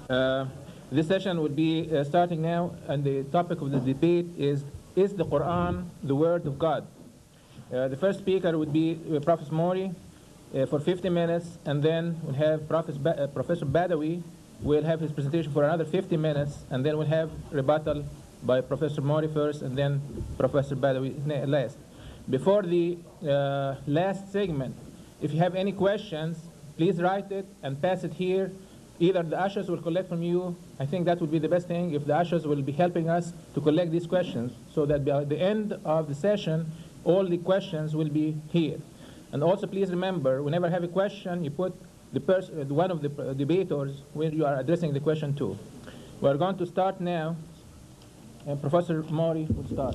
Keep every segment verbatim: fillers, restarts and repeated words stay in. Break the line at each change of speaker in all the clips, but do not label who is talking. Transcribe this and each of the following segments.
Uh, this session will be uh, starting now, and the topic of the debate is, is the Quran the Word of God? Uh, the first speaker would be uh, Professor Morey uh, for fifty minutes, and then we'll have Professor, ba uh, Professor Badawi will have his presentation for another fifty minutes, and then we'll have rebuttal by Professor Morey first, and then Professor Badawi last. Before the uh, last segment, if you have any questions, please write it and pass it here. Either the ushers will collect from you. I think that would be the best thing if the ushers will be helping us to collect these questions, so that by the end of the session, all the questions will be here. And also please remember, whenever you have a question, you put the person, one of the debaters where you are addressing the question to. We are going to start now, and Professor Morey will start.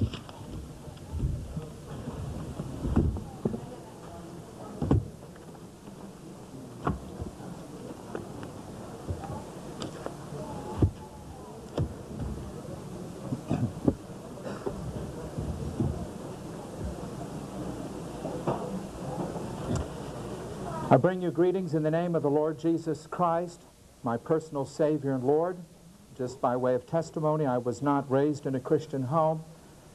I bring you greetings in the name of the Lord Jesus Christ, my personal Savior and Lord. Just by way of testimony, I was not raised in a Christian home.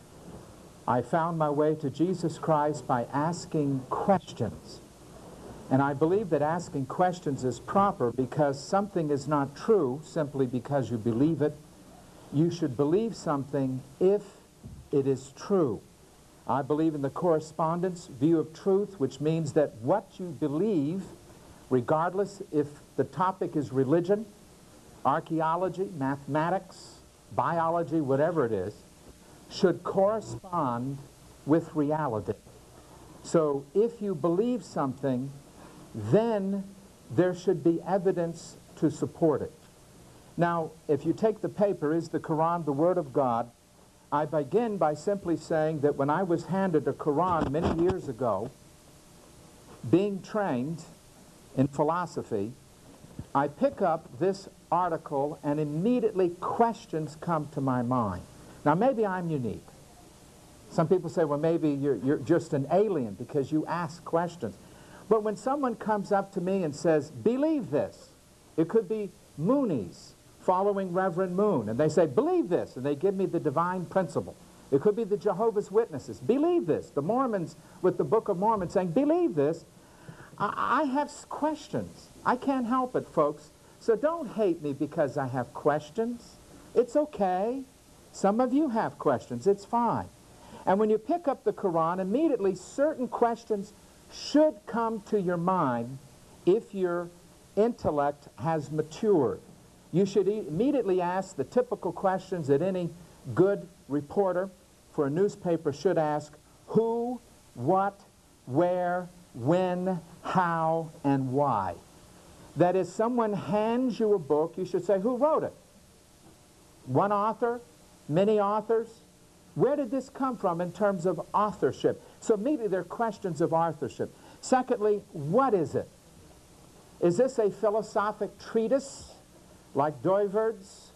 I found my way to Jesus Christ by asking questions. And I believe that asking questions is proper, because something is not true simply because you believe it. You should believe something if it is true. I believe in the correspondence view of truth, which means that what you believe, regardless if the topic is religion, archaeology, mathematics, biology, whatever it is, should correspond with reality. So if you believe something, then there should be evidence to support it. Now, if you take the paper, Is the Quran the Word of God? I begin by simply saying that when I was handed a Quran many years ago, being trained in philosophy, I pick up this article and immediately questions come to my mind. Now maybe I'm unique. Some people say, well, maybe you're, you're just an alien because you ask questions. But when someone comes up to me and says, believe this, it could be Moonies following Reverend Moon, and they say, believe this, and they give me the divine principle. It could be the Jehovah's Witnesses, believe this. The Mormons with the Book of Mormon saying, believe this. I, I have questions. I can't help it, folks. So don't hate me because I have questions. It's okay. Some of you have questions. It's fine. And when you pick up the Quran, immediately certain questions should come to your mind if your intellect has matured. You should e immediately ask the typical questions that any good reporter for a newspaper should ask: who, what, where, when, how, and why. That is, someone hands you a book, you should say, who wrote it? One author? Many authors? Where did this come from in terms of authorship? So immediately there are questions of authorship. Secondly, what is it? Is this a philosophic treatise like Doiverd's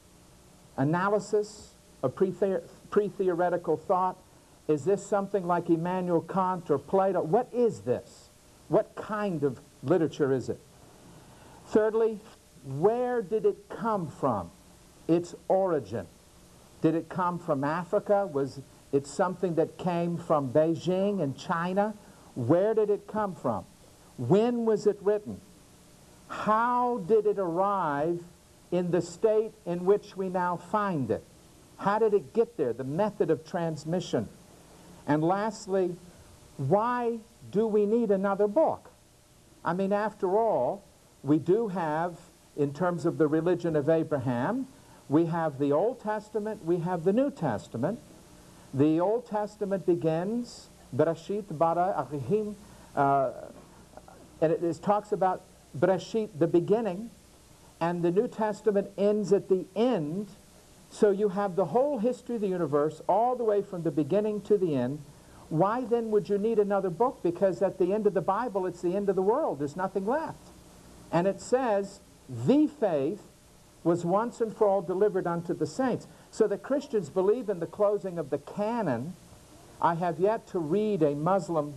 analysis of pre-theoretical thought? Is this something like Immanuel Kant or Plato? What is this? What kind of literature is it? Thirdly, where did it come from? Its origin. Did it come from Africa? Was it something that came from Beijing in China? Where did it come from? When was it written? How did it arrive in the state in which we now find it? How did it get there? The method of transmission. And lastly, why do we need another book? I mean, after all, we do have, in terms of the religion of Abraham, we have the Old Testament, we have the New Testament. The Old Testament begins, Bereshit bara Achim, uh, and it, it talks about Bereshit, the beginning, and the New Testament ends at the end. So you have the whole history of the universe all the way from the beginning to the end. Why then would you need another book? Because at the end of the Bible, it's the end of the world. There's nothing left. And it says, the faith was once and for all delivered unto the saints. So the Christians believe in the closing of the canon. I have yet to read a Muslim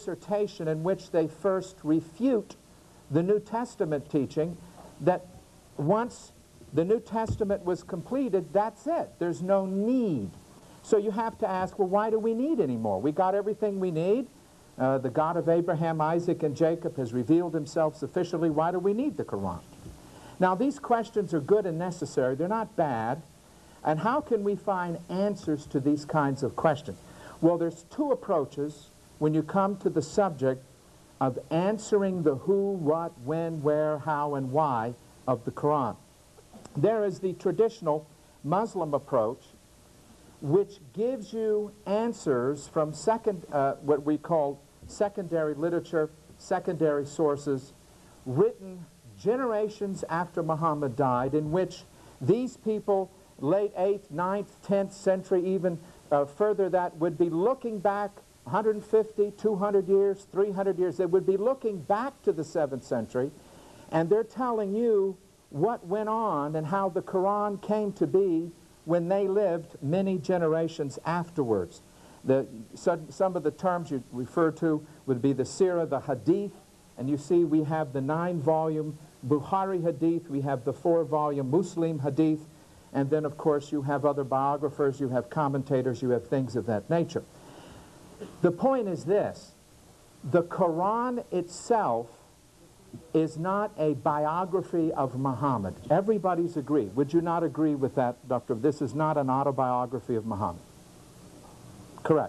dissertation in which they first refute the New Testament teaching that once the New Testament was completed, that's it. There's no need. So you have to ask, well, why do we need any more? We got everything we need. Uh, the God of Abraham, Isaac, and Jacob has revealed himself sufficiently. Why do we need the Quran? Now, these questions are good and necessary. They're not bad. And how can we find answers to these kinds of questions? Well, there's two approaches when you come to the subject of answering the who, what, when, where, how, and why of the Quran. There is the traditional Muslim approach, which gives you answers from second, uh, what we call secondary literature, secondary sources, written generations after Muhammad died, in which these people, late eighth, ninth, tenth century, even uh, further that, would be looking back one hundred fifty, two hundred years, three hundred years. They would be looking back to the seventh century, and they're telling you what went on and how the Quran came to be when they lived many generations afterwards. The, some, some of the terms you refer to would be the Sirah, the Hadith, and you see we have the nine-volume Bukhari Hadith, we have the four-volume Muslim Hadith, and then of course you have other biographers, you have commentators, you have things of that nature. The point is this: the Quran itself is not a biography of Muhammad. Everybody's agreed. Would you not agree with that, Doctor? This is not an autobiography of Muhammad. Correct.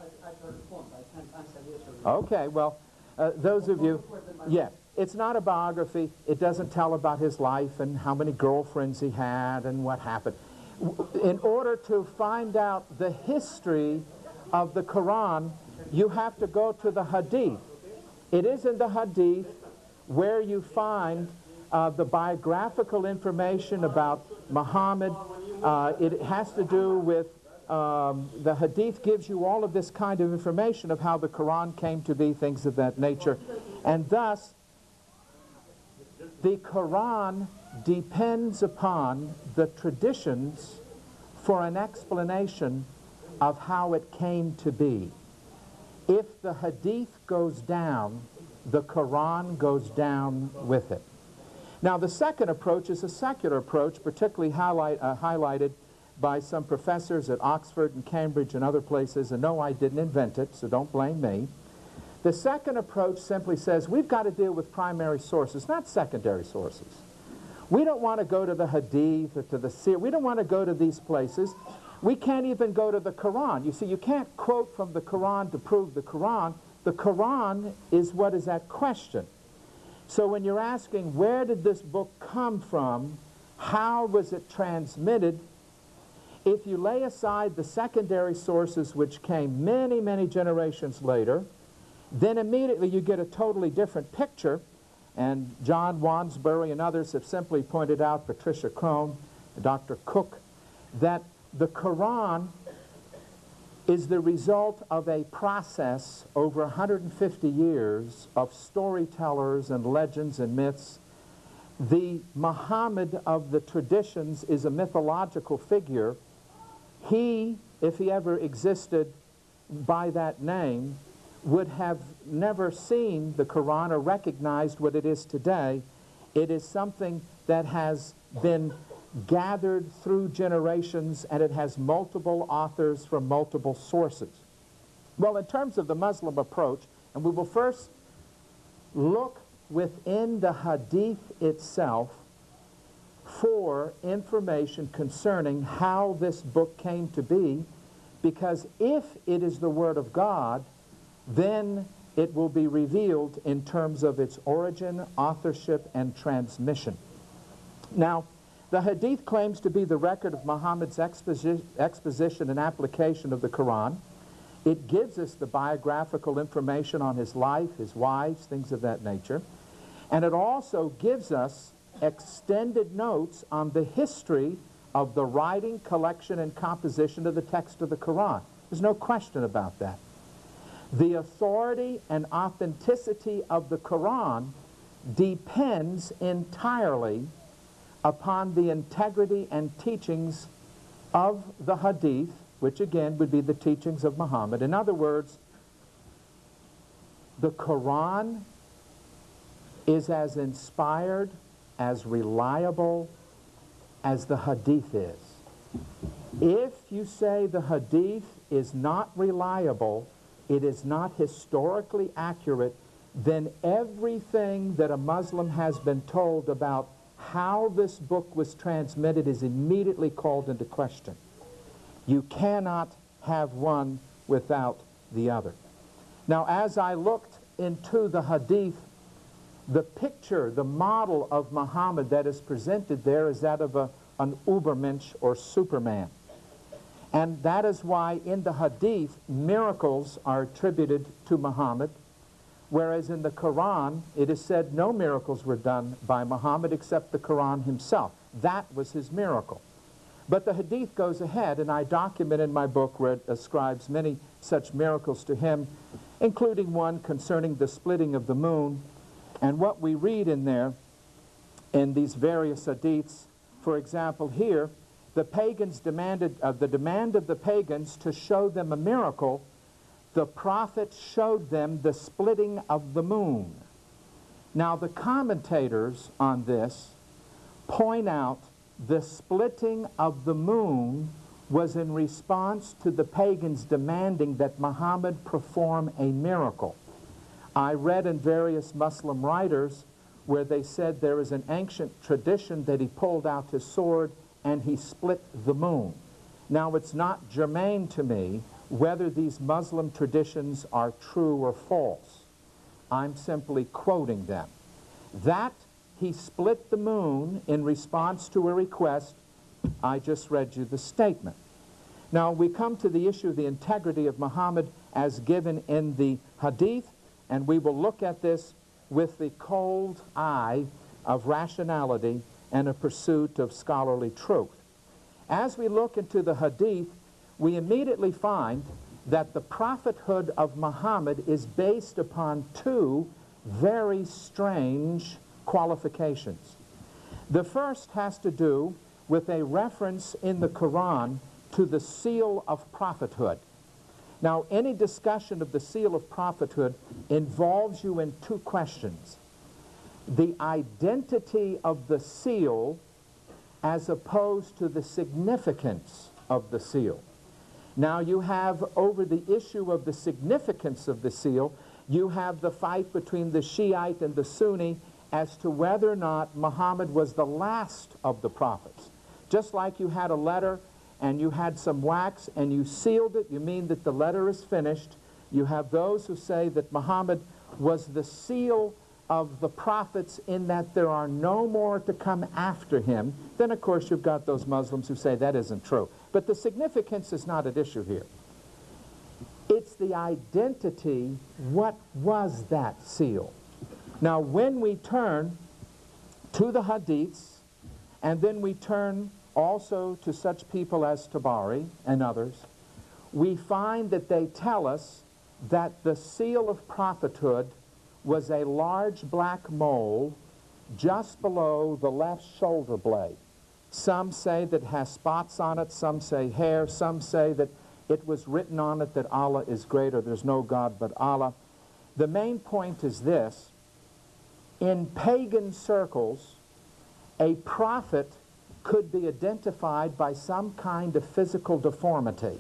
Okay, well, uh, those of you, yes, it's not a biography. It doesn't tell about his life and how many girlfriends he had and what happened. In order to find out the history of the Quran, you have to go to the Hadith. It is in the Hadith where you find uh, the biographical information about Muhammad. Uh, it has to do with, um, the Hadith gives you all of this kind of information of how the Quran came to be, things of that nature. And thus, the Quran depends upon the traditions for an explanation of how it came to be. If the Hadith goes down, the Quran goes down with it. Now, the second approach is a secular approach, particularly highlight, uh, highlighted by some professors at Oxford and Cambridge and other places, and no, I didn't invent it, so don't blame me. The second approach simply says we've got to deal with primary sources, not secondary sources. We don't want to go to the Hadith or to the Sirah. We don't want to go to these places. We can't even go to the Quran. You see, you can't quote from the Quran to prove the Quran. The Quran is what is at question. So when you're asking, where did this book come from? How was it transmitted? If you lay aside the secondary sources which came many, many generations later, then immediately you get a totally different picture. And John Wansbury and others have simply pointed out, Patricia Crone, Doctor Cook, that the Quran is the result of a process over one hundred fifty years of storytellers and legends and myths. The Muhammad of the traditions is a mythological figure. He, if he ever existed by that name, would have never seen the Quran or recognized what it is today. It is something that has been gathered through generations, and it has multiple authors from multiple sources. Well, in terms of the Muslim approach, and we will first look within the Hadith itself for information concerning how this book came to be, because if it is the Word of God, then it will be revealed in terms of its origin, authorship, and transmission. Now, the Hadith claims to be the record of Muhammad's exposi exposition and application of the Quran. It gives us the biographical information on his life, his wives, things of that nature. And it also gives us extended notes on the history of the writing, collection, and composition of the text of the Quran. There's no question about that. The authority and authenticity of the Quran depends entirely upon the integrity and teachings of the Hadith, which again would be the teachings of Muhammad. In other words, the Quran is as inspired as reliable as the hadith is. If you say the hadith is not reliable, it is not historically accurate, then everything that a Muslim has been told about how this book was transmitted is immediately called into question. You cannot have one without the other. Now, as I looked into the hadith, the picture, the model of Muhammad that is presented there is that of a, an Ubermensch or Superman. And that is why in the hadith, miracles are attributed to Muhammad, whereas in the Quran, it is said no miracles were done by Muhammad except the Quran himself. That was his miracle. But the hadith goes ahead, and I document in my book where it ascribes many such miracles to him, including one concerning the splitting of the moon. And what we read in there, in these various hadiths, for example, here, the pagans demanded, uh, the demand of the pagans to show them a miracle, the prophet showed them the splitting of the moon. Now, the commentators on this point out the splitting of the moon was in response to the pagans demanding that Muhammad perform a miracle. I read in various Muslim writers where they said there is an ancient tradition that he pulled out his sword and he split the moon. Now, it's not germane to me whether these Muslim traditions are true or false. I'm simply quoting them. That he split the moon in response to a request, I just read you the statement. Now, we come to the issue of the integrity of Muhammad as given in the hadith, and we will look at this with the cold eye of rationality and a pursuit of scholarly truth. As we look into the hadith, we immediately find that the prophethood of Muhammad is based upon two very strange qualifications. The first has to do with a reference in the Quran to the seal of prophethood. Now, any discussion of the seal of prophethood involves you in two questions: the identity of the seal as opposed to the significance of the seal. Now, you have, over the issue of the significance of the seal, you have the fight between the Shiite and the Sunni as to whether or not Muhammad was the last of the prophets. Just like you had a letter and you had some wax and you sealed it, you mean that the letter is finished. You have those who say that Muhammad was the seal of the prophets in that there are no more to come after him. Then, of course, you've got those Muslims who say that isn't true. But the significance is not at issue here. It's the identity. What was that seal? Now, when we turn to the hadiths, and then we turn also to such people as Tabari and others, we find that they tell us that the seal of prophethood was a large black mole just below the left shoulder blade. Some say that it has spots on it, some say hair, some say that it was written on it that Allah is greater, there's no God but Allah. The main point is this: in pagan circles, a prophet could be identified by some kind of physical deformity.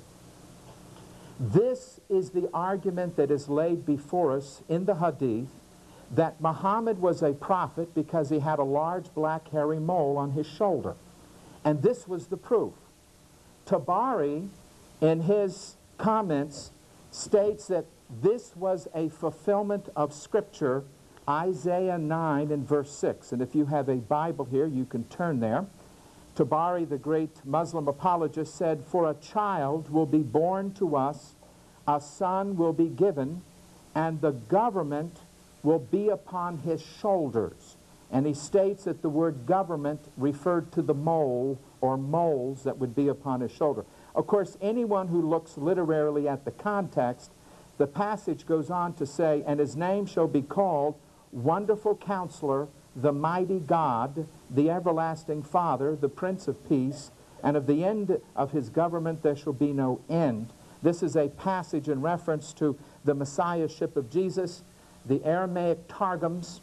This is the argument that is laid before us in the hadith, that Muhammad was a prophet because he had a large black hairy mole on his shoulder. And this was the proof. Tabari, in his comments, states that this was a fulfillment of Scripture, Isaiah nine and verse six. And if you have a Bible here, you can turn there. Tabari, the great Muslim apologist, said, "For a child will be born to us, a son will be given, and the government will be upon his shoulders." And he states that the word government referred to the mole or moles that would be upon his shoulder. Of course, anyone who looks literarily at the context, the passage goes on to say, "And his name shall be called Wonderful Counselor, the Mighty God, the Everlasting Father, the Prince of Peace, and of the end of his government there shall be no end." This is a passage in reference to the Messiahship of Jesus. The Aramaic Targums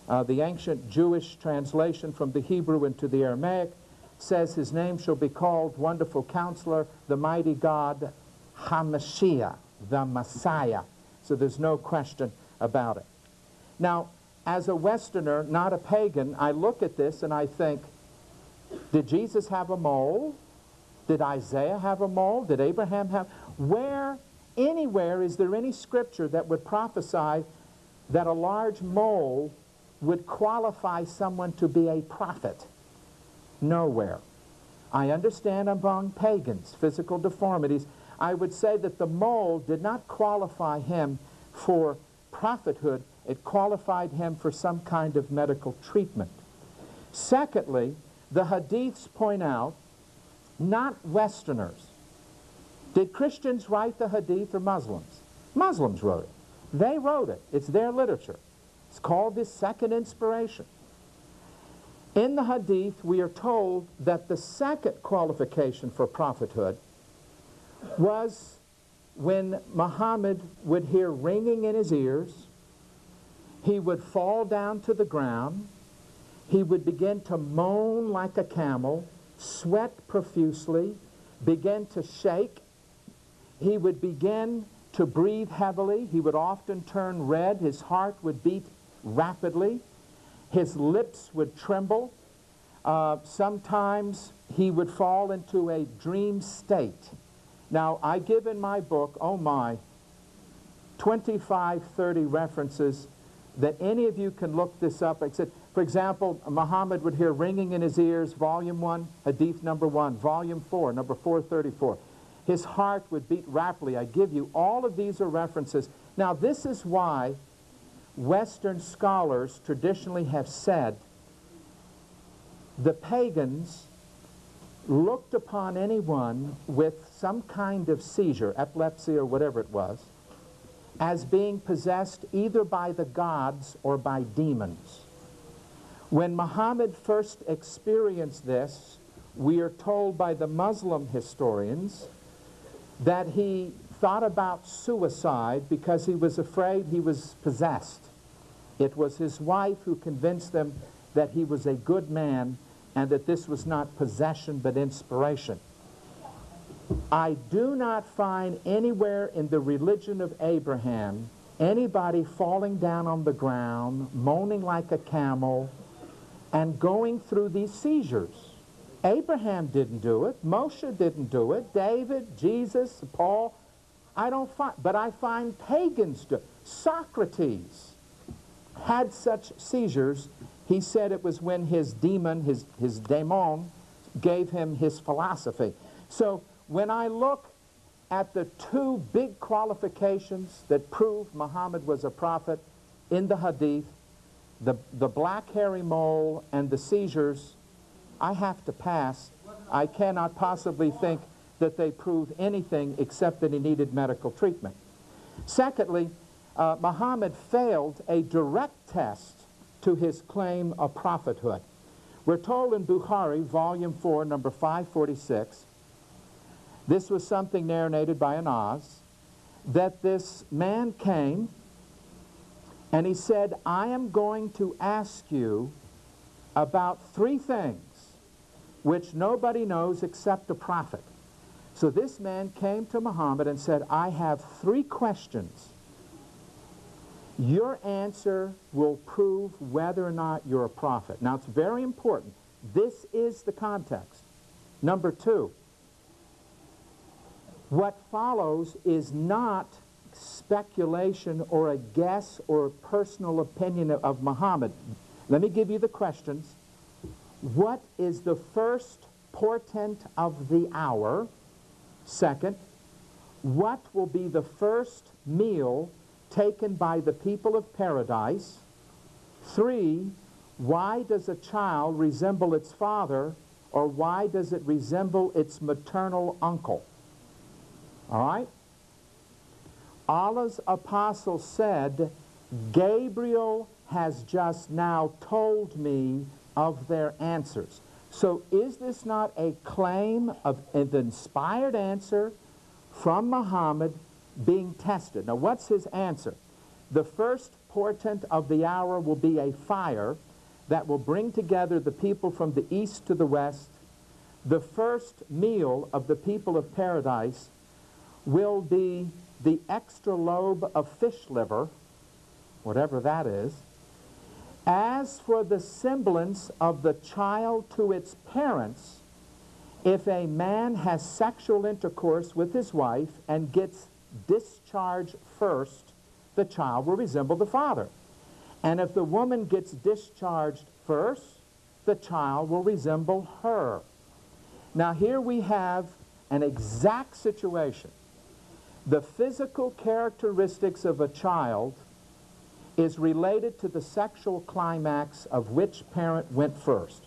Uh, the ancient Jewish translation from the Hebrew into the Aramaic says his name shall be called Wonderful Counselor, the Mighty God, HaMashiach, the Messiah. So there's no question about it. Now, as a Westerner, not a pagan, I look at this and I think, did Jesus have a mole? Did Isaiah have a mole? Did Abraham have? Where, anywhere, is there any scripture that would prophesy that a large mole would qualify someone to be a prophet? Nowhere. I understand among pagans, physical deformities. I would say that the mole did not qualify him for prophethood. It qualified him for some kind of medical treatment. Secondly, the hadiths point out, not Westerners. Did Christians write the hadith or Muslims? Muslims wrote it. They wrote it. It's their literature. It's called the second inspiration. In the hadith, we are told that the second qualification for prophethood was when Muhammad would hear ringing in his ears, he would fall down to the ground, he would begin to moan like a camel, sweat profusely, begin to shake, he would begin to breathe heavily, he would often turn red, his heart would beat rapidly, his lips would tremble, uh, sometimes he would fall into a dream state. Now, I give in my book, oh my, twenty-five, thirty references that any of you can look this up. I said, for example, Muhammad would hear ringing in his ears, volume one, hadith number one, volume four, number four thirty-four. His heart would beat rapidly. I give you, all of these are references. Now, this is why Western scholars traditionally have said the pagans looked upon anyone with some kind of seizure, epilepsy or whatever it was, as being possessed either by the gods or by demons. When Muhammad first experienced this, we are told by the Muslim historians that he thought about suicide because he was afraid he was possessed. It was his wife who convinced them that he was a good man and that this was not possession but inspiration. I do not find anywhere in the religion of Abraham anybody falling down on the ground, moaning like a camel, and going through these seizures. Abraham didn't do it. Moshe didn't do it. David, Jesus, Paul. I don't find, but I find pagans do. Socrates had such seizures. He said it was when his demon, his, his daemon, gave him his philosophy. So when I look at the two big qualifications that prove Muhammad was a prophet in the hadith, the, the black hairy mole and the seizures, I have to pass. I cannot possibly think that they prove anything except that he needed medical treatment. Secondly, uh, Muhammad failed a direct test to his claim of prophethood. We're told in Bukhari, volume four, number five forty-six, this was something narrated by Anas, that this man came and he said, I am going to ask you about three things which nobody knows except a prophet. So this man came to Muhammad and said, I have three questions. Your answer will prove whether or not you're a prophet. Now, it's very important. This is the context. Number two, what follows is not speculation or a guess or a personal opinion of, of Muhammad. Let me give you the questions. What is the first portent of the hour? Second, what will be the first meal taken by the people of paradise? Three, why does a child resemble its father, or why does it resemble its maternal uncle? All right? Allah's apostle said, Gabriel has just now told me of their answers. So is this not a claim of an inspired answer from Muhammad being tested? Now, what's his answer? The first portent of the hour will be a fire that will bring together the people from the east to the west. The first meal of the people of paradise will be the extra lobe of fish liver, whatever that is. As for the semblance of the child to its parents, if a man has sexual intercourse with his wife and gets discharged first, the child will resemble the father. And if the woman gets discharged first, the child will resemble her. Now here we have an exact situation. The physical characteristics of a child is related to the sexual climax of which parent went first.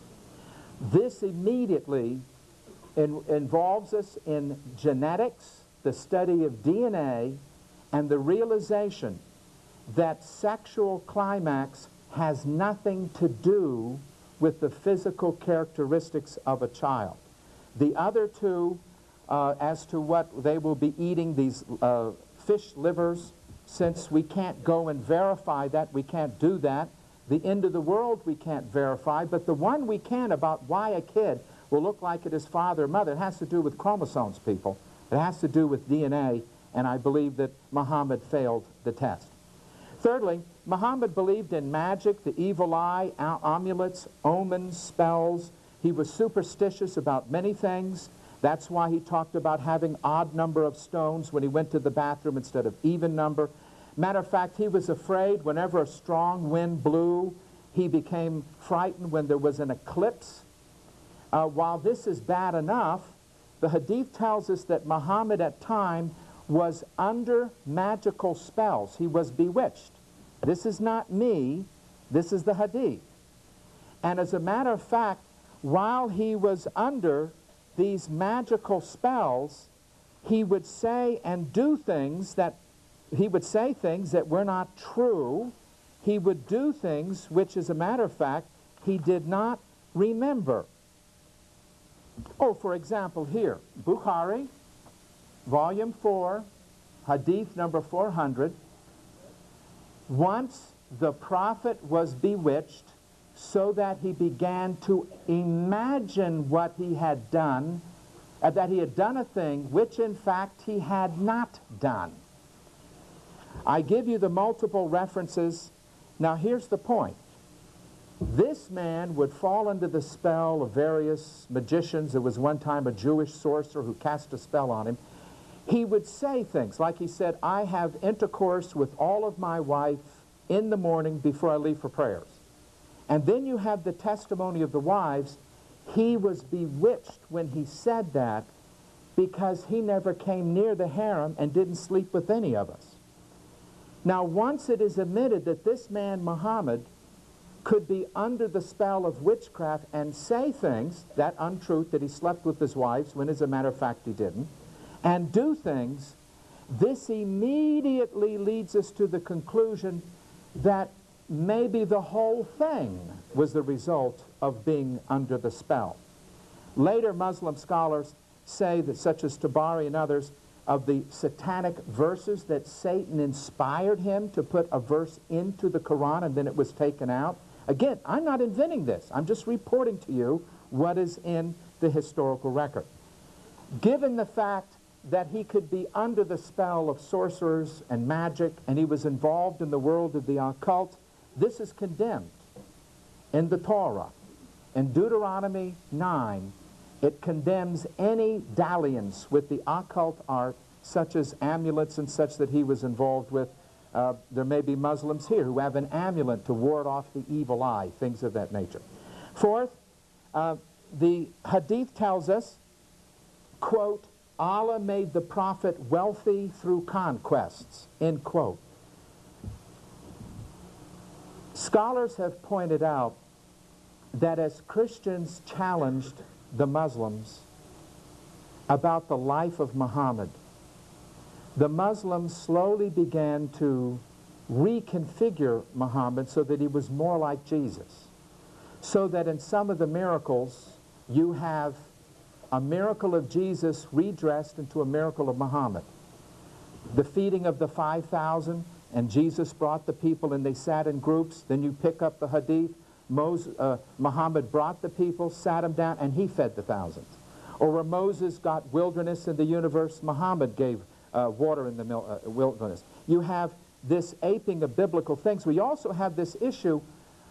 This immediately in, involves us in genetics, the study of D N A, and the realization that sexual climax has nothing to do with the physical characteristics of a child. The other two, uh, as to what they will be eating, these uh, fish livers, since we can't go and verify that, we can't do that. The end of the world we can't verify, but the one we can about why a kid will look like it is father or mother, it has to do with chromosomes, people. It has to do with D N A, and I believe that Muhammad failed the test. Thirdly, Muhammad believed in magic, the evil eye, amulets, omens, spells. He was superstitious about many things. That's why he talked about having odd number of stones when he went to the bathroom instead of even number. Matter of fact, he was afraid whenever a strong wind blew. He became frightened when there was an eclipse. Uh, while this is bad enough, the hadith tells us that Muhammad at time was under magical spells. He was bewitched. This is not me. This is the hadith. And as a matter of fact, while he was under these magical spells, he would say and do things that, he would say things that were not true. He would do things which, as a matter of fact, he did not remember. Oh, for example, here, Bukhari, volume four, hadith number four hundred. Once the prophet was bewitched so that he began to imagine what he had done, uh, that he had done a thing which in fact he had not done. I give you the multiple references. Now here's the point. This man would fall under the spell of various magicians. There was one time a Jewish sorcerer who cast a spell on him. He would say things like he said, I have intercourse with all of my wife in the morning before I leave for prayers. And then you have the testimony of the wives. He was bewitched when he said that because he never came near the harem and didn't sleep with any of us. Now, once it is admitted that this man, Muhammad, could be under the spell of witchcraft and say things, that untruth that he slept with his wives, when as a matter of fact he didn't, and do things, this immediately leads us to the conclusion that maybe the whole thing was the result of being under the spell. Later Muslim scholars say that, such as Tabari and others, of the satanic verses that Satan inspired him to put a verse into the Quran and then it was taken out. Again, I'm not inventing this. I'm just reporting to you what is in the historical record. Given the fact that he could be under the spell of sorcerers and magic and he was involved in the world of the occult, this is condemned in the Torah. In Deuteronomy nine, it condemns any dalliance with the occult art, such as amulets and such that he was involved with. Uh, there may be Muslims here who have an amulet to ward off the evil eye, things of that nature. Fourth, uh, the hadith tells us, quote, Allah made the prophet wealthy through conquests, end quote. Scholars have pointed out that as Christians challenged the Muslims about the life of Muhammad, the Muslims slowly began to reconfigure Muhammad so that he was more like Jesus. So that in some of the miracles, you have a miracle of Jesus redressed into a miracle of Muhammad. The feeding of the five thousand, and Jesus brought the people and they sat in groups. Then you pick up the hadith, Moses, uh, Muhammad brought the people, sat them down, and he fed the thousands. Or where Moses got wilderness in the universe, Muhammad gave uh, water in the mil uh, wilderness. You have this aping of biblical things. We also have this issue,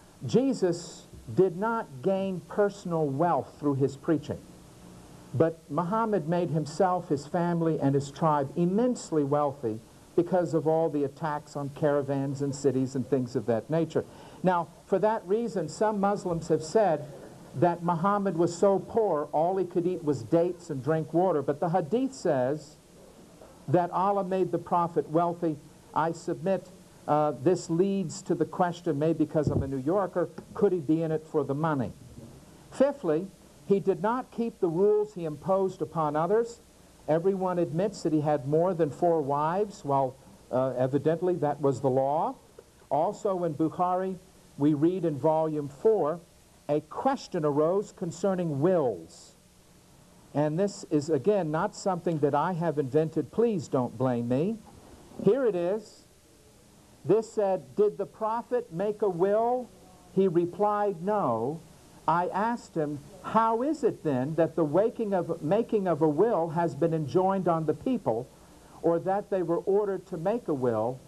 Jesus did not gain personal wealth through his preaching. But Muhammad made himself, his family, and his tribe immensely wealthy because of all the attacks on caravans and cities and things of that nature. Now, for that reason, some Muslims have said that Muhammad was so poor, all he could eat was dates and drink water. But the hadith says that Allah made the prophet wealthy. I submit uh, this leads to the question, maybe because I'm a New Yorker, could he be in it for the money? Fifthly, he did not keep the rules he imposed upon others. Everyone admits that he had more than four wives. Well, uh, evidently that was the law. Also in Bukhari, we read in volume four, a question arose concerning wills. And this is, again, not something that I have invented. Please don't blame me. Here it is. This said, did the prophet make a will? He replied, no. I asked him, how is it then that the waking of, making of a will has been enjoined on the people, or that they were ordered to make a will,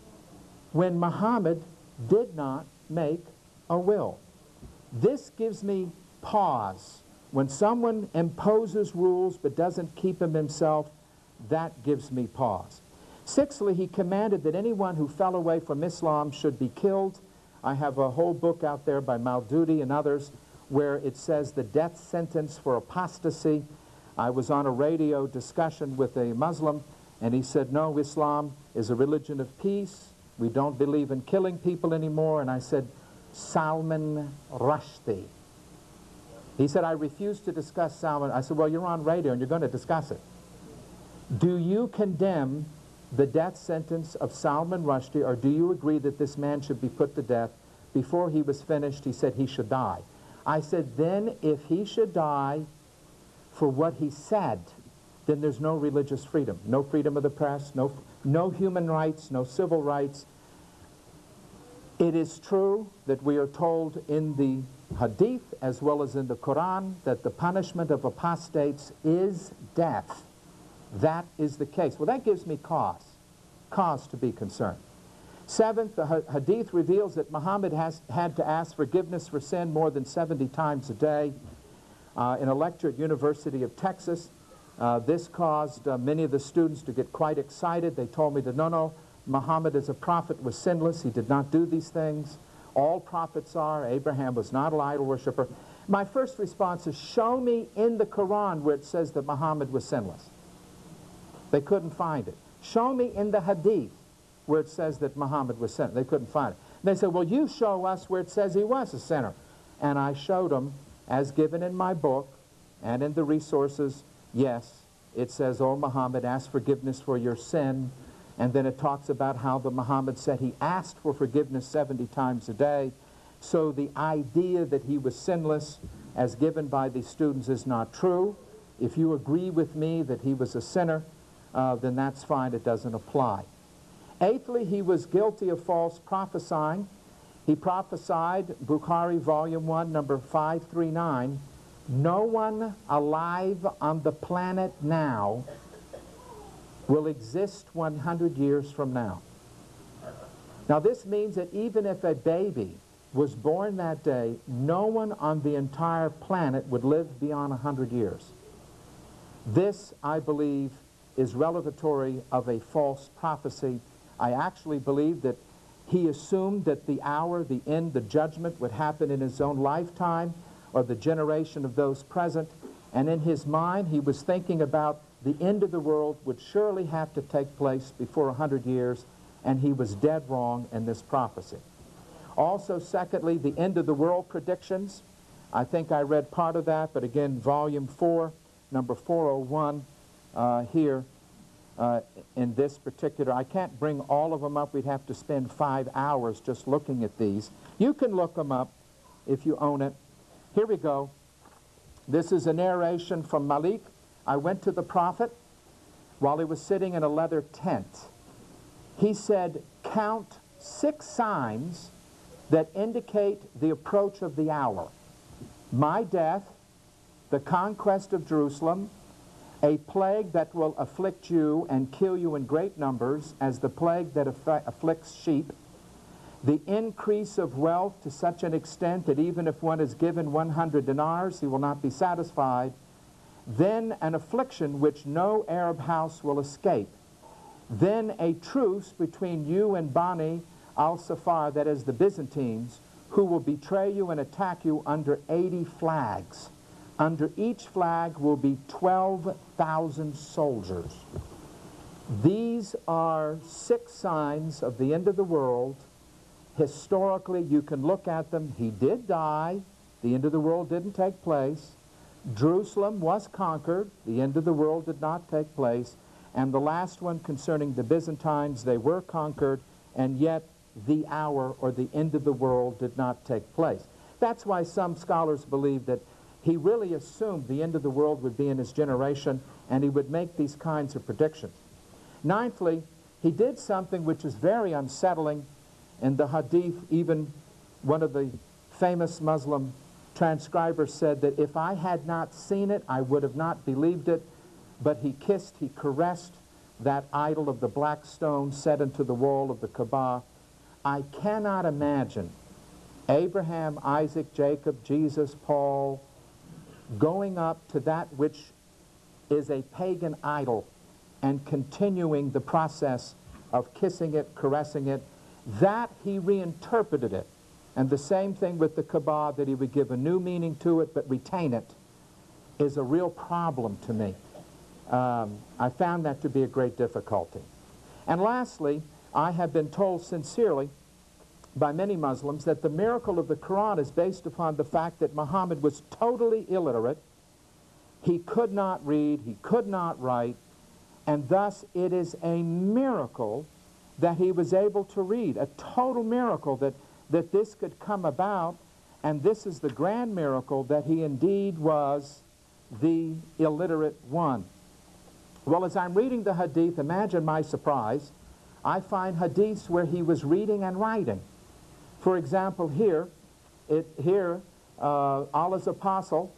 when Muhammad did not make a will? This gives me pause. When someone imposes rules but doesn't keep them himself, that gives me pause. Sixthly, he commanded that anyone who fell away from Islam should be killed. I have a whole book out there by Maududi and others where it says the death sentence for apostasy. I was on a radio discussion with a Muslim, and he said, no, Islam is a religion of peace. We don't believe in killing people anymore. And I said, Salman Rushdie. He said, I refuse to discuss Salman. I said, well, you're on radio and you're going to discuss it. Do you condemn the death sentence of Salman Rushdie, or do you agree that this man should be put to death? Before he was finished, he said he should die. I said, then if he should die for what he said, then there's no religious freedom, no freedom of the press, no, no human rights, no civil rights. It is true that we are told in the Hadith as well as in the Quran that the punishment of apostates is death. That is the case. Well, that gives me cause, cause to be concerned. Seventh, the Hadith reveals that Muhammad has had to ask forgiveness for sin more than seventy times a day. Uh, in a lecture at University of Texas, uh, this caused uh, many of the students to get quite excited. They told me that, no, no, Muhammad as a prophet was sinless. He did not do these things. All prophets are. Abraham was not an idol worshiper. My first response is, show me in the Quran where it says that Muhammad was sinless. They couldn't find it. Show me in the Hadith where it says that Muhammad was sinless. They couldn't find it. They said, well, you show us where it says he was a sinner. And I showed them, as given in my book and in the resources, yes, it says, oh, Muhammad, ask forgiveness for your sin. And then it talks about how the Muhammad said he asked for forgiveness seventy times a day. So the idea that he was sinless, as given by the students, is not true. If you agree with me that he was a sinner, uh, then that's fine. It doesn't apply. Eighthly, he was guilty of false prophesying. He prophesied, Bukhari, volume one, number five three nine, no one alive on the planet now will exist one hundred years from now. Now this means that even if a baby was born that day, no one on the entire planet would live beyond one hundred years. This, I believe, is revelatory of a false prophecy. I actually believe that he assumed that the hour, the end, the judgment would happen in his own lifetime or the generation of those present. And in his mind, he was thinking about the end of the world would surely have to take place before one hundred years, and he was dead wrong in this prophecy. Also, secondly, the end of the world predictions. I think I read part of that, but again, volume four, number four oh one, uh, here uh, in this particular. I can't bring all of them up. We'd have to spend five hours just looking at these. You can look them up if you own it. Here we go. This is a narration from Malik. I went to the prophet while he was sitting in a leather tent. He said, count six signs that indicate the approach of the hour. My death, the conquest of Jerusalem, a plague that will afflict you and kill you in great numbers as the plague that aff- afflicts sheep, the increase of wealth to such an extent that even if one is given one hundred dinars, he will not be satisfied, then an affliction which no Arab house will escape, then a truce between you and Bani al-Safar, that is the Byzantines, who will betray you and attack you under eighty flags. Under each flag will be twelve thousand soldiers. These are six signs of the end of the world. Historically, you can look at them. He did die. The end of the world didn't take place. Jerusalem was conquered. The end of the world did not take place. And the last one concerning the Byzantines, they were conquered, and yet the hour or the end of the world did not take place. That's why some scholars believe that he really assumed the end of the world would be in his generation, and he would make these kinds of predictions. Ninthly, he did something which is very unsettling. In the Hadith, even one of the famous Muslim transcribers said that if I had not seen it, I would have not believed it. But he kissed, he caressed that idol of the black stone set into the wall of the Kaaba. I cannot imagine Abraham, Isaac, Jacob, Jesus, Paul, going up to that which is a pagan idol and continuing the process of kissing it, caressing it. That he reinterpreted it. And the same thing with the Kaaba, that he would give a new meaning to it but retain it, is a real problem to me. Um, I found that to be a great difficulty. And lastly, I have been told sincerely by many Muslims that the miracle of the Quran is based upon the fact that Muhammad was totally illiterate. He could not read, he could not write, and thus it is a miracle that he was able to read, a total miracle that, that this could come about, and this is the grand miracle that he indeed was the illiterate one. Well, as I'm reading the hadith, imagine my surprise. I find hadiths where he was reading and writing. For example, here, it, here uh, Allah's apostle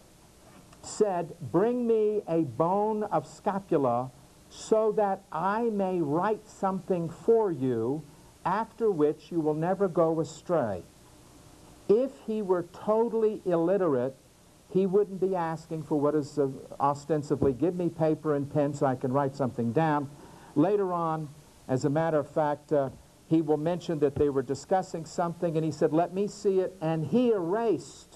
said, bring me a bone of scapula so that I may write something for you, after which you will never go astray. If he were totally illiterate, he wouldn't be asking for what is uh, ostensibly, give me paper and pen so I can write something down. Later on, as a matter of fact, uh, he will mention that they were discussing something, and he said, let me see it, and he erased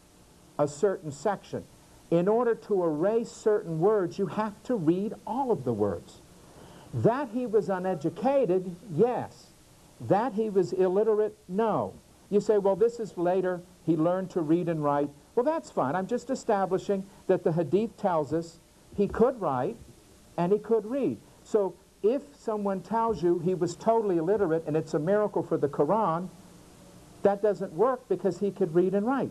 a certain section. In order to erase certain words, you have to read all of the words. That he was uneducated, yes. That he was illiterate, no. You say, well, this is later, he learned to read and write. Well, that's fine. I'm just establishing that the hadith tells us he could write and he could read. So if someone tells you he was totally illiterate and it's a miracle for the Quran, that doesn't work because he could read and write.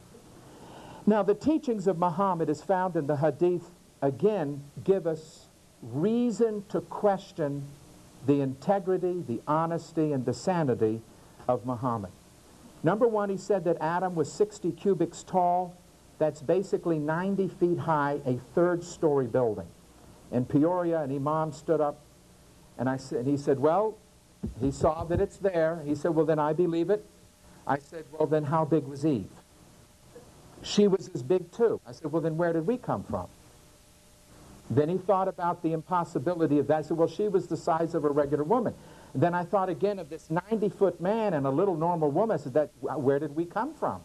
Now, the teachings of Muhammad as found in the hadith, again, give us reason to question the integrity, the honesty, and the sanity of Muhammad. Number one, he said that Adam was sixty cubits tall. That's basically ninety feet high, a third-story building. In Peoria, an imam stood up, and, I said, and he said, well, he saw that it's there. He said, well, then I believe it. I said, well, then how big was Eve? She was as big too. I said, well, then where did we come from? Then he thought about the impossibility of that. I said, well, she was the size of a regular woman. And then I thought again of this ninety-foot man and a little normal woman. I said, that, where did we come from?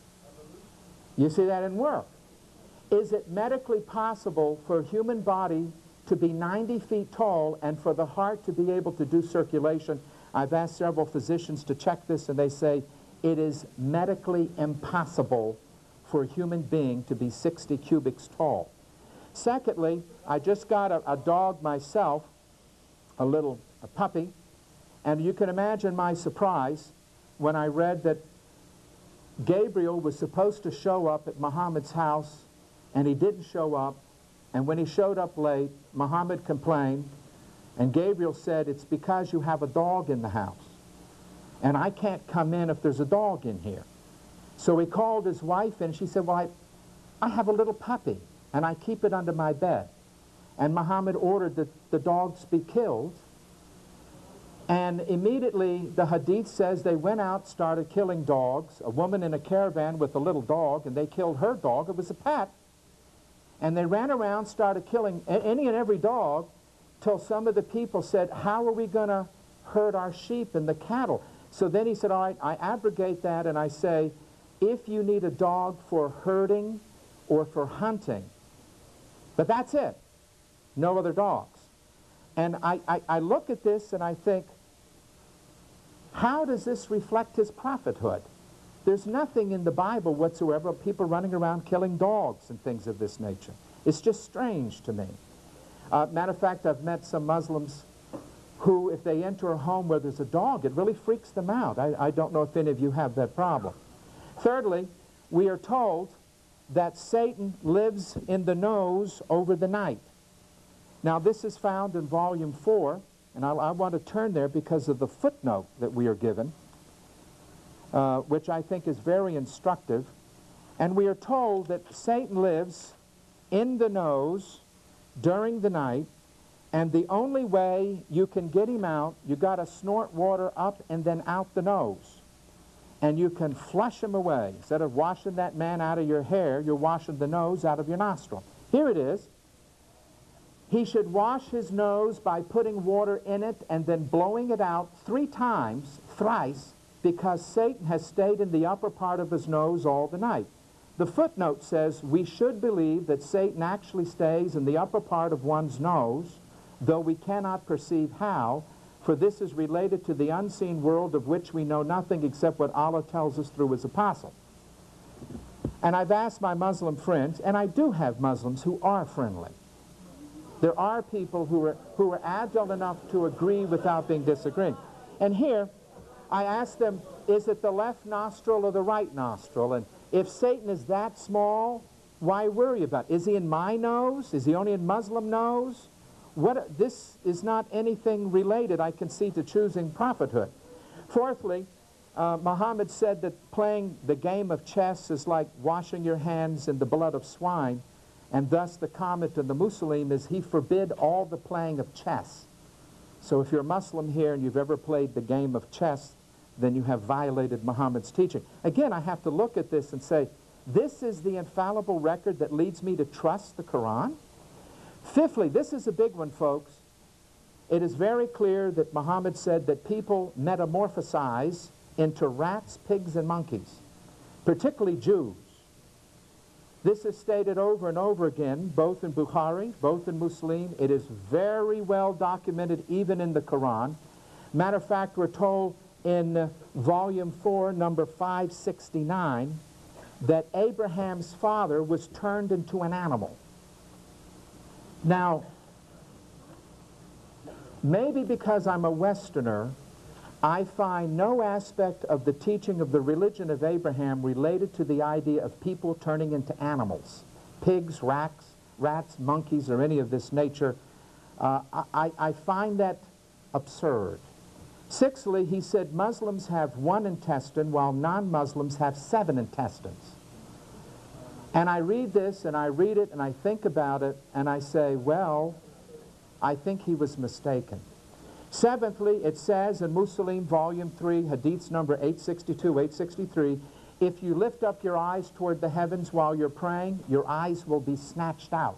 You see, that didn't work. Is it medically possible for a human body to be ninety feet tall and for the heart to be able to do circulation? I've asked several physicians to check this, and they say it is medically impossible for a human being to be sixty cubits tall. Secondly, I just got a, a dog myself, a little a puppy, and you can imagine my surprise when I read that Gabriel was supposed to show up at Muhammad's house, and he didn't show up, and when he showed up late, Muhammad complained, And Gabriel said, it's because you have a dog in the house. And I can't come in if there's a dog in here. So he called his wife, and she said, well, I, I have a little puppy, and I keep it under my bed. And Muhammad ordered that the dogs be killed. And immediately, the hadith says they went out, started killing dogs. A woman in a caravan with a little dog, and they killed her dog. It was a pet. And they ran around, started killing any and every dog, till some of the people said, how are we going to herd our sheep and the cattle? So then he said, all right, I abrogate that, and I say, if you need a dog for herding or for hunting, but that's it, no other dogs. And I, I, I look at this and I think, how does this reflect his prophethood? There's nothing in the Bible whatsoever of people running around killing dogs and things of this nature. It's just strange to me. Uh, matter of fact, I've met some Muslims who, if they enter a home where there's a dog, it really freaks them out. I, I don't know if any of you have that problem. Thirdly, we are told that Satan lives in the nose over the night. Now, this is found in volume four, and I, I want to turn there because of the footnote that we are given, uh, which I think is very instructive. And we are told that Satan lives in the nose during the night, and the only way you can get him out, you got to snort water up and then out the nose. And you can flush him away. Instead of washing that man out of your hair, you're washing the nose out of your nostril. Here it is. He should wash his nose by putting water in it and then blowing it out three times, thrice, because Satan has stayed in the upper part of his nose all the night. The footnote says we should believe that Satan actually stays in the upper part of one's nose, though we cannot perceive how, for this is related to the unseen world of which we know nothing except what Allah tells us through his apostle. And I've asked my Muslim friends, and I do have Muslims who are friendly. There are people who are, who are agile enough to agree without being disagreeing. And here, I ask them, is it the left nostril or the right nostril? And if Satan is that small, why worry about it? Is he in my nose? Is he only in Muslim nose? What, this is not anything related, I can see, to choosing prophethood. Fourthly, uh, Muhammad said that playing the game of chess is like washing your hands in the blood of swine, and thus the comment of the Muslim is he forbid all the playing of chess. So if you're a Muslim here and you've ever played the game of chess, then you have violated Muhammad's teaching. Again, I have to look at this and say, this is the infallible record that leads me to trust the Quran? Fifthly, this is a big one, folks. It is very clear that Muhammad said that people metamorphosize into rats, pigs, and monkeys, particularly Jews. This is stated over and over again, both in Bukhari, both in Muslim. It is very well documented, even in the Quran. Matter of fact, we're told in uh, volume four, number five sixty-nine, that Abraham's father was turned into an animal. Now, maybe because I'm a Westerner, I find no aspect of the teaching of the religion of Abraham related to the idea of people turning into animals. Pigs, rats, rats, monkeys, or any of this nature. Uh, I, I find that absurd. Sixthly, he said Muslims have one intestine while non-Muslims have seven intestines. And I read this, and I read it, and I think about it, and I say, well, I think he was mistaken. Seventhly, it says in Muslim, volume three, hadiths number eight sixty-two, eight sixty-three, if you lift up your eyes toward the heavens while you're praying, your eyes will be snatched out.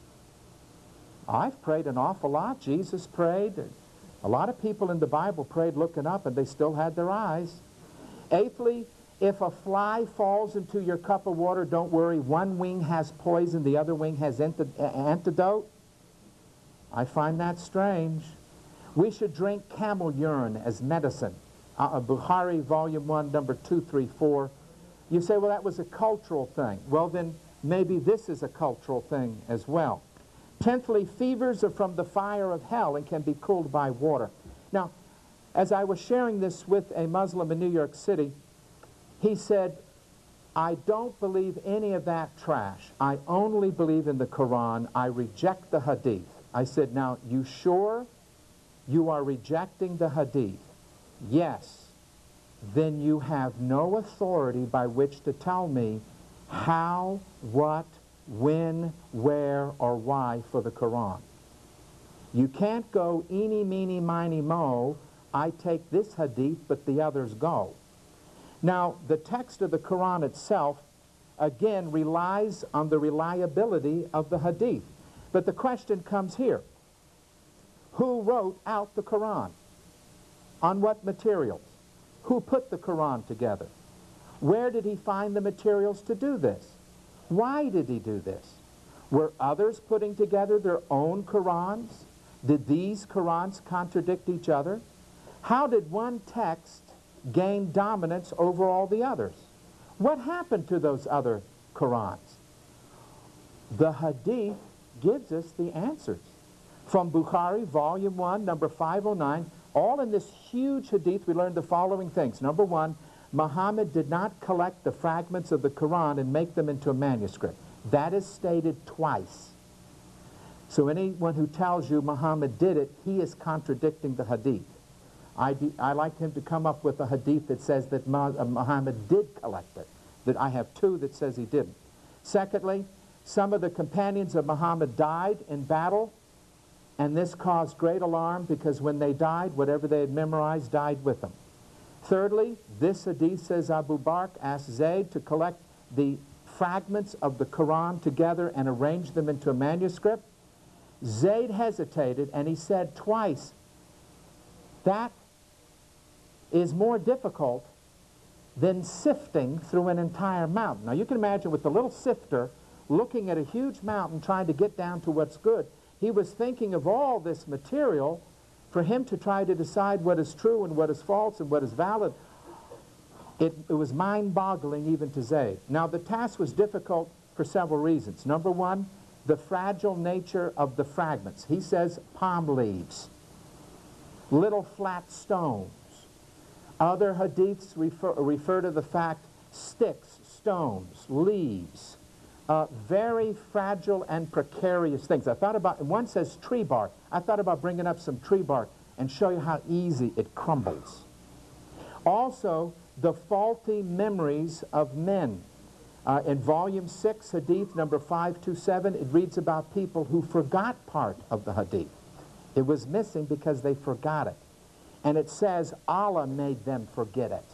I've prayed an awful lot. Jesus prayed. A lot of people in the Bible prayed looking up, and they still had their eyes. Eighthly, if a fly falls into your cup of water, don't worry. One wing has poison, the other wing has antidote. I find that strange. We should drink camel urine as medicine. Uh, Bukhari, volume one, number two thirty-four. You say, well, that was a cultural thing. Well, then maybe this is a cultural thing as well. Tenthly, fevers are from the fire of hell and can be cooled by water. Now, as I was sharing this with a Muslim in New York City, he said, I don't believe any of that trash. I only believe in the Quran. I reject the hadith. I said, now, you sure? you are rejecting the hadith, yes, then you have no authority by which to tell me how, what, when, where, or why for the Quran. You can't go eeny, meeny, miny, mo, I take this hadith, but the others go. Now, the text of the Quran itself, again, relies on the reliability of the hadith. But the question comes here. Who wrote out the Quran? On what materials? Who put the Quran together? Where did he find the materials to do this? Why did he do this? Were others putting together their own Qurans? Did these Qurans contradict each other? How did one text gain dominance over all the others? What happened to those other Qurans? The Hadith gives us the answers. From Bukhari, volume one, number five oh nine, all in this huge Hadith, we learned the following things. Number one, Muhammad did not collect the fragments of the Quran and make them into a manuscript. That is stated twice. So anyone who tells you Muhammad did it, he is contradicting the Hadith. I, I like him to come up with a Hadith that says that Muhammad did collect it. That I have two that says he didn't. Secondly, some of the companions of Muhammad died in battle, and this caused great alarm because when they died, whatever they had memorized died with them. Thirdly, this Hadith says Abu Bakr asked Zayd to collect the fragments of the Quran together and arrange them into a manuscript. Zayd hesitated, and he said twice, that is more difficult than sifting through an entire mountain. Now you can imagine with the little sifter looking at a huge mountain trying to get down to what's good. He was thinking of all this material for him to try to decide what is true and what is false and what is valid. It, it was mind-boggling even to Zayd. Now the task was difficult for several reasons. Number one, the fragile nature of the fragments. He says palm leaves, little flat stones. Other hadiths refer, refer to the fact sticks, stones, leaves, uh, very fragile and precarious things. I thought about, one says tree bark. I thought about bringing up some tree bark and show you how easy it crumbles. Also, the faulty memories of men. Uh, in volume six, hadith number five two seven, it reads about people who forgot part of the hadith. It was missing because they forgot it. And it says Allah made them forget it.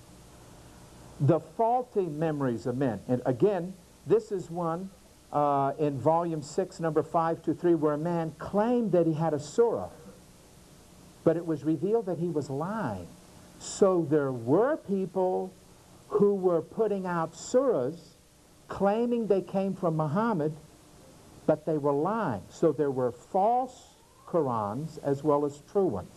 The faulty memories of men. And again, this is one uh, in volume six, number five two three, where a man claimed that he had a surah, but it was revealed that he was lying. So there were people who were putting out surahs claiming they came from Muhammad, but they were lying. So there were false Qurans as well as true ones.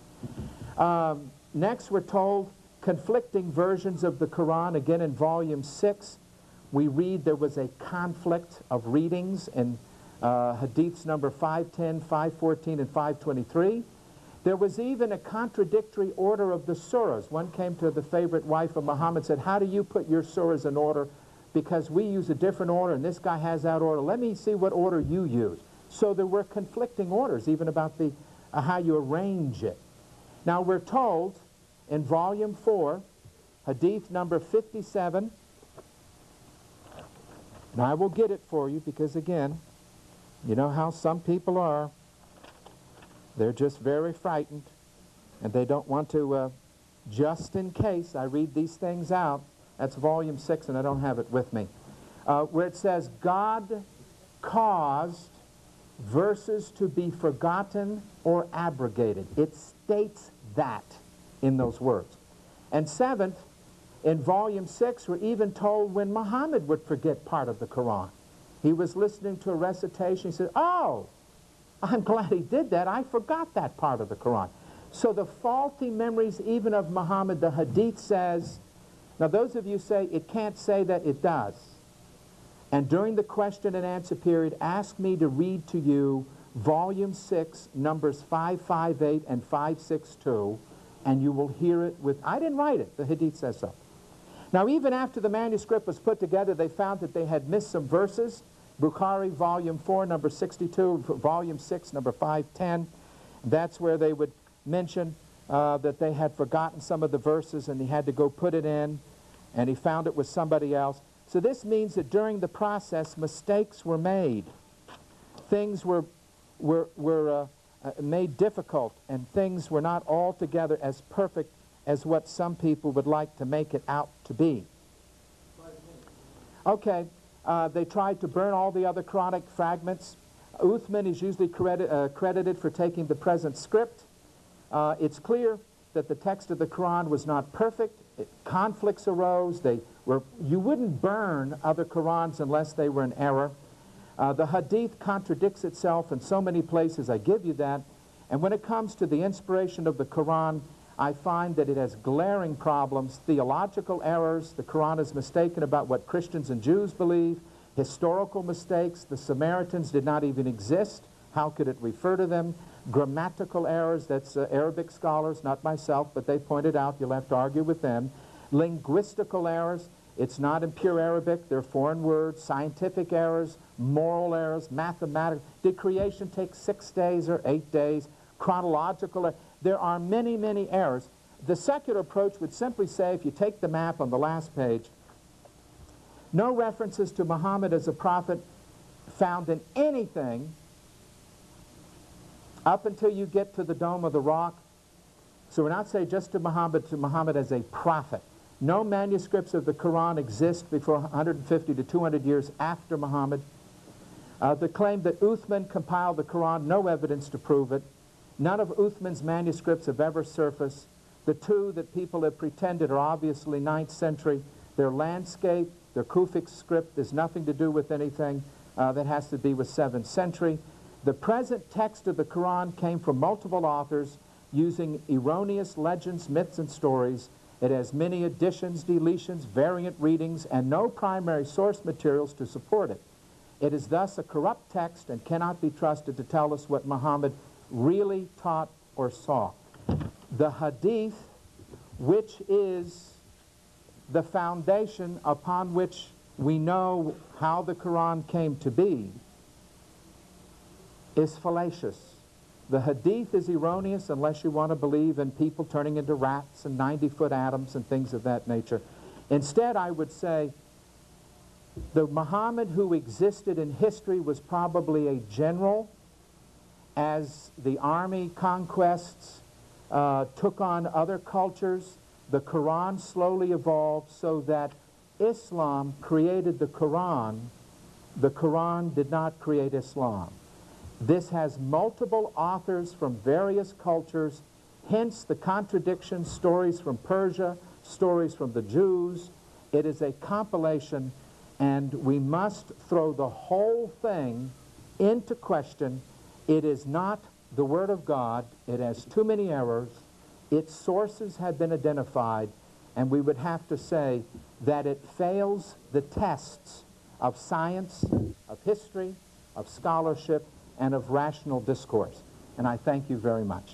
Um, next, we're told conflicting versions of the Quran. Again, in volume six, we read there was a conflict of readings in uh, hadiths number five ten, five fourteen, and five twenty-three. There was even a contradictory order of the surahs. One came to the favorite wife of Muhammad and said, how do you put your surahs in order? Because we use a different order, and this guy has that order. Let me see what order you use. So there were conflicting orders, even about the uh, how you arrange it. Now we're told in volume four, hadith number fifty-seven, and I will get it for you because, again, you know how some people are. They're just very frightened, and they don't want to, uh, just in case I read these things out. That's volume six, and I don't have it with me. Uh, where it says, God caused verses to be forgotten or abrogated. It states that in those words. And seventh, in volume six, we're even told when Muhammad would forget part of the Quran. He was listening to a recitation. He said, oh, I'm glad he did that. I forgot that part of the Quran. So the faulty memories even of Muhammad, the hadith says, now those of you say it can't say that, it does. And during the question and answer period, ask me to read to you volume six, numbers five five eight and five six two, and you will hear it with, I didn't write it, the hadith says so. Now even after the manuscript was put together, they found that they had missed some verses. Bukhari, volume four, number sixty-two, volume six, number five ten. That's where they would mention uh, that they had forgotten some of the verses and he had to go put it in, and he found it with somebody else. So this means that during the process, mistakes were made. Things were, were, were uh, uh, made difficult, and things were not altogether as perfect as what some people would like to make it out to be. Okay, uh, they tried to burn all the other Quranic fragments. Uthman is usually credit, uh, credited for taking the present script. Uh, it's clear that the text of the Quran was not perfect. It, conflicts arose. They were, you wouldn't burn other Qurans unless they were in error. Uh, the Hadith contradicts itself in so many places. I give you that. And when it comes to the inspiration of the Quran, I find that it has glaring problems, theological errors. The Quran is mistaken about what Christians and Jews believe. Historical mistakes. The Samaritans did not even exist. How could it refer to them? Grammatical errors. That's uh, Arabic scholars, not myself, but they pointed out. You'll have to argue with them. Linguistical errors. It's not in pure Arabic. They're foreign words. Scientific errors. Moral errors. Mathematical. Did creation take six days or eight days? Chronological errors. There are many, many errors. The secular approach would simply say, if you take the map on the last page, no references to Muhammad as a prophet found in anything up until you get to the Dome of the Rock. So we're not saying just to Muhammad, to Muhammad as a prophet. No manuscripts of the Quran exist before one hundred fifty to two hundred years after Muhammad. Uh, the claim that Uthman compiled the Quran, no evidence to prove it. None of Uthman's manuscripts have ever surfaced. The two that people have pretended are obviously ninth century. Their landscape, their Kufic script, there's nothing to do with anything uh, that has to be with seventh century. The present text of the Quran came from multiple authors using erroneous legends, myths, and stories. It has many additions, deletions, variant readings, and no primary source materials to support it. It is thus a corrupt text and cannot be trusted to tell us what Muhammad really taught or saw. The Hadith, which is the foundation upon which we know how the Quran came to be, is fallacious. The Hadith is erroneous unless you want to believe in people turning into rats and ninety-foot atoms and things of that nature. Instead, I would say the Muhammad who existed in history was probably a general. As the army conquests uh, took on other cultures, the Quran slowly evolved so that Islam created the Quran. The Quran did not create Islam. This has multiple authors from various cultures, hence the contradictions, stories from Persia, stories from the Jews. It is a compilation, and we must throw the whole thing into question. It is not the Word of God. It has too many errors. Its sources have been identified, and we would have to say that it fails the tests of science, of history, of scholarship, and of rational discourse. And I thank you very much.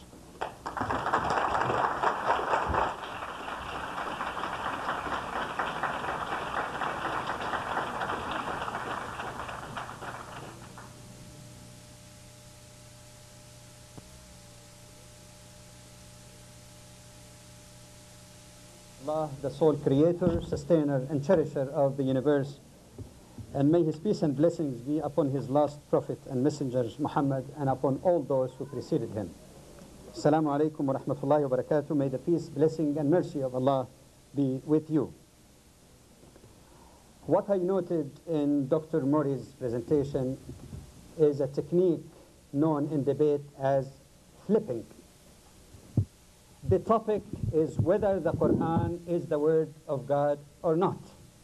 Allah, the sole creator, sustainer, and cherisher of the universe, and may his peace and blessings be upon his last prophet and messengers, Muhammad, and upon all those who preceded him. Assalamu alaikum wa rahmatullahi wa barakatuh. May the peace, blessing, and mercy of Allah be with you. What I noted in Doctor Morey's presentation is a technique known in debate as flipping. The topic is whether the Quran is the word of God or not.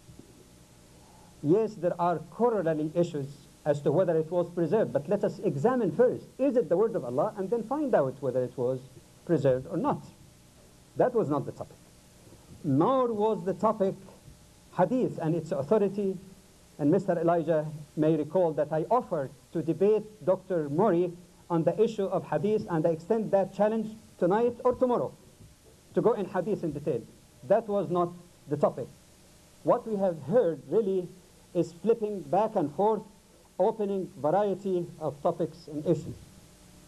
Yes, there are corollary issues as to whether it was preserved, but let us examine first, is it the word of Allah, and then find out whether it was preserved or not. That was not the topic. Nor was the topic hadith and its authority, and Mister Elijah may recall that I offered to debate Doctor Morey on the issue of hadith, and I extend that challenge tonight or tomorrow to go in hadith in detail. That was not the topic. What we have heard really is flipping back and forth, opening variety of topics and issues.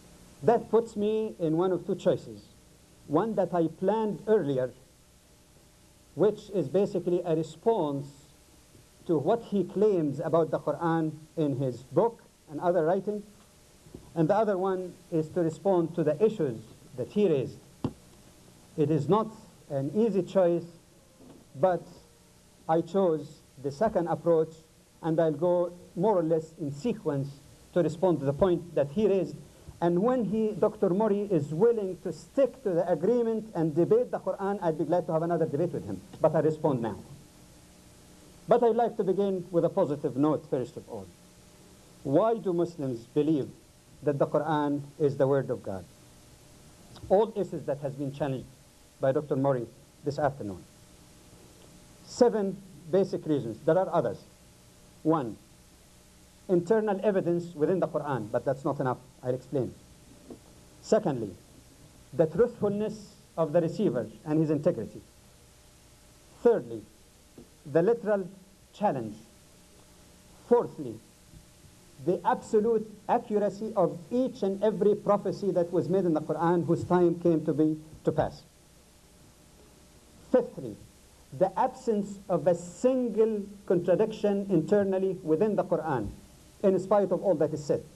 That puts me in one of two choices. One that I planned earlier, which is basically a response to what he claims about the Quran in his book and other writing. And the other one is to respond to the issues that he raised. It is not an easy choice, but I chose the second approach, and I'll go more or less in sequence to respond to the point that he raised. And when he, Doctor Morey, is willing to stick to the agreement and debate the Quran, I'd be glad to have another debate with him. But I respond now. But I'd like to begin with a positive note, first of all. Why do Muslims believe that the Quran is the Word of God? All issues that has been challenged by Doctor Morey this afternoon. Seven basic reasons. There are others. One, internal evidence within the Quran, but that's not enough. I'll explain. Secondly, the truthfulness of the receiver and his integrity. Thirdly, the literal challenge. Fourthly, the absolute accuracy of each and every prophecy that was made in the Quran whose time came to be to pass. Fifthly, the absence of a single contradiction internally within the Quran, in spite of all that is said.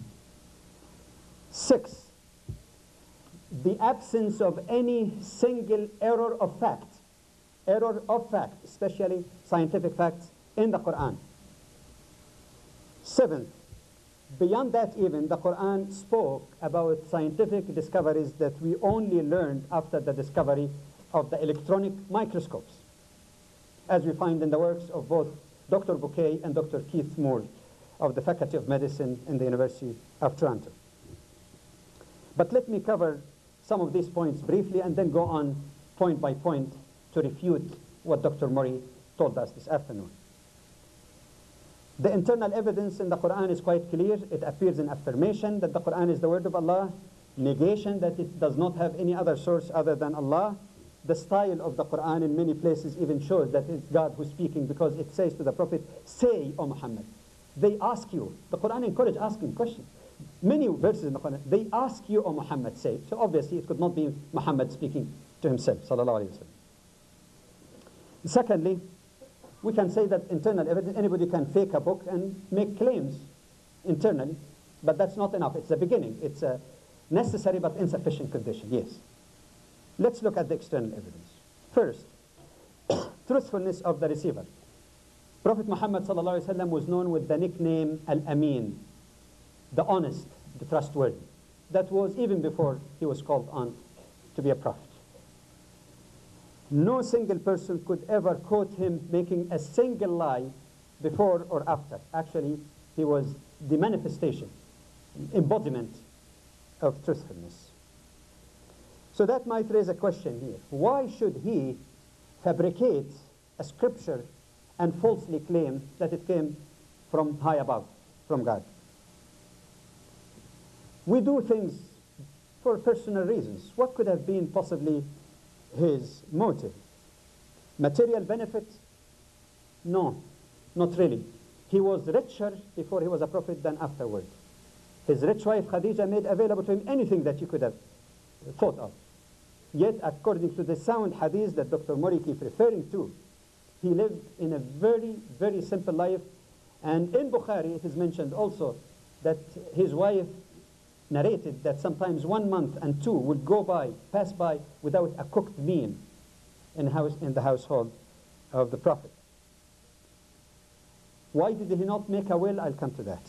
Six, the absence of any single error of fact, error of fact, especially scientific facts in the Quran. Seventh, beyond that even, the Quran spoke about scientific discoveries that we only learned after the discovery of the electronic microscopes, as we find in the works of both Doctor Bouquet and Doctor Keith Moore of the Faculty of Medicine in the University of Toronto. But let me cover some of these points briefly and then go on point by point to refute what Doctor Morey told us this afternoon. The internal evidence in the Quran is quite clear. It appears in affirmation that the Quran is the word of Allah, negation that it does not have any other source other than Allah. The style of the Quran in many places even shows that it's God who's speaking, because it says to the Prophet, say, O Muhammad. They ask you. The Quran encourages asking questions. Many verses in the Quran, they ask you, O Muhammad, say. So obviously it could not be Muhammad speaking to himself, sallallahu alayhi wa sallam. Secondly, we can say that internal evidence, anybody can fake a book and make claims internally, but that's not enough. It's a beginning. It's a necessary but insufficient condition, yes. Let's look at the external evidence. First, truthfulness of the receiver. Prophet Muhammad sallallahu alaihi wasallam was known with the nickname Al-Amin, the honest, the trustworthy. That was even before he was called on to be a prophet. No single person could ever quote him making a single lie before or after. Actually, he was the manifestation, embodiment of truthfulness. So that might raise a question here. Why should he fabricate a scripture and falsely claim that it came from high above, from God? We do things for personal reasons. What could have been possibly his motive? Material benefit? No, not really. He was richer before he was a prophet than afterward. His rich wife Khadija made available to him anything that you could have thought of. Yet, according to the sound hadith that Doctor Morey keeps referring to, he lived in a very, very simple life. And in Bukhari, it is mentioned also that his wife narrated that sometimes one month and two would go by, pass by, without a cooked meal in, house, in the household of the Prophet. Why did he not make a will? I'll come to that.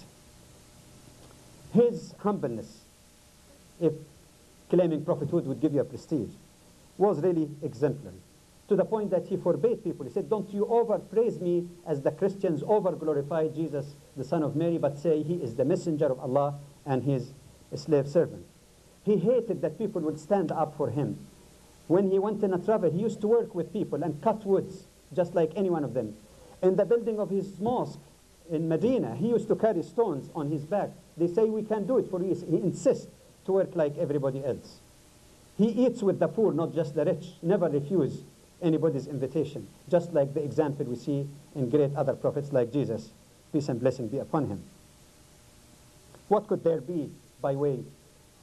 His humbleness, if claiming prophethood would give you a prestige, was really exemplary, to the point that he forbade people. He said, don't you overpraise me as the Christians over-glorify Jesus, the son of Mary, but say he is the messenger of Allah and his slave servant. He hated that people would stand up for him. When he went on a travel, he used to work with people and cut woods, just like any one of them. In the building of his mosque in Medina, he used to carry stones on his back. They say, we can do it for you. He insists to work like everybody else. He eats with the poor, not just the rich. Never refuse anybody's invitation, just like the example we see in great other prophets like Jesus. Peace and blessing be upon him. What could there be by way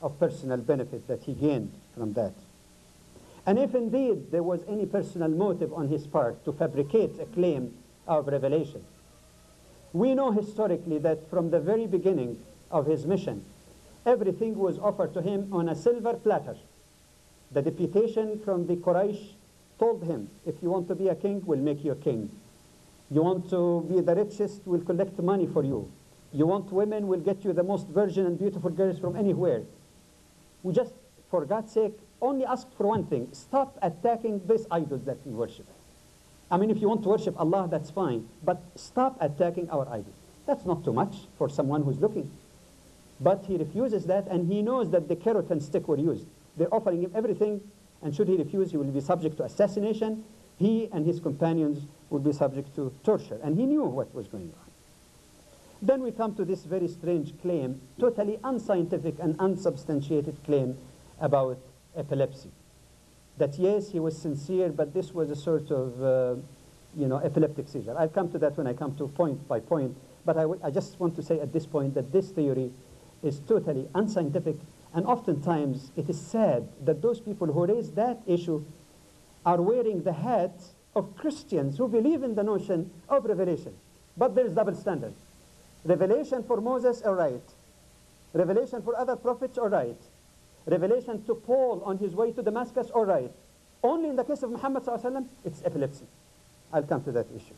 of personal benefit that he gained from that. And if indeed there was any personal motive on his part to fabricate a claim of revelation, we know historically that from the very beginning of his mission, everything was offered to him on a silver platter. The deputation from the Quraysh told him, if you want to be a king, we'll make you a king. You want to be the richest, we'll collect money for you. You want women, we'll get you the most virgin and beautiful girls from anywhere. We just, for God's sake, only asked for one thing: stop attacking these idols that we worship. I mean, if you want to worship Allah, that's fine, but stop attacking our idols. That's not too much for someone who's looking. But he refuses that, and he knows that the carrot and stick were used. They're offering him everything, and should he refuse, he will be subject to assassination. He and his companions will be subject to torture, and he knew what was going on. Then we come to this very strange claim, totally unscientific and unsubstantiated claim about epilepsy. That yes, he was sincere, but this was a sort of, uh, you know, epileptic seizure. I'll come to that when I come to point by point, but I, I just want to say at this point that this theory is totally unscientific, and oftentimes it is sad that those people who raise that issue are wearing the hat of Christians who believe in the notion of revelation. But there's double standard. Revelation for Moses, all right. Revelation for other prophets, all right. Revelation to Paul on his way to Damascus, all right. Only in the case of Muhammad sallallahu alaihi wasallam, it's epilepsy. I'll come to that issue.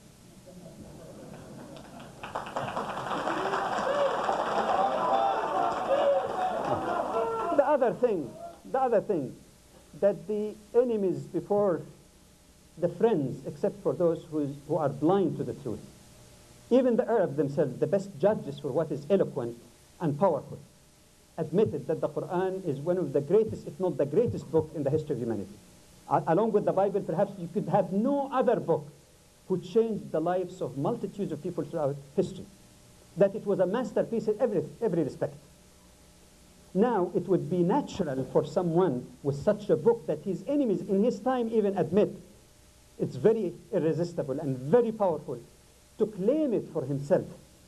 The other thing, the other thing, that the enemies before the friends, except for those who, is, who are blind to the truth, even the Arabs themselves, the best judges for what is eloquent and powerful, admitted that the Quran is one of the greatest, if not the greatest book in the history of humanity. Uh, along with the Bible, perhaps you could have no other book who changed the lives of multitudes of people throughout history. That it was a masterpiece in every, every respect. Now, it would be natural for someone with such a book that his enemies in his time even admit it's very irresistible and very powerful, to claim it for himself.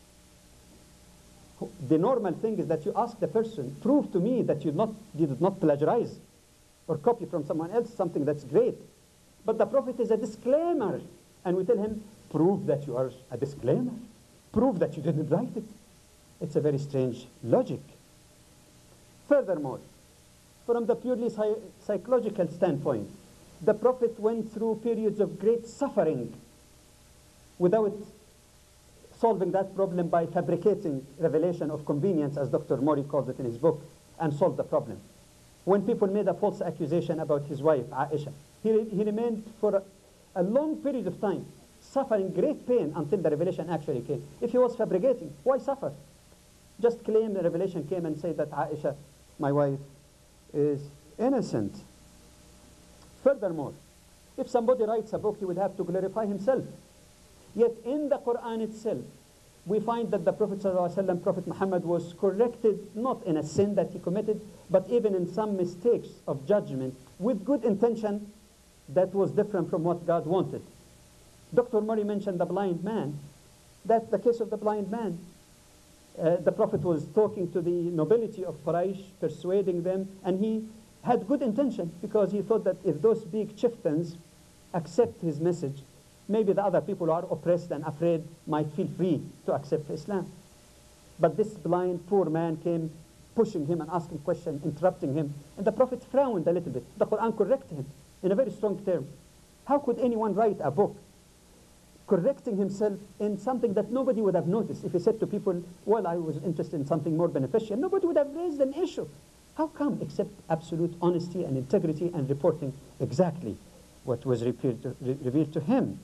The normal thing is that you ask the person, prove to me that you, not, you did not plagiarize or copy from someone else something that's great. But the Prophet is a disclaimer, and we tell him, prove that you are a disclaimer. Prove that you didn't write it. It's a very strange logic. Furthermore, from the purely psy- psychological standpoint, the Prophet went through periods of great suffering without solving that problem by fabricating revelation of convenience, as Doctor Morey calls it in his book, and solve the problem. When people made a false accusation about his wife, Aisha, he, re- he remained for a, a long period of time, suffering great pain until the revelation actually came. If he was fabricating, why suffer? Just claim the revelation came and say that Aisha, my wife, is innocent. Furthermore, if somebody writes a book, he would have to glorify himself. Yet in the Quran itself, we find that the Prophet ﷺ, Prophet Muhammad, was corrected not in a sin that he committed, but even in some mistakes of judgment with good intention that was different from what God wanted. Doctor Morey mentioned the blind man. That's the case of the blind man. Uh, the Prophet was talking to the nobility of Quraysh, persuading them, and he had good intention because he thought that if those big chieftains accept his message, maybe the other people who are oppressed and afraid might feel free to accept Islam. But this blind, poor man came pushing him and asking questions, interrupting him, and the Prophet frowned a little bit. The Quran corrected him in a very strong term. How could anyone write a book correcting himself in something that nobody would have noticed? If he said to people, well, I was interested in something more beneficial, nobody would have raised an issue. How come? Except absolute honesty and integrity and reporting exactly what was revealed to, re revealed to him.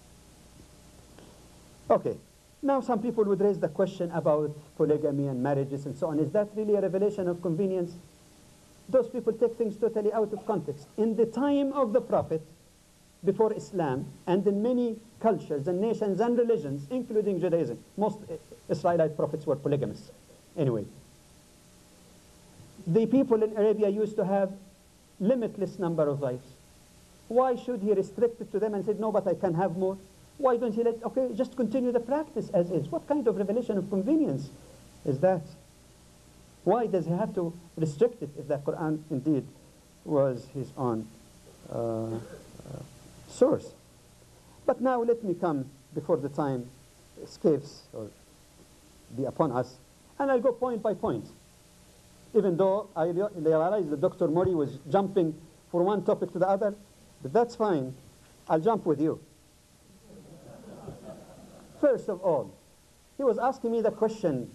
Okay, now some people would raise the question about polygamy and marriages and so on. Is that really a revelation of convenience? Those people take things totally out of context. In the time of the Prophet, before Islam, and in many cultures and nations and religions, including Judaism, most Israelite prophets were polygamous. Anyway, the people in Arabia used to have limitless number of wives. Why should he restrict it to them and say, no, but I can have more? Why don't he let, okay, just continue the practice as is? What kind of revelation of convenience is that? Why does he have to restrict it if the Quran indeed was his own uh, uh, source? But now let me come before the time escapes or be upon us, and I'll go point by point. Even though I realize that Doctor Morey was jumping from one topic to the other, but that's fine. I'll jump with you. First of all, he was asking me the question,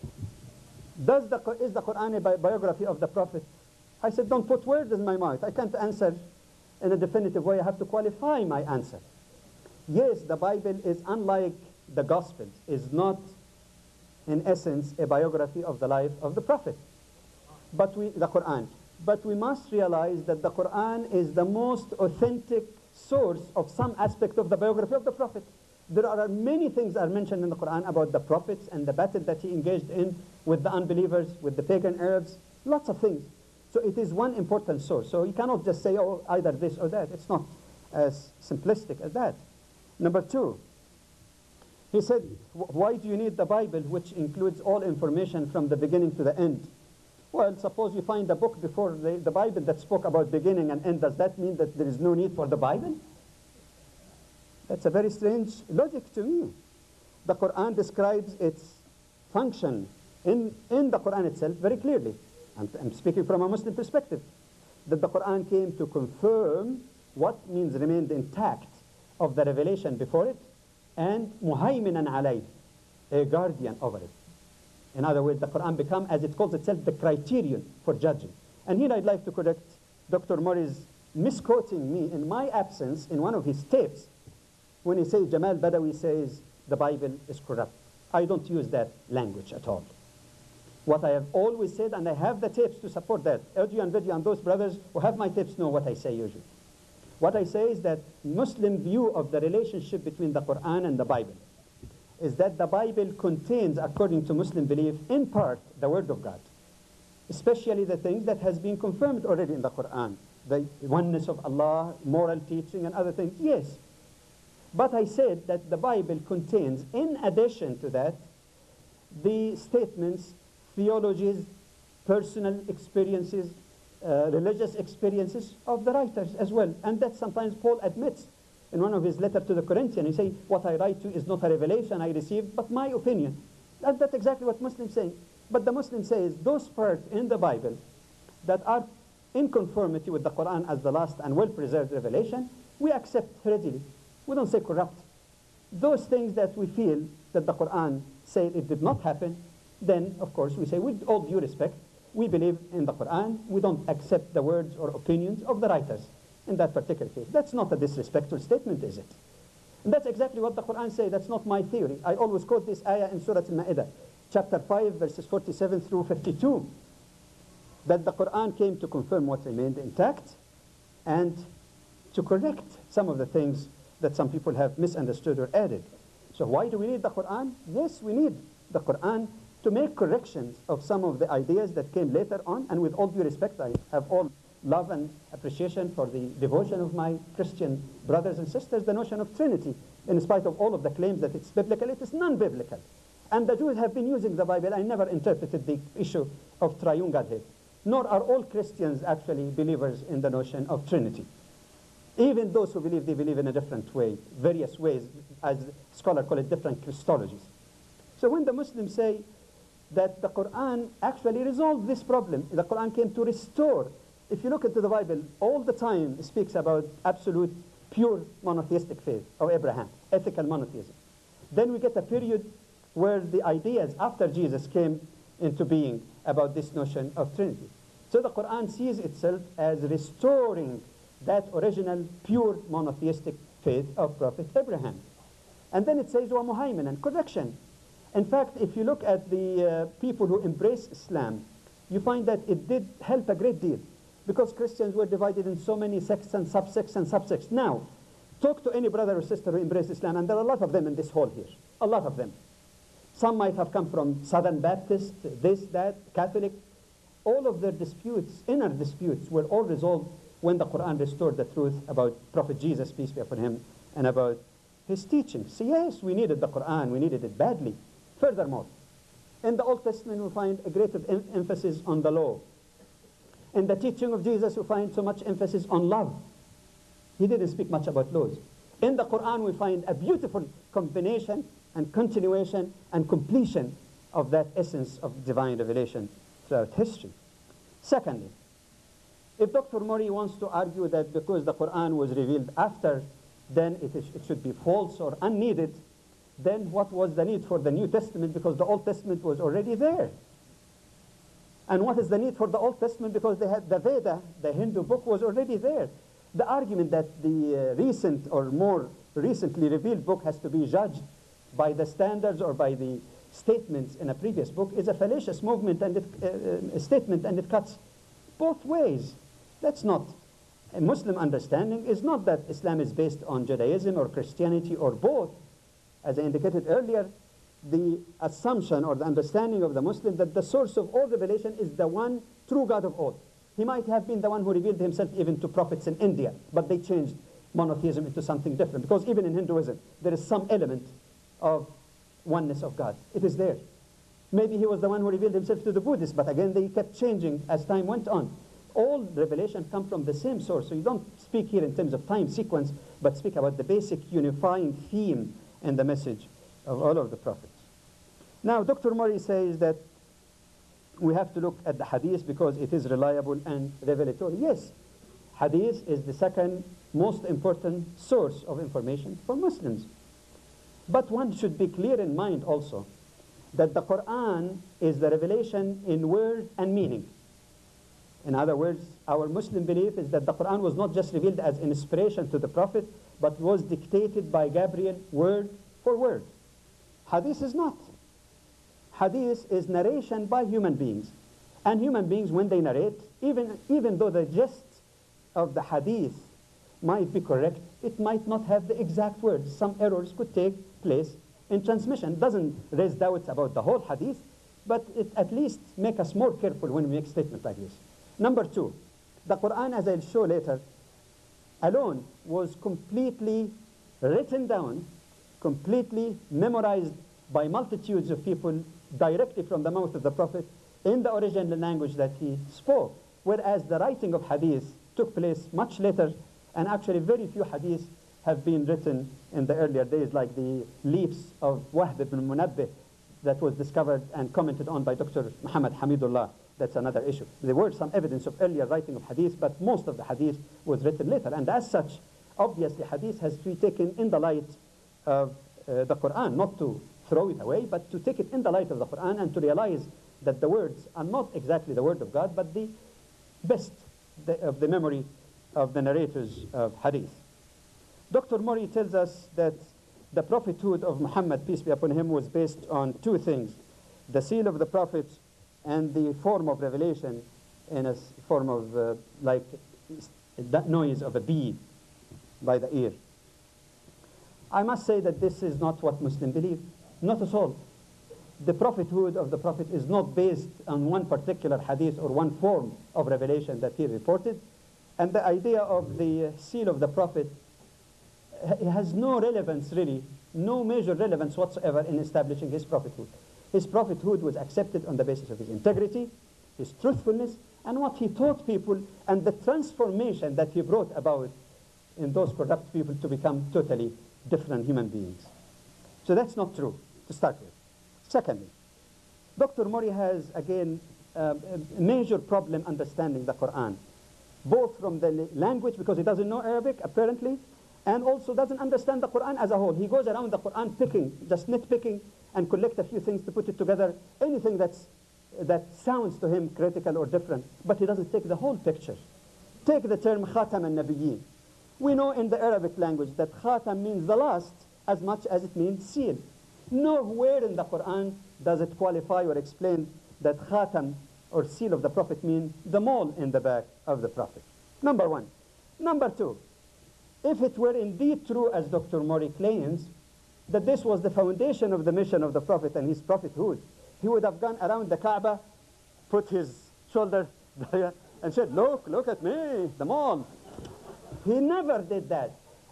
Does the, is the Quran a bi biography of the Prophet? I said, don't put words in my mouth. I can't answer in a definitive way. I have to qualify my answer. Yes, the Bible is unlike the Gospels, is not in essence a biography of the life of the Prophet, but we, the Quran. But we must realize that the Quran is the most authentic source of some aspect of the biography of the Prophet. There are many things that are mentioned in the Quran about the prophets and the battle that he engaged in with the unbelievers, with the pagan Arabs, lots of things. So it is one important source. So you cannot just say, oh, either this or that. It's not as simplistic as that. Number two, he said, why do you need the Bible, which includes all information from the beginning to the end? Well, suppose you find a book before the, the Bible that spoke about beginning and end. Does that mean that there is no need for the Bible? That's a very strange logic to me. The Quran describes its function in, in the Quran itself very clearly. I'm, I'm speaking from a Muslim perspective. That the Quran came to confirm what means remained intact of the revelation before it, and muhaiminan alayh, a guardian over it. In other words, the Quran become, as it calls itself, the criterion for judging. And here I'd like to correct Doctor Morey's misquoting me in my absence in one of his tapes when he says, Jamal Badawi says the Bible is corrupt. I don't use that language at all. What I have always said, and I have the tapes to support that, Audio and video, and those brothers who have my tapes know what I say usually. What I say is that Muslim view of the relationship between the Quran and the Bible is that the Bible contains, according to Muslim belief, in part, the Word of God, especially the things that has been confirmed already in the Quran, the oneness of Allah, moral teaching, and other things, yes. But I said that the Bible contains, in addition to that, the statements, theologies, personal experiences, uh, religious experiences of the writers as well. And that sometimes Paul admits in one of his letters to the Corinthians. He says, what I write to you is not a revelation I received, but my opinion. And that's exactly what Muslims say. But the Muslim says those parts in the Bible that are in conformity with the Quran as the last and well-preserved revelation, we accept readily. We don't say corrupt. Those things that we feel that the Quran said it did not happen, then, of course, we say, with all due respect, we believe in the Quran. We don't accept the words or opinions of the writers in that particular case. That's not a disrespectful statement, is it? And that's exactly what the Quran says. That's not my theory. I always quote this ayah in Surah Al-Ma'idah, chapter five, verses forty-seven through fifty-two, that the Quran came to confirm what remained intact and to correct some of the things that some people have misunderstood or added. So why do we need the Quran? Yes, we need the Quran to make corrections of some of the ideas that came later on. And with all due respect, I have all love and appreciation for the devotion of my Christian brothers and sisters, the notion of Trinity. In spite of all of the claims that it's biblical, it is non-biblical. And the Jews have been using the Bible. I never interpreted the issue of triune Godhead. Nor are all Christians actually believers in the notion of Trinity. Even those who believe, they believe in a different way, various ways, as scholars call it, different Christologies. So when the Muslims say that the Quran actually resolved this problem, the Quran came to restore. If you look into the Bible, all the time it speaks about absolute, pure monotheistic faith of Abraham, ethical monotheism. Then we get a period where the ideas after Jesus came into being about this notion of Trinity. So the Quran sees itself as restoring that original, pure monotheistic faith of Prophet Abraham. And then it says, wa muhaiminan, correction. In fact, if you look at the uh, people who embrace Islam, you find that it did help a great deal, because Christians were divided in so many sects and subsects and subsects. Now, talk to any brother or sister who embraced Islam, and there are a lot of them in this hall here, a lot of them. Some might have come from Southern Baptist, this, that, Catholic. All of their disputes, inner disputes, were all resolved when the Quran restored the truth about Prophet Jesus, peace be upon him, and about his teachings. So yes, we needed the Quran, we needed it badly. Furthermore, In the Old Testament, we find a greater em emphasis on the law. In the teaching of Jesus, we find so much emphasis on love. He didn't speak much about laws. In the Quran, we find a beautiful combination and continuation and completion of that essence of divine revelation throughout history. Secondly, if Doctor Morey wants to argue that because the Quran was revealed after, then it, is, it should be false or unneeded, then what was the need for the New Testament? Because the Old Testament was already there. And what is the need for the Old Testament? Because they had the Veda, the Hindu book, was already there. The argument that the uh, recent or more recently revealed book has to be judged by the standards or by the statements in a previous book is a fallacious movement and it, uh, uh, statement, and it cuts both ways. That's not a Muslim understanding. Is not that Islam is based on Judaism or Christianity or both. As I indicated earlier, the assumption or the understanding of the Muslim that the source of all revelation is the one true God of all. He might have been the one who revealed himself even to prophets in India, but they changed monotheism into something different, because even in Hinduism there is some element of oneness of God. It is there. Maybe he was the one who revealed himself to the Buddhists, but again they kept changing as time went on. All revelation come from the same source, so you don't speak here in terms of time sequence, but speak about the basic unifying theme and the message of all of the prophets. Now, Doctor Morey says that we have to look at the hadith because it is reliable and revelatory. Yes, hadith is the second most important source of information for Muslims. But one should be clear in mind also that the Quran is the revelation in word and meaning. In other words, our Muslim belief is that the Quran was not just revealed as inspiration to the Prophet, but was dictated by Gabriel word for word. Hadith is not. Hadith is narration by human beings. And human beings, when they narrate, even, even though the gist of the hadith might be correct, it might not have the exact words. Some errors could take place in transmission. It doesn't raise doubts about the whole hadith, but it at least makes us more careful when we make statements like this. Number two, the Quran, as I'll show later, alone was completely written down, completely memorized by multitudes of people directly from the mouth of the Prophet in the original language that he spoke, whereas the writing of hadith took place much later, and actually very few hadiths have been written in the earlier days, like the leaves of Wahb ibn Munabbih that was discovered and commented on by Doctor Muhammad Hamidullah. That's another issue. There were some evidence of earlier writing of hadith, but most of the hadith was written later, and as such, obviously hadith has to be taken in the light of uh, the Quran, not to throw it away, but to take it in the light of the Quran and to realize that the words are not exactly the word of God, but the best of the memory of the narrators of hadith. Doctor Morey tells us that the prophethood of Muhammad, peace be upon him, was based on two things: the seal of the prophet and the form of revelation in a form of uh, like that noise of a bee by the ear. I must say that this is not what Muslims believe. Not at all. The prophethood of the Prophet is not based on one particular hadith or one form of revelation that he reported. And the idea of the seal of the Prophet has no relevance really, no major relevance whatsoever in establishing his prophethood. His prophethood was accepted on the basis of his integrity, his truthfulness, and what he taught people, and the transformation that he brought about in those corrupt people to become totally different human beings. So that's not true, to start with. Secondly, Doctor Morey has, again, um, a major problem understanding the Quran, both from the language, because he doesn't know Arabic, apparently, and also doesn't understand the Quran as a whole. He goes around the Quran picking, just nitpicking, and collect a few things to put it together, anything that's, that sounds to him critical or different, but he doesn't take the whole picture. Take the term Khatam al-Nabiyyin. We know in the Arabic language that Khatam means the last as much as it means seal. Nowhere in the Quran does it qualify or explain that Khatam or seal of the Prophet mean the mole in the back of the Prophet. Number one. Number two, if it were indeed true, as Doctor Morey claims, that this was the foundation of the mission of the Prophet and his prophethood, he would have gone around the Kaaba, put his shoulder there, and said, look, look at me, the mole. He never did that.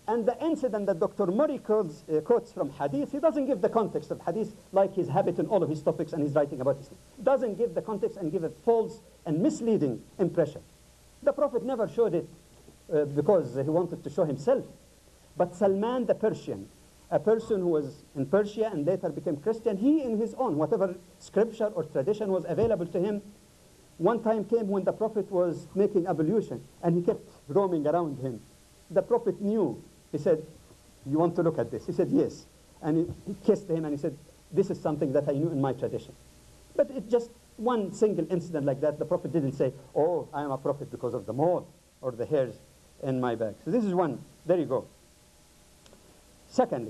And the incident that Doctor Morey quotes, uh, quotes from hadith, he doesn't give the context of hadith like his habit in all of his topics, and he's writing about Islam. Doesn't give the context and give a false and misleading impression. The Prophet never showed it uh, because he wanted to show himself. But Salman the Persian, a person who was in Persia and later became Christian, he in his own, whatever scripture or tradition was available to him, one time came when the Prophet was making ablution, and he kept roaming around him. The Prophet knew. He said, "You want to look at this?" He said, "Yes." And he, he kissed him and he said, "This is something that I knew in my tradition." But it's just one single incident like that. The Prophet didn't say, "Oh, I am a prophet because of the mole or the hairs in my back." So this is one. There you go. Secondly,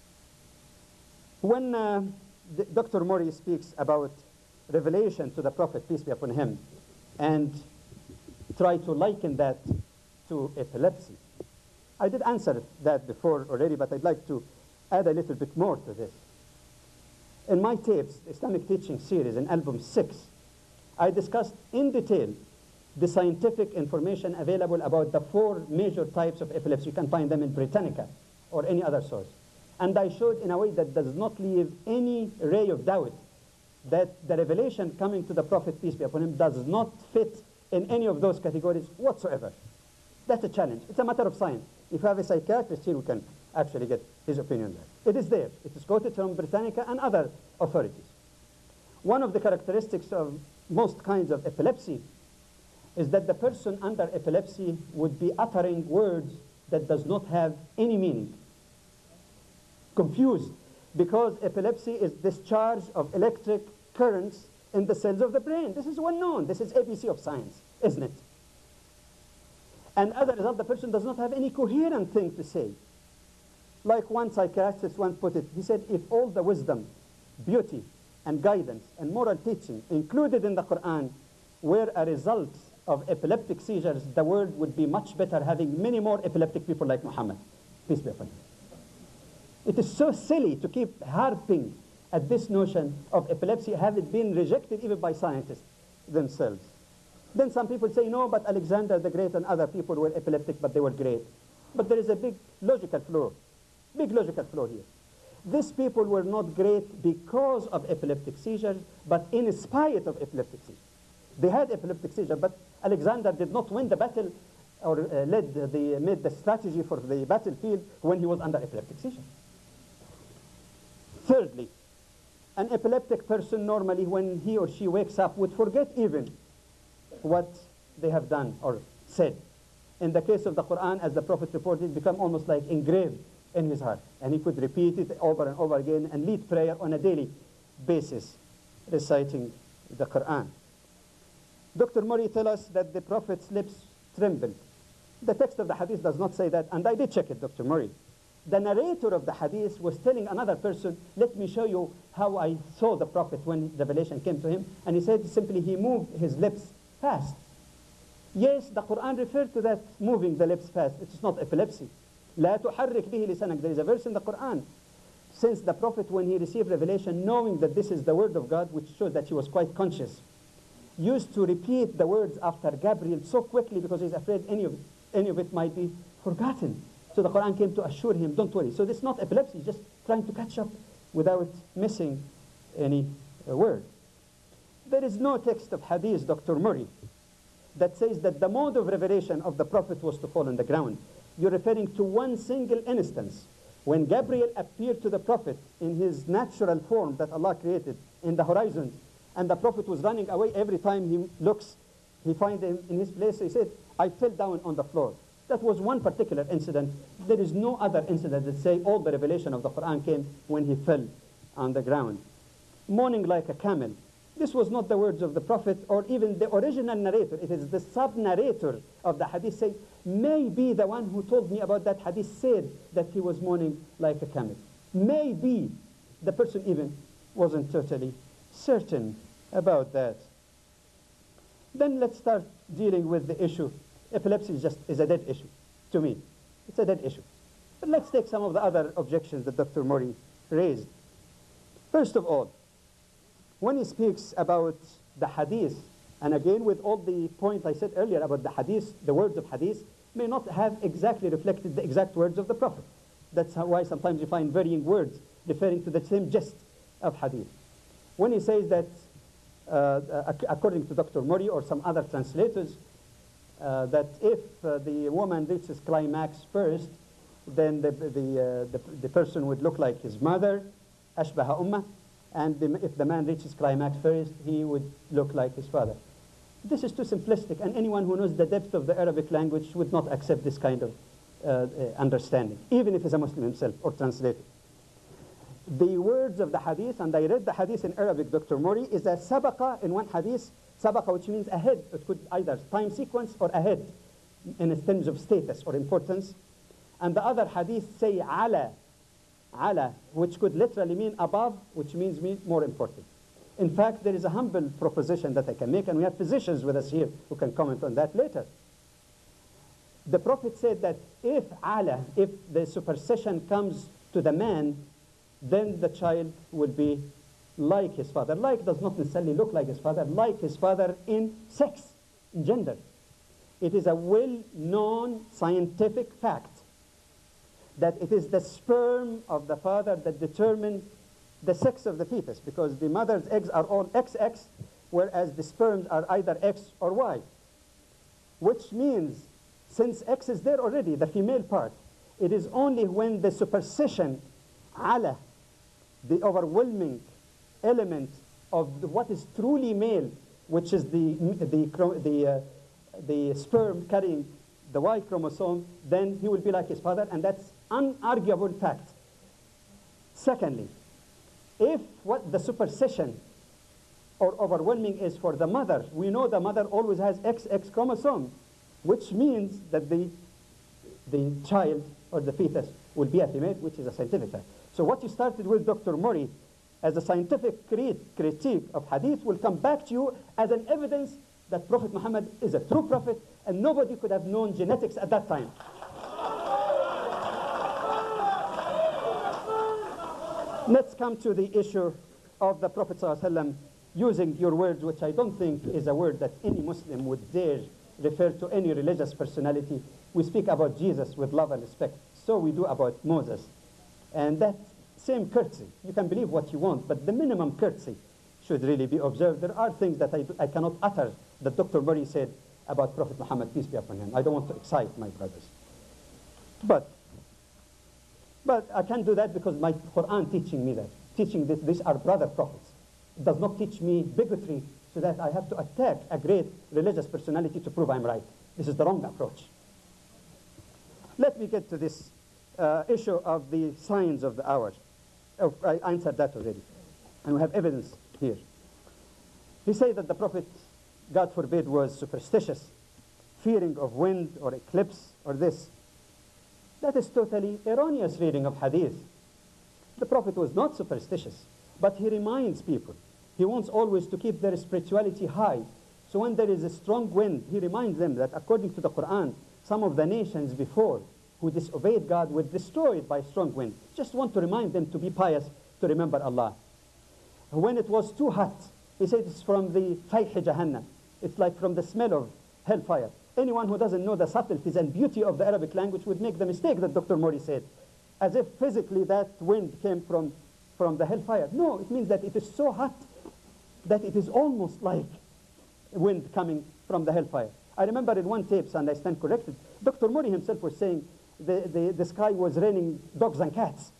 when uh, Doctor Morey speaks about revelation to the Prophet, peace be upon him, and try to liken that to epilepsy, I did answer that before already, but I'd like to add a little bit more to this. In my tapes, Islamic Teaching Series, in album six, I discussed in detail the scientific information available about the four major types of epilepsy. You can find them in Britannica or any other source. And I showed in a way that does not leave any ray of doubt that the revelation coming to the Prophet, peace be upon him, does not fit in any of those categories whatsoever. That's a challenge. It's a matter of science. If you have a psychiatrist here, we can actually get his opinion there. It is there. It is quoted from Britannica and other authorities. One of the characteristics of most kinds of epilepsy is that the person under epilepsy would be uttering words that does not have any meaning. Confused, because epilepsy is discharge of electric currents in the cells of the brain. This is well known. This is A B C of science, isn't it? And as a result, the person does not have any coherent thing to say. Like one psychiatrist once put it, he said, if all the wisdom, beauty, and guidance, and moral teaching included in the Quran were a result of epileptic seizures, the world would be much better having many more epileptic people like Muhammad. Peace be upon him. It is so silly to keep harping at this notion of epilepsy, have it been rejected even by scientists themselves. Then some people say, no, but Alexander the Great and other people were epileptic, but they were great. But there is a big logical flaw, big logical flaw here. These people were not great because of epileptic seizures, but in spite of epileptic seizures. They had epileptic seizures, but Alexander did not win the battle or uh, led the, made the strategy for the battlefield when he was under epileptic seizure. Thirdly, an epileptic person normally, when he or she wakes up, would forget even what they have done or said. In the case of the Quran, as the Prophet reported, it became almost like engraved in his heart. And he could repeat it over and over again and lead prayer on a daily basis, reciting the Quran. Doctor Morey tells us that the Prophet's lips trembled. The text of the hadith does not say that, and I did check it, Doctor Morey. The narrator of the hadith was telling another person, let me show you how I saw the Prophet when revelation came to him. And he said simply he moved his lips fast. Yes, the Quran referred to that moving the lips fast. It's not epilepsy. لا تحرك به لسانك. There is a verse in the Quran. Since the Prophet, when he received revelation, knowing that this is the word of God, which shows that he was quite conscious, used to repeat the words after Gabriel so quickly because he's afraid any of, any of it might be forgotten. So the Quran came to assure him, don't worry. So this is not epilepsy, he's just trying to catch up without missing any uh, word. There is no text of hadith, Doctor Morey, that says that the mode of revelation of the Prophet was to fall on the ground. You're referring to one single instance when Gabriel appeared to the Prophet in his natural form that Allah created in the horizon, and the Prophet was running away. Every time he looks, he finds him in his place. He said, I fell down on the floor. That was one particular incident. There is no other incident that say all the revelation of the Quran came when he fell on the ground. Mourning like a camel. This was not the words of the Prophet or even the original narrator. It is the sub-narrator of the hadith saying, maybe the one who told me about that hadith said that he was mourning like a camel. Maybe the person even wasn't totally certain about that. Then let's start dealing with the issue. Epilepsy is just is a dead issue to me. It's a dead issue. But let's take some of the other objections that Doctor Morey raised. First of all, when he speaks about the hadith, and again with all the points I said earlier about the hadith, the words of hadith, may not have exactly reflected the exact words of the Prophet. That's how, why sometimes you find varying words referring to the same gist of hadith. When he says that, uh, according to Doctor Morey or some other translators, uh, that if uh, the woman reaches climax first, then the, the, uh, the, the person would look like his mother, ashbaha ummah, and the, if the man reaches climax first, he would look like his father. This is too simplistic, and anyone who knows the depth of the Arabic language would not accept this kind of uh, uh, understanding, even if he's a Muslim himself or translator. The words of the hadith, and I read the hadith in Arabic, Doctor Morey, is a sabaqa in one hadith, sabaqa which means ahead. It could either time sequence or ahead in terms of status or importance. And the other hadith say ala, ala, which could literally mean above, which means mean more important. In fact, there is a humble proposition that I can make, and we have physicians with us here who can comment on that later. The Prophet said that if ala, if the superstition comes to the man, then the child will be like his father. Like does not necessarily look like his father, like his father in sex, in gender. It is a well-known scientific fact that it is the sperm of the father that determines the sex of the fetus, because the mother's eggs are all X X, whereas the sperms are either X or Y. Which means, since X is there already, the female part, it is only when the superstition, ala, the overwhelming element of the, what is truly male, which is the, the, the, uh, the sperm carrying the Y chromosome, then he will be like his father, and that's unarguable fact. Secondly, if what the superstition or overwhelming is for the mother, we know the mother always has X X chromosome, which means that the, the child or the fetus will be a female, which is a scientific fact. So what you started with, Doctor Morey, as a scientific crit critique of hadith will come back to you as an evidence that Prophet Muhammad is a true prophet, and nobody could have known genetics at that time. Let's come to the issue of the Prophet ﷺ using your words, which I don't think is a word that any Muslim would dare refer to any religious personality. We speak about Jesus with love and respect. So we do about Moses. And that same courtesy, you can believe what you want, but the minimum courtesy should really be observed. There are things that I, do, I cannot utter that Doctor Morey said about Prophet Muhammad, peace be upon him. I don't want to excite my brothers. But, but I can do that because my Quran teaching me that. Teaching this, these are brother prophets. It does not teach me bigotry so that I have to attack a great religious personality to prove I'm right. This is the wrong approach. Let me get to this uh, issue of the signs of the hour. Oh, I answered that already. And we have evidence here. He said that the Prophet, God forbid, was superstitious, fearing of wind or eclipse or this. That is totally erroneous reading of hadith. The Prophet was not superstitious, but he reminds people. He wants always to keep their spirituality high. So when there is a strong wind, he reminds them that according to the Quran, some of the nations before who disobeyed God were destroyed by strong wind. Just want to remind them to be pious, to remember Allah. When it was too hot, he said it's from the fayh jahannam. It's like from the smell of hellfire. Anyone who doesn't know the subtleties and beauty of the Arabic language would make the mistake that Doctor Morey said, as if physically that wind came from, from the hellfire. No, it means that it is so hot that it is almost like wind coming from the hellfire. I remember in one tape, and I stand corrected, Doctor Morey himself was saying the, the, the sky was raining dogs and cats.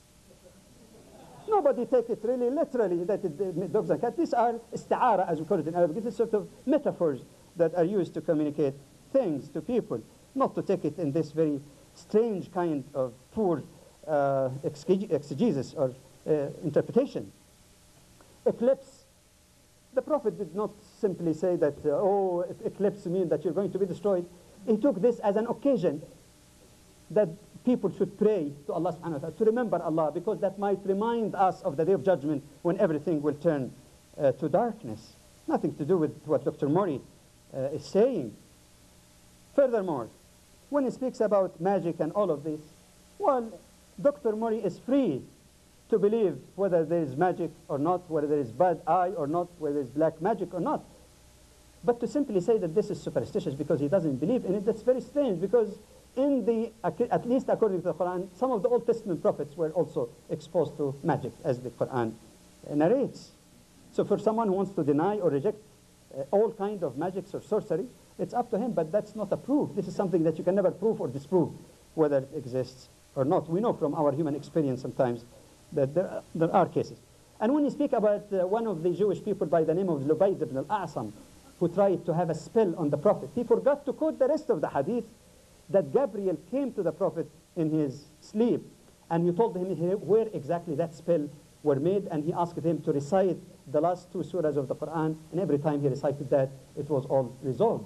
Nobody take it really literally, that it, dogs and cats. These are isti'ara, as we call it in Arabic. This is sort of metaphors that are used to communicate things to people, not to take it in this very strange kind of poor uh, exegesis or uh, interpretation. Eclipse. The Prophet did not simply say that, uh, oh, eclipse means that you're going to be destroyed. He took this as an occasion that people should pray to Allah subhanahu wa ta'ala, to remember Allah, because that might remind us of the day of judgment when everything will turn uh, to darkness. Nothing to do with what Doctor Morey uh, is saying. Furthermore, when he speaks about magic and all of this, well, Doctor Morey is free to believe whether there is magic or not, whether there is bad eye or not, whether there is black magic or not. But to simply say that this is superstitious because he doesn't believe in it, that's very strange, because in the, at least according to the Quran, some of the Old Testament prophets were also exposed to magic, as the Quran narrates. So for someone who wants to deny or reject uh, all kind of magics or sorcery, it's up to him, but that's not a proof. This is something that you can never prove or disprove, whether it exists or not. We know from our human experience sometimes that there are, there are cases. And when you speak about uh, one of the Jewish people by the name of Lubayd ibn al-A'sam, who tried to have a spell on the Prophet, he forgot to quote the rest of the hadith that Gabriel came to the Prophet in his sleep, and he told him where exactly that spell were made, and he asked him to recite the last two surahs of the Quran, and every time he recited that, it was all resolved.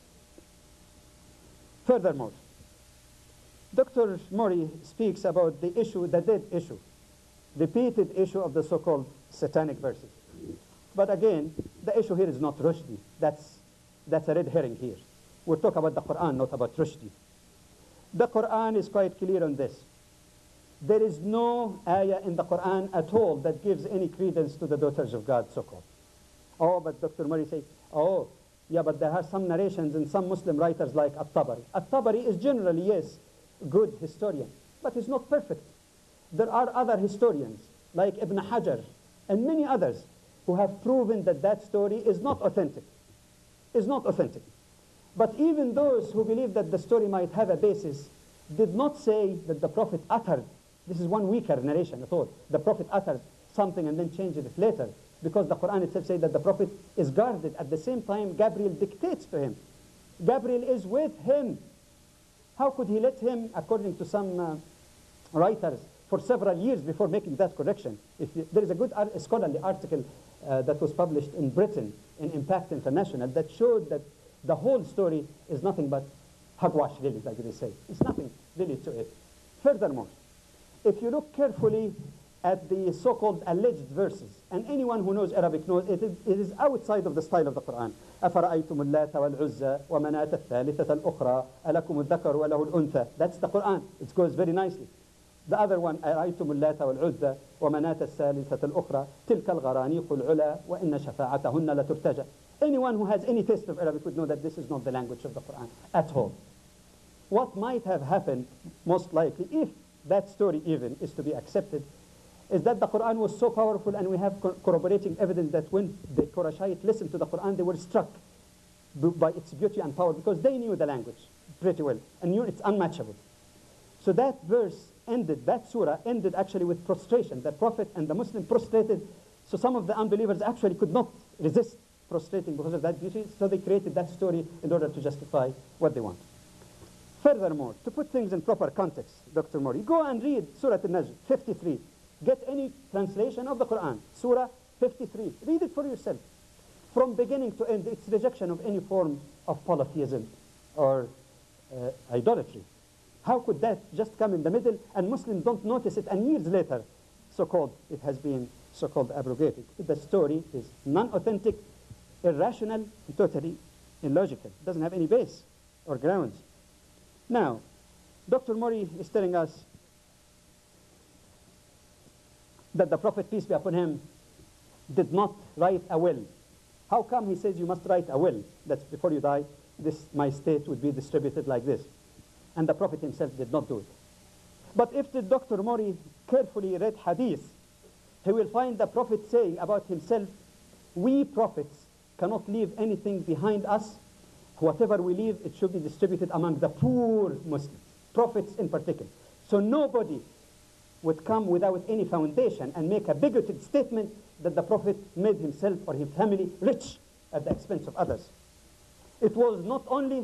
Furthermore, Doctor Morey speaks about the issue, the dead issue, repeated issue of the so-called satanic verses. But again, the issue here is not Rushdie. That's, that's a red herring here. We're talking about the Quran, not about Rushdie. The Quran is quite clear on this. There is no ayah in the Quran at all that gives any credence to the daughters of God, so-called. Oh, but Doctor Morey says, oh, yeah, but there are some narrations in some Muslim writers like At-Tabari. At-Tabari is generally, yes, good historian, but he's not perfect. There are other historians, like Ibn Hajar and many others, who have proven that that story is not authentic, is not authentic. But even those who believe that the story might have a basis did not say that the Prophet uttered, this is one weaker narration at all, the Prophet uttered something and then changed it later, because the Quran itself says that the Prophet is guarded. At the same time, Gabriel dictates to him. Gabriel is with him. How could he let him, according to some uh, writers, for several years before making that correction? If you, there is a good ar scholarly article uh, that was published in Britain, in Impact International, that showed that the whole story is nothing but hogwash, really, like they say. It's nothing really to it. Furthermore, if you look carefully at the so-called alleged verses, and anyone who knows Arabic knows it is, it is outside of the style of the Quran. أَفَرَأَيْتُمُ اللَّاتَ وَالْعُزَّى وَمَنَاةَ الثَّالِثَةَ الْأُخْرَى أَلَكُمُ الذَّكَرُ وَلَهُ الْأُنْثَى. That's the Quran. It goes very nicely. The other one, أَرَأَيْتُمُ اللَّاتَ وَالْعُزَّى وَمَنَاةَ الثَّالِثَةَ الْأُخْرَى تِلْكَ الْغَرَانِيقُ الْعُلَى وَإِنَّ شَفَاعَتَهُنَّ لَتُرْتَجَى. Anyone who has any taste of Arabic would know that this is not the language of the Quran at all. What might have happened, most likely, if that story even is to be accepted, is that the Quran was so powerful, and we have corroborating evidence that when the Qurayshite listened to the Quran, they were struck by its beauty and power, because they knew the language pretty well and knew it's unmatchable. So that verse ended, that surah ended actually with prostration. The Prophet and the Muslim prostrated, so some of the unbelievers actually could not resist prostrating because of that beauty, so they created that story in order to justify what they want. Furthermore, to put things in proper context, Doctor Morey, go and read Surah Al-Najm, fifty-three. Get any translation of the Quran, Surah fifty-three. Read it for yourself. From beginning to end, it's rejection of any form of polytheism or uh, idolatry. How could that just come in the middle and Muslims don't notice it, and years later, so-called, it has been so-called abrogated? The story is non-authentic, irrational, and totally illogical. It doesn't have any base or grounds. Now, Doctor Morey is telling us that the Prophet, peace be upon him, did not write a will. How come he says you must write a will? That before you die, this, my estate would be distributed like this. And the Prophet himself did not do it. But if the Doctor Morey carefully read hadith, he will find the Prophet saying about himself, we prophets cannot leave anything behind us. Whatever we leave, it should be distributed among the poor Muslims, prophets in particular. So nobody would come without any foundation and make a bigoted statement that the Prophet made himself or his family rich at the expense of others. It was not only,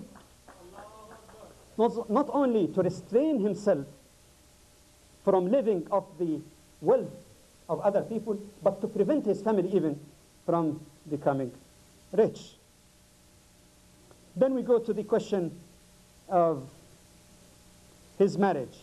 not, not only to restrain himself from living off the wealth of other people, but to prevent his family even from becoming rich. Then we go to the question of his marriage.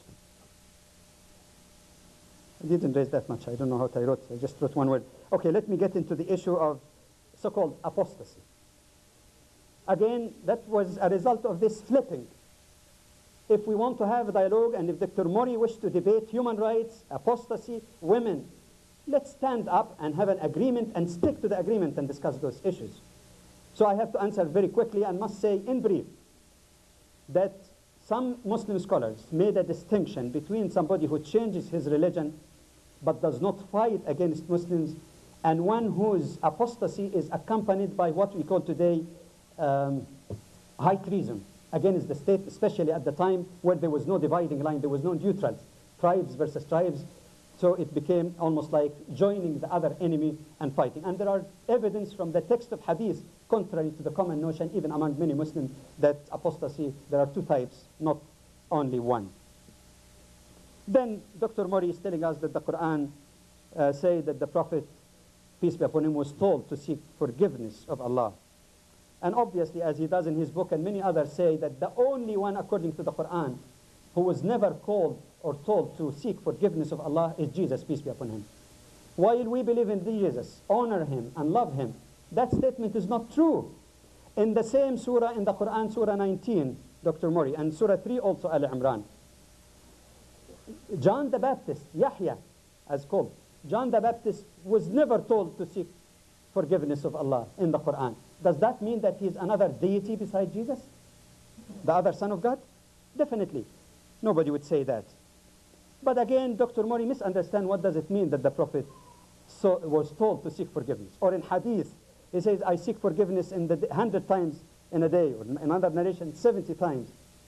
I didn't raise that much. I don't know how I wrote. I just wrote one word. Okay, let me get into the issue of so-called apostasy. Again, that was a result of this flipping. If we want to have a dialogue, and if Doctor Morey wished to debate human rights, apostasy, women, let's stand up and have an agreement and stick to the agreement and discuss those issues. So I have to answer very quickly and must say in brief that some Muslim scholars made a distinction between somebody who changes his religion but does not fight against Muslims and one whose apostasy is accompanied by what we call today um, high treason against the state, especially at the time where there was no dividing line, there was no neutrals, tribes versus tribes. So it became almost like joining the other enemy and fighting. And there are evidence from the text of hadith, contrary to the common notion, even among many Muslims, that apostasy, there are two types, not only one. Then Doctor Morey is telling us that the Quran uh, say that the Prophet, peace be upon him, was told to seek forgiveness of Allah. And obviously, as he does in his book, and many others say that the only one, according to the Quran, who was never called or told to seek forgiveness of Allah is Jesus, peace be upon him. While we believe in Jesus, honor him and love him, that statement is not true. In the same surah in the Quran, Surah nineteen, Doctor Morey, and Surah three also, Al Imran, John the Baptist, Yahya, as called, John the Baptist was never told to seek forgiveness of Allah in the Quran. Does that mean that he is another deity beside Jesus? The other Son of God? Definitely. Nobody would say that. But again, Doctor Morey misunderstands what does it mean that the Prophet so, was told to seek forgiveness. Or in Hadith, he says, I seek forgiveness in the hundred times in a day, or in another narration, seventy times.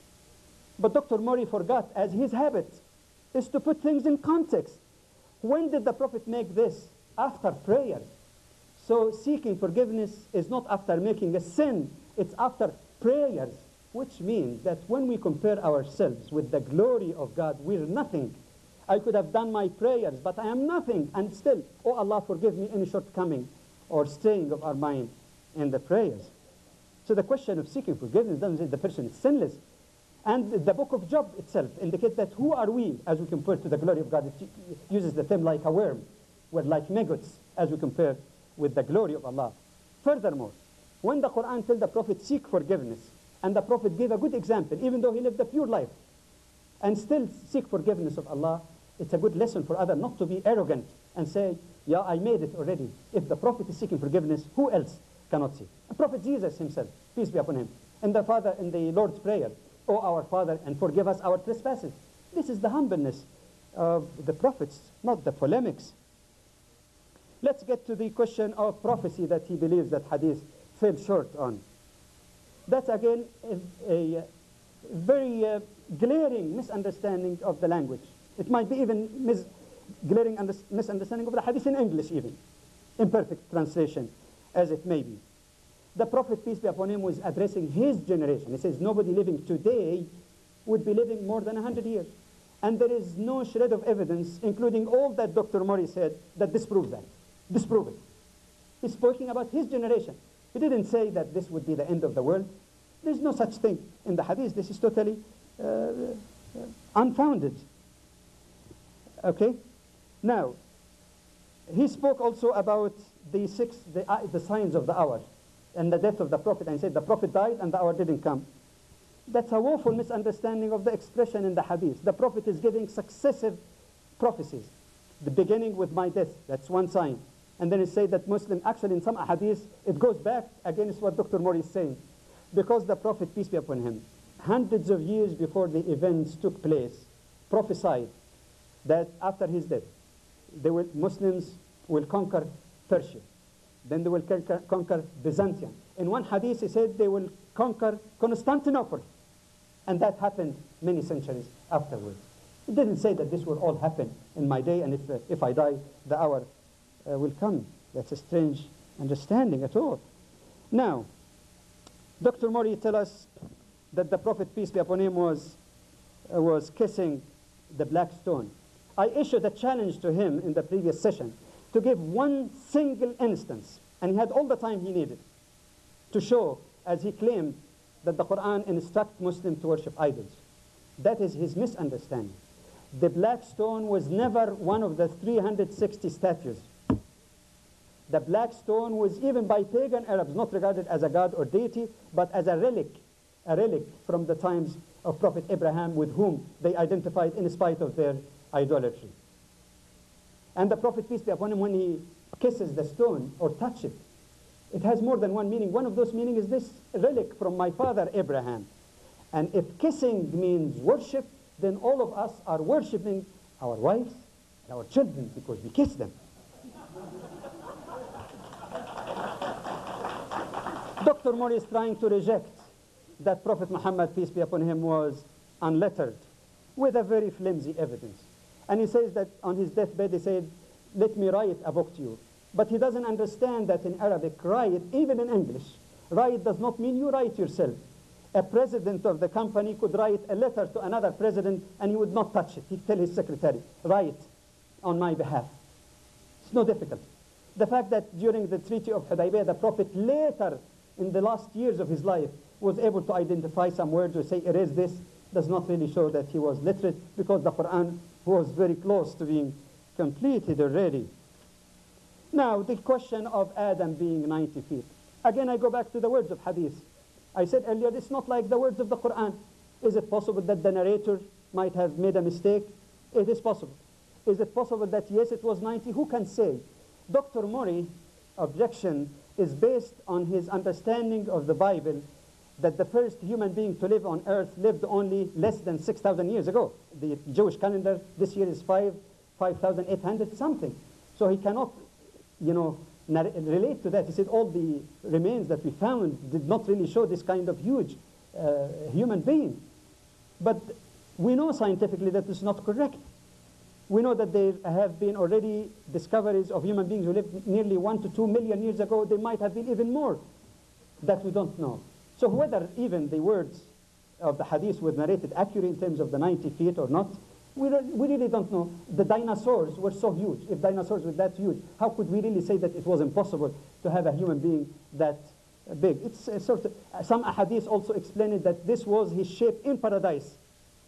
But Doctor Morey forgot, as his habit is to put things in context. When did the Prophet make this? After prayer. So seeking forgiveness is not after making a sin, it's after prayers, which means that when we compare ourselves with the glory of God, we're nothing. I could have done my prayers, but I am nothing, and still, oh Allah, forgive me any shortcoming or straying of our mind in the prayers. So the question of seeking forgiveness doesn't say the person is sinless. And the book of Job itself indicates that who are we as we compare to the glory of God? It uses the term like a worm. We're like maggots as we compare with the glory of Allah. Furthermore, when the Quran tells the Prophet seek forgiveness, and the Prophet gave a good example, even though he lived a pure life, and still seek forgiveness of Allah, it's a good lesson for others not to be arrogant and say, yeah, I made it already. If the Prophet is seeking forgiveness, who else cannot seek? The Prophet Jesus himself, peace be upon him, in the Father, in the Lord's Prayer, O our Father, and forgive us our trespasses. This is the humbleness of the prophets, not the polemics. Let's get to the question of prophecy that he believes that hadith fell short on. That's again a, a very uh, glaring misunderstanding of the language. It might be even mis glaring misunderstanding of the hadith in English even. Imperfect translation as it may be. The Prophet, peace be upon him, was addressing his generation. He says nobody living today would be living more than one hundred years. And there is no shred of evidence, including all that Doctor Morey said, that disproves that. Disprove it. He's speaking about his generation. He didn't say that this would be the end of the world. There's no such thing in the hadith. This is totally uh, unfounded. Okay? Now, he spoke also about the six, the, uh, the signs of the hour and the death of the Prophet, and he said the Prophet died and the hour didn't come. That's a woeful misunderstanding of the expression in the hadith. The Prophet is giving successive prophecies. The beginning with my death, that's one sign. And then he said that Muslim, actually in some hadith, it goes back against what Doctor Morey is saying. Because the Prophet, peace be upon him, hundreds of years before the events took place, prophesied that after his death, they will, Muslims will conquer Persia. Then they will conquer, conquer Byzantium. In one hadith, he said they will conquer Constantinople. And that happened many centuries afterwards. He didn't say that this will all happen in my day, and if, uh, if I die, the hour uh, will come. That's a strange understanding at all. Now, Doctor Morey tells us that the Prophet, peace be upon him, was, uh, was kissing the black stone. I issued a challenge to him in the previous session to give one single instance, and he had all the time he needed, to show, as he claimed, that the Quran instructs Muslims to worship idols. That is his misunderstanding. The black stone was never one of the three hundred sixty statues. The black stone was, even by pagan Arabs, not regarded as a god or deity, but as a relic, a relic from the times of Prophet Abraham, with whom they identified in spite of their idolatry. And the Prophet, peace be upon him, when he kisses the stone or touches it, It has more than one meaning. One of those meanings is this relic from my father Abraham. And if kissing means worship, then all of us are worshiping our wives and our children because we kiss them. Doctor Morey is trying to reject that Prophet Muhammad, peace be upon him, was unlettered with a very flimsy evidence. And he says that on his deathbed he said, let me write a book to you. But he doesn't understand that in Arabic, write, even in English, write does not mean you write yourself. A president of the company could write a letter to another president and he would not touch it. He'd tell his secretary, write on my behalf. It's no difficult. The fact that during the Treaty of Hudaybiyah, the Prophet later, in the last years of his life, was able to identify some words or say, erase this, does not really show that he was literate, because the Quran was very close to being completed already. Now, the question of Adam being ninety feet. Again, I go back to the words of Hadith. I said earlier, it's not like the words of the Quran. Is it possible that the narrator might have made a mistake? It is possible. Is it possible that, yes, it was ninety? Who can say? Doctor Morey's objection is based on his understanding of the Bible, that the first human being to live on earth lived only less than six thousand years ago. The Jewish calendar this year is five thousand eight hundred something. So he cannot, you know, relate to that. He said all the remains that we found did not really show this kind of huge uh, human being. But we know scientifically that this is not correct. We know that there have been already discoveries of human beings who lived nearly one to two million years ago. There might have been even more that we don't know. So whether even the words of the hadith were narrated accurately in terms of the ninety feet or not, we, re we really don't know. The dinosaurs were so huge. If dinosaurs were that huge, how could we really say that it was impossible to have a human being that big? It's a sort of, some hadith also explained that this was his shape in paradise.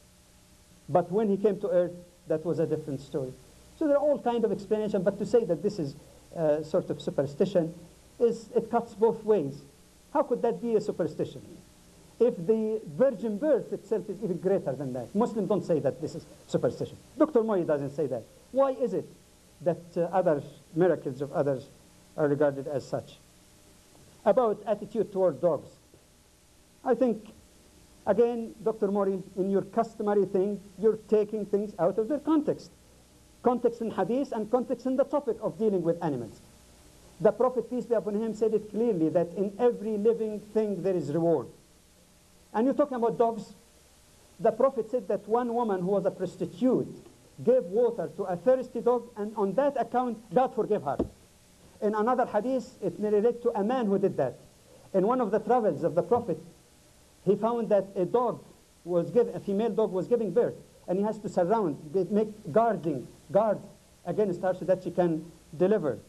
But when he came to earth, that was a different story. So there are all kinds of explanations, but to say that this is uh, sort of superstition, is it cuts both ways. How could that be a superstition? If the virgin birth itself is even greater than that. Muslims don't say that this is superstition. Doctor Morey doesn't say that. Why is it that uh, other miracles of others are regarded as such? About attitude toward dogs. I think, again, Doctor Morey, in your customary thing, you're taking things out of their context. Context in hadith and context in the topic of dealing with animals. The Prophet, peace be upon him, said it clearly that in every living thing there is reward. And you're talking about dogs. The Prophet said that one woman who was a prostitute gave water to a thirsty dog, and on that account, God forgave her. In another hadith, it narrated to a man who did that. In one of the travels of the Prophet, he found that a dog was given, a female dog was giving birth, and he has to surround, make guarding, guard against her so that she can deliver.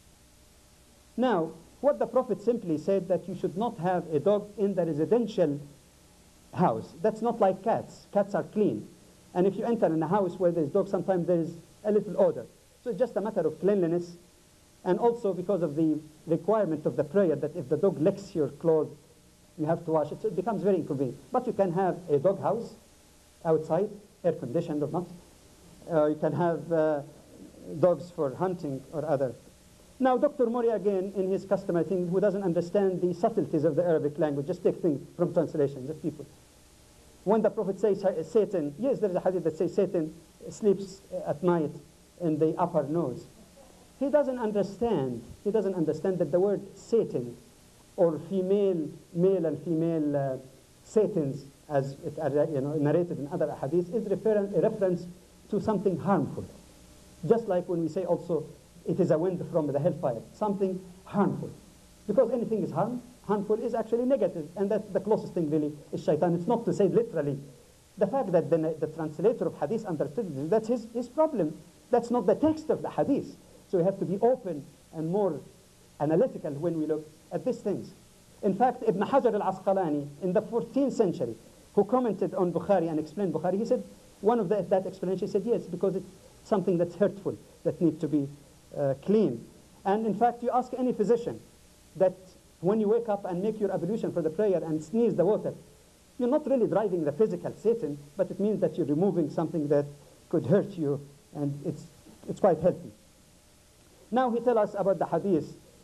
Now, what the Prophet simply said that you should not have a dog in the residential house. That's not like cats. Cats are clean. And if you enter in a house where there's dogs, sometimes there's a little odor. So it's just a matter of cleanliness, and also because of the requirement of the prayer that if the dog licks your clothes, you have to wash it. So it becomes very inconvenient. But you can have a dog house outside, air conditioned or not. Uh, you can have uh, dogs for hunting or other. Now, Doctor Morey, again, in his customary thing, who doesn't understand the subtleties of the Arabic language, just take things from translation, just people. When the Prophet says Satan, yes, there is a hadith that says Satan sleeps at night in the upper nose. He doesn't understand, he doesn't understand that the word Satan, or female, male and female uh, Satans, as it uh, you know, narrated in other hadiths, is referring, a reference to something harmful. Just like when we say also, it is a wind from the hellfire, something harmful. Because anything is harm, harmful is actually negative, and that's the closest thing really is shaitan. It's not to say literally. The fact that the, the translator of hadith understood it, that's his, his problem. That's not the text of the hadith. So we have to be open and more analytical when we look at these things. In fact, Ibn Hajar al-Asqalani, in the fourteenth century, who commented on Bukhari and explained Bukhari, he said, one of the, that explanation, he said, yes, because it's something that's hurtful, that needs to be Uh, clean. And in fact, you ask any physician that when you wake up and make your ablution for the prayer and sneeze the water, you're not really driving the physical Satan, but it means that you're removing something that could hurt you, and it's, it's quite healthy. Now he tells us about the hadith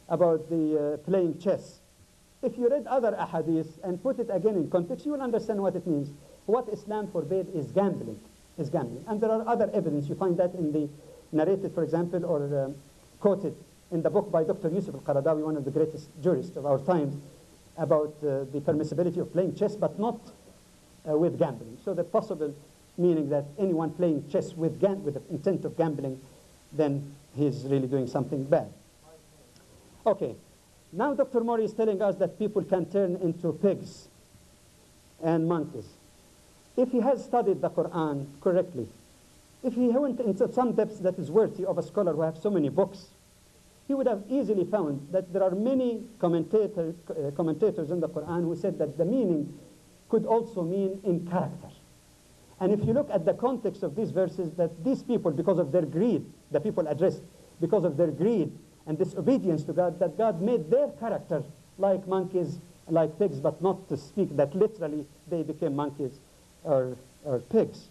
about the uh, playing chess. If you read other ahadith and put it again in context, you will understand what it means. What Islam forbade is gambling, is gambling. And there are other evidence. You find that in the narrated, for example, or um, quoted in the book by Doctor Yusuf al-Qaradawi, one of the greatest jurists of our times, about uh, the permissibility of playing chess, but not uh, with gambling. So the possible meaning that anyone playing chess with, gam with the intent of gambling, then he's really doing something bad. Okay. Now Doctor Morey is telling us that people can turn into pigs and monkeys. If he has studied the Quran correctly, if he went into some depths that is worthy of a scholar who has so many books, he would have easily found that there are many commentator, uh, commentators in the Quran who said that the meaning could also mean in character. And if you look at the context of these verses, that these people, because of their greed, the people addressed, because of their greed and disobedience to God, that God made their character like monkeys, like pigs, but not to speak that literally they became monkeys or, or pigs.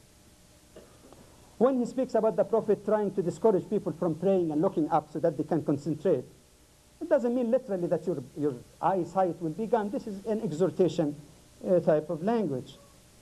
When he speaks about the Prophet trying to discourage people from praying and looking up so that they can concentrate, it doesn't mean literally that your, your eyesight will be gone. This is an exhortation uh, type of language.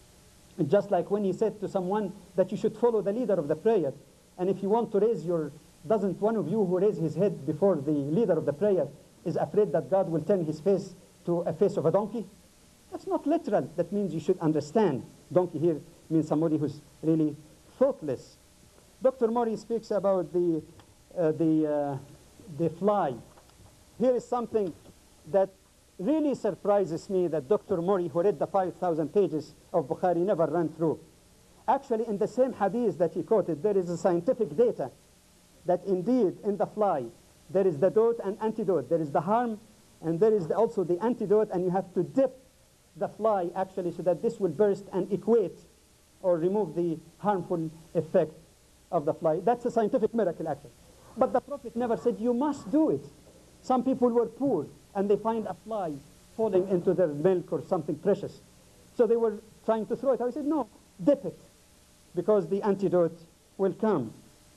Just like when he said to someone that you should follow the leader of the prayer, and if you want to raise your, doesn't one of you who raise his head before the leader of the prayer is afraid that God will turn his face to a face of a donkey? That's not literal. That means you should understand. Donkey here means somebody who's really thoughtless. Doctor Morey speaks about the, uh, the, uh, the fly. Here is something that really surprises me that Doctor Morey, who read the five thousand pages of Bukhari, never ran through. Actually, in the same hadith that he quoted, there is a scientific data that indeed in the fly, there is the dote and antidote. There is the harm and there is the, also the antidote, and you have to dip the fly actually so that this will burst and equate or remove the harmful effect of the fly. That's a scientific miracle actually. But the Prophet never said you must do it. Some people were poor and they find a fly falling into their milk or something precious. So they were trying to throw it. I said, no, dip it, because the antidote will come.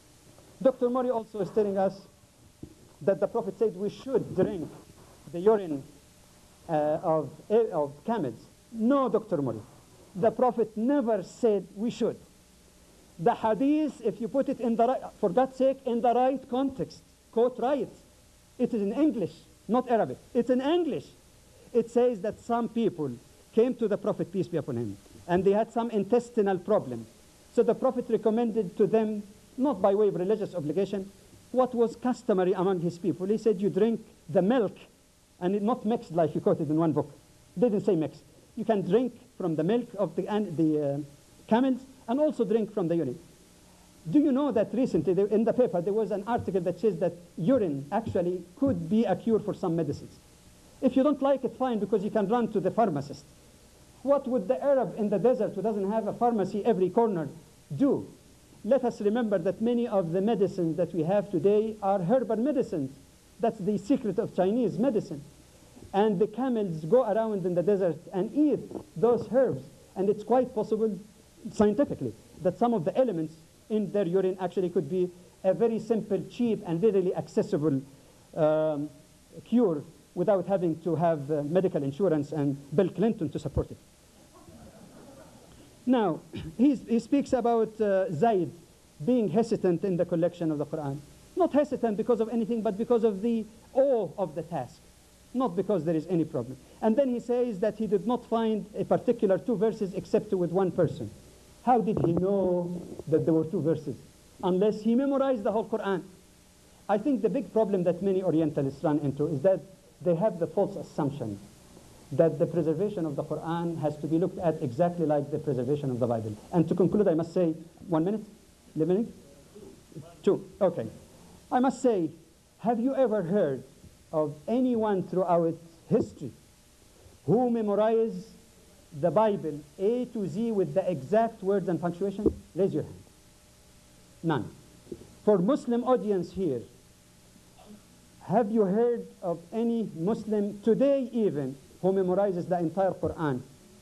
Doctor Morey also is telling us that the Prophet said we should drink the urine uh, of, of camels. No, Doctor Morey. The Prophet never said we should. The hadith, if you put it in the right, for God's sake, in the right context, quote right. It is in English, not Arabic. It's in English. It says that some people came to the Prophet, peace be upon him, and they had some intestinal problem. So the Prophet recommended to them, not by way of religious obligation, what was customary among his people. He said, you drink the milk, and it not mixed like you quoted in one book. It didn't say mixed. You can drink from the milk of the, and the uh, camels, and also drink from the urine. Do you know that recently, there, in the paper, there was an article that says that urine actually could be a cure for some medicines. If you don't like it, fine, because you can run to the pharmacist. What would the Arab in the desert who doesn't have a pharmacy every corner do? Let us remember that many of the medicines that we have today are herbal medicines. That's the secret of Chinese medicine. And the camels go around in the desert and eat those herbs. And it's quite possible, scientifically, that some of the elements in their urine actually could be a very simple, cheap, and readily accessible um, cure without having to have uh, medical insurance and Bill Clinton to support it. Now, he's, he speaks about uh, Zayd being hesitant in the collection of the Quran. Not hesitant because of anything, but because of the awe of the task. Not because there is any problem. And then he says that he did not find a particular two verses except with one person. How did he know that there were two verses? Unless he memorized the whole Quran. I think the big problem that many Orientalists run into is that they have the false assumption that the preservation of the Quran has to be looked at exactly like the preservation of the Bible. And to conclude, I must say, one minute? Eleven minutes? Two. Okay. I must say, have you ever heard of anyone throughout history who memorized the Bible A to Z with the exact words and punctuation? Raise your hand. None. For Muslim audience here, have you heard of any Muslim today even who memorizes the entire Quran?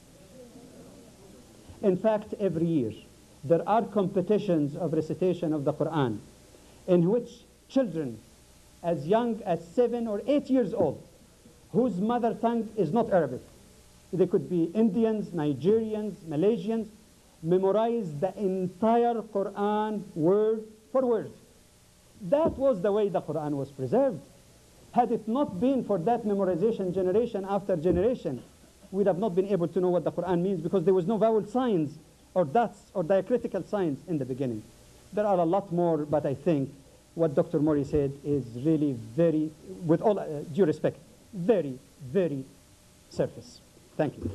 In fact, every year there are competitions of recitation of the Quran in which children as young as seven or eight years old, whose mother tongue is not Arabic. They could be Indians, Nigerians, Malaysians, memorize the entire Quran word for word. That was the way the Quran was preserved. Had it not been for that memorization generation after generation, we'd have not been able to know what the Quran means, because there was no vowel signs or dots or diacritical signs in the beginning. There are a lot more, but I think what Doctor Morey said is really very, with all uh, due respect, very, very surface. Thank you.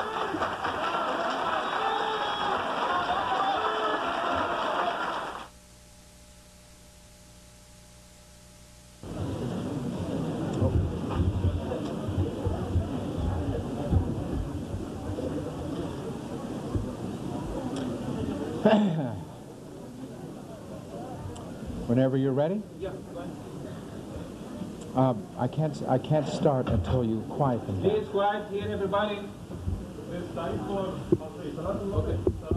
Whenever you're ready.
Yeah, go ahead.
Uh, I can't. I can't start until you quieten down.
Please quiet here, everybody.
It's time for
Okay.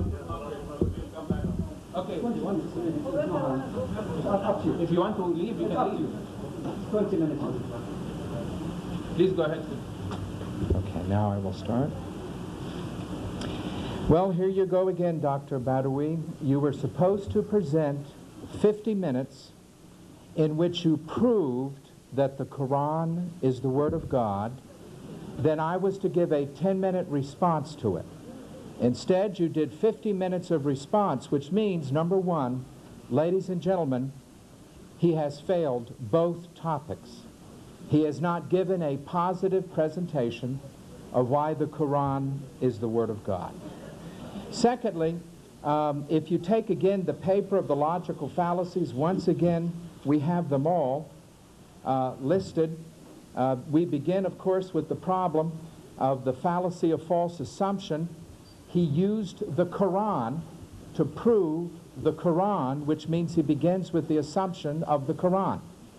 Okay. If you want to leave, you can leave.
twenty minutes.
Please go ahead.
Okay, now I will start. Well, here you go again, Doctor Badawi. You were supposed to present fifty minutes in which you proved that the Quran is the Word of God. Then I was to give a ten-minute response to it. Instead, you did fifty minutes of response, which means, number one, ladies and gentlemen, he has failed both topics. He has not given a positive presentation of why the Quran is the Word of God. Secondly, um, if you take again the paper of the logical fallacies, once again, we have them all uh, listed. Uh, we begin, of course, with the problem of the fallacy of false assumption. He used the Quran to prove the Quran, which means he begins with the assumption of the Quran.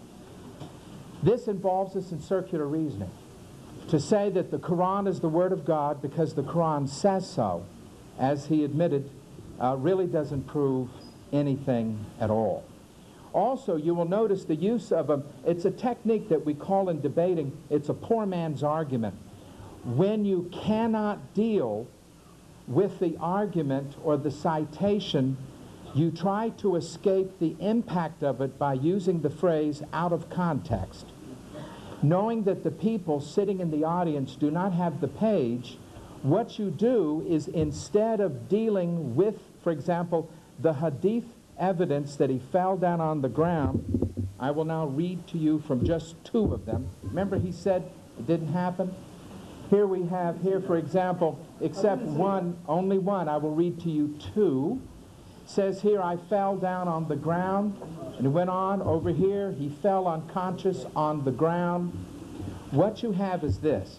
This involves us in circular reasoning. To say that the Quran is the Word of God because the Quran says so, as he admitted, uh, really doesn't prove anything at all. Also, you will notice the use of a, it's a technique that we call in debating, it's a poor man's argument. When you cannot deal with the argument or the citation, you try to escape the impact of it by using the phrase out of context. Knowing that the people sitting in the audience do not have the page, what you do is, instead of dealing with, for example, the hadith evidence that he fell down on the ground, I will now read to you from just two of them. Remember, he said it didn't happen? Here we have, here, for example, except one, only one, I will read to you two. Says here, I fell down on the ground, and it went on over here, he fell unconscious on the ground. What you have is this.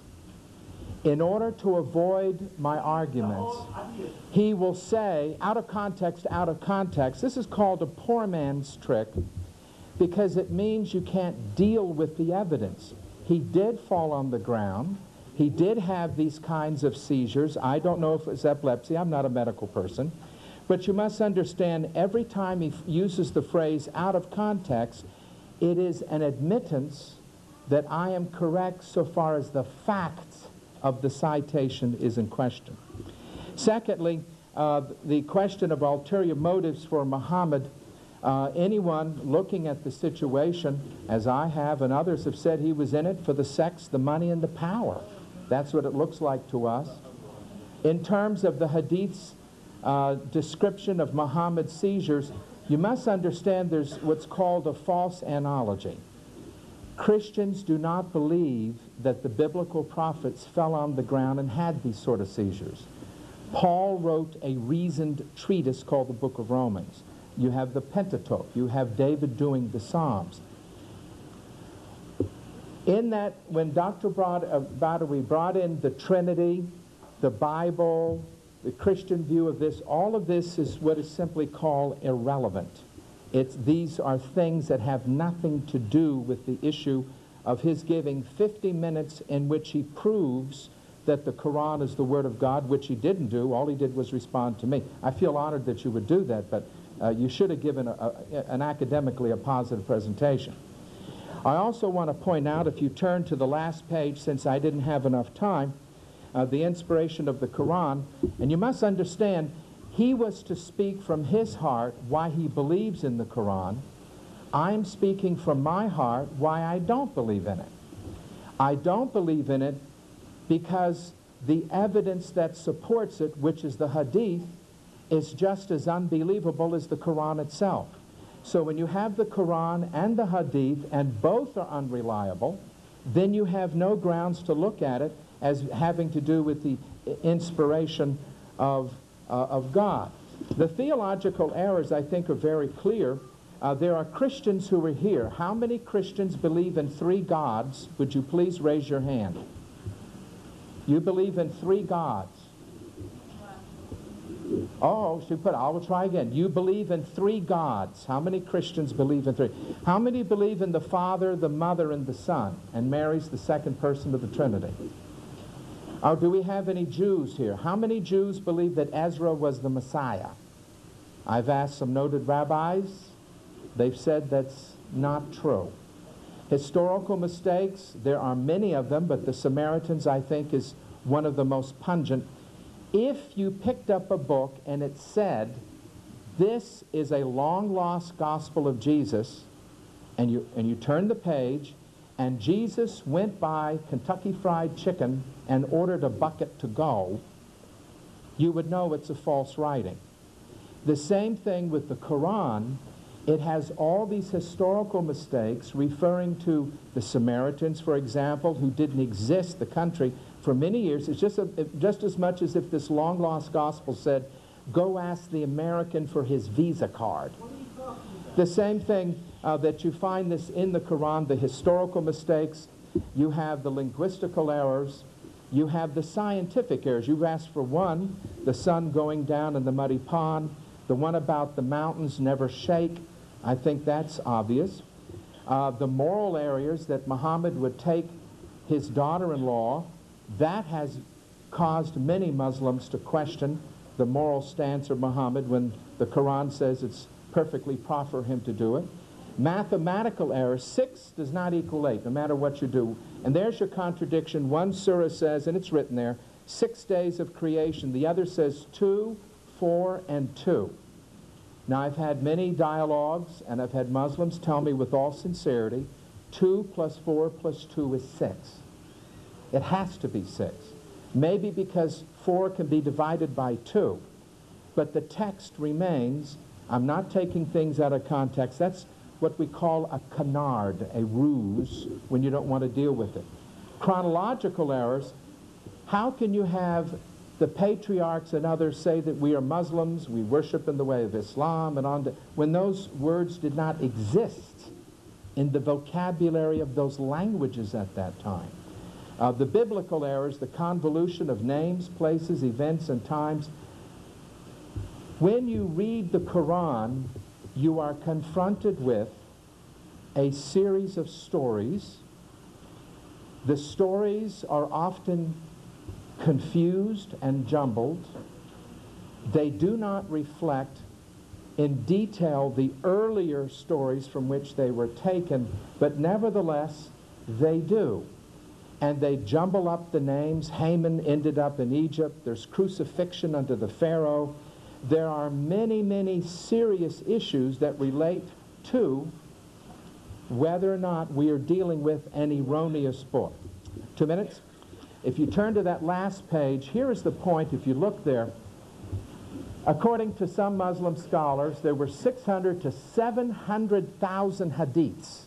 In order to avoid my arguments, he will say, out of context, out of context. This is called a poor man's trick, because it means you can't deal with the evidence. He did fall on the ground. He did have these kinds of seizures. I don't know if it's epilepsy. I'm not a medical person. But you must understand, every time he uses the phrase out of context, it is an admittance that I am correct so far as the facts of the citation is in question. Secondly, uh, the question of ulterior motives for Muhammad. Uh, anyone looking at the situation, as I have and others have said, he was in it for the sex, the money, and the power. That's what it looks like to us. In terms of the hadith's uh, description of Muhammad's seizures, you must understand there's what's called a false analogy. Christians do not believe that the biblical prophets fell on the ground and had these sort of seizures. Paul wrote a reasoned treatise called the Book of Romans. You have the Pentateuch. You have David doing the Psalms. In that, when Doctor Badawi brought in the Trinity, the Bible, the Christian view of this, all of this is what is simply called irrelevant. It's, these are things that have nothing to do with the issue of his giving fifty minutes in which he proves that the Quran is the Word of God, which he didn't do. All he did was respond to me. I feel honored that you would do that, but uh, you should have given a, a, an academically a positive presentation. I also want to point out, if you turn to the last page, since I didn't have enough time, uh, the inspiration of the Quran, and you must understand, he was to speak from his heart why he believes in the Quran. I'm speaking from my heart why I don't believe in it. I don't believe in it because the evidence that supports it, which is the Hadith, is just as unbelievable as the Quran itself. So when you have the Quran and the Hadith, and both are unreliable, then you have no grounds to look at it as having to do with the inspiration of, uh, of God. The theological errors, I think, are very clear. Uh, there are Christians who are here. How many Christians believe in three gods? Would you please raise your hand? You believe in three gods. Oh, she put, I will try again. You believe in three gods. How many Christians believe in three? How many believe in the Father, the Mother, and the Son? And Mary's the second person of the Trinity. Oh, do we have any Jews here? How many Jews believe that Ezra was the Messiah? I've asked some noted rabbis. They've said that's not true. Historical mistakes, there are many of them, but the Samaritans, I think, is one of the most pungent. If you picked up a book and it said, this is a long-lost gospel of Jesus, and you, and you turned the page, and Jesus went by Kentucky Fried Chicken and ordered a bucket to go, you would know it's a false writing. The same thing with the Quran. It has all these historical mistakes referring to the Samaritans, for example, who didn't exist, the country, for many years. It's just, a, just as much as if this long-lost gospel said, go ask the American for his Visa card. The same thing uh, that you find this in the Quran, the historical mistakes, you have the linguistical errors, you have the scientific errors. You've asked for one, the sun going down in the muddy pond, the one about the mountains never shake. I think that's obvious. Uh, the moral errors that Muhammad would take his daughter-in-law, that has caused many Muslims to question the moral stance of Muhammad when the Quran says it's perfectly proper for him to do it. Mathematical errors, six does not equal eight, no matter what you do. And there's your contradiction. One surah says, and it's written there, six days of creation. The other says two, four, and two. Now, I've had many dialogues, and I've had Muslims tell me with all sincerity, two plus four plus two is six. It has to be six. Maybe because four can be divided by two. But the text remains. I'm not taking things out of context. That's what we call a canard, a ruse, when you don't want to deal with it. Chronological errors. How can you have the patriarchs and others say that we are Muslims, we worship in the way of Islam, and on to, when those words did not exist in the vocabulary of those languages at that time? Uh, the biblical errors, the convolution of names, places, events, and times. When you read the Quran, you are confronted with a series of stories. The stories are often confused and jumbled. They do not reflect in detail the earlier stories from which they were taken, but nevertheless, they do. And they jumble up the names. Haman ended up in Egypt. There's crucifixion under the Pharaoh. There are many, many serious issues that relate to whether or not we are dealing with an erroneous book. Two minutes? If you turn to that last page, here is the point. If you look there, according to some Muslim scholars, there were six hundred to seven hundred thousand hadiths.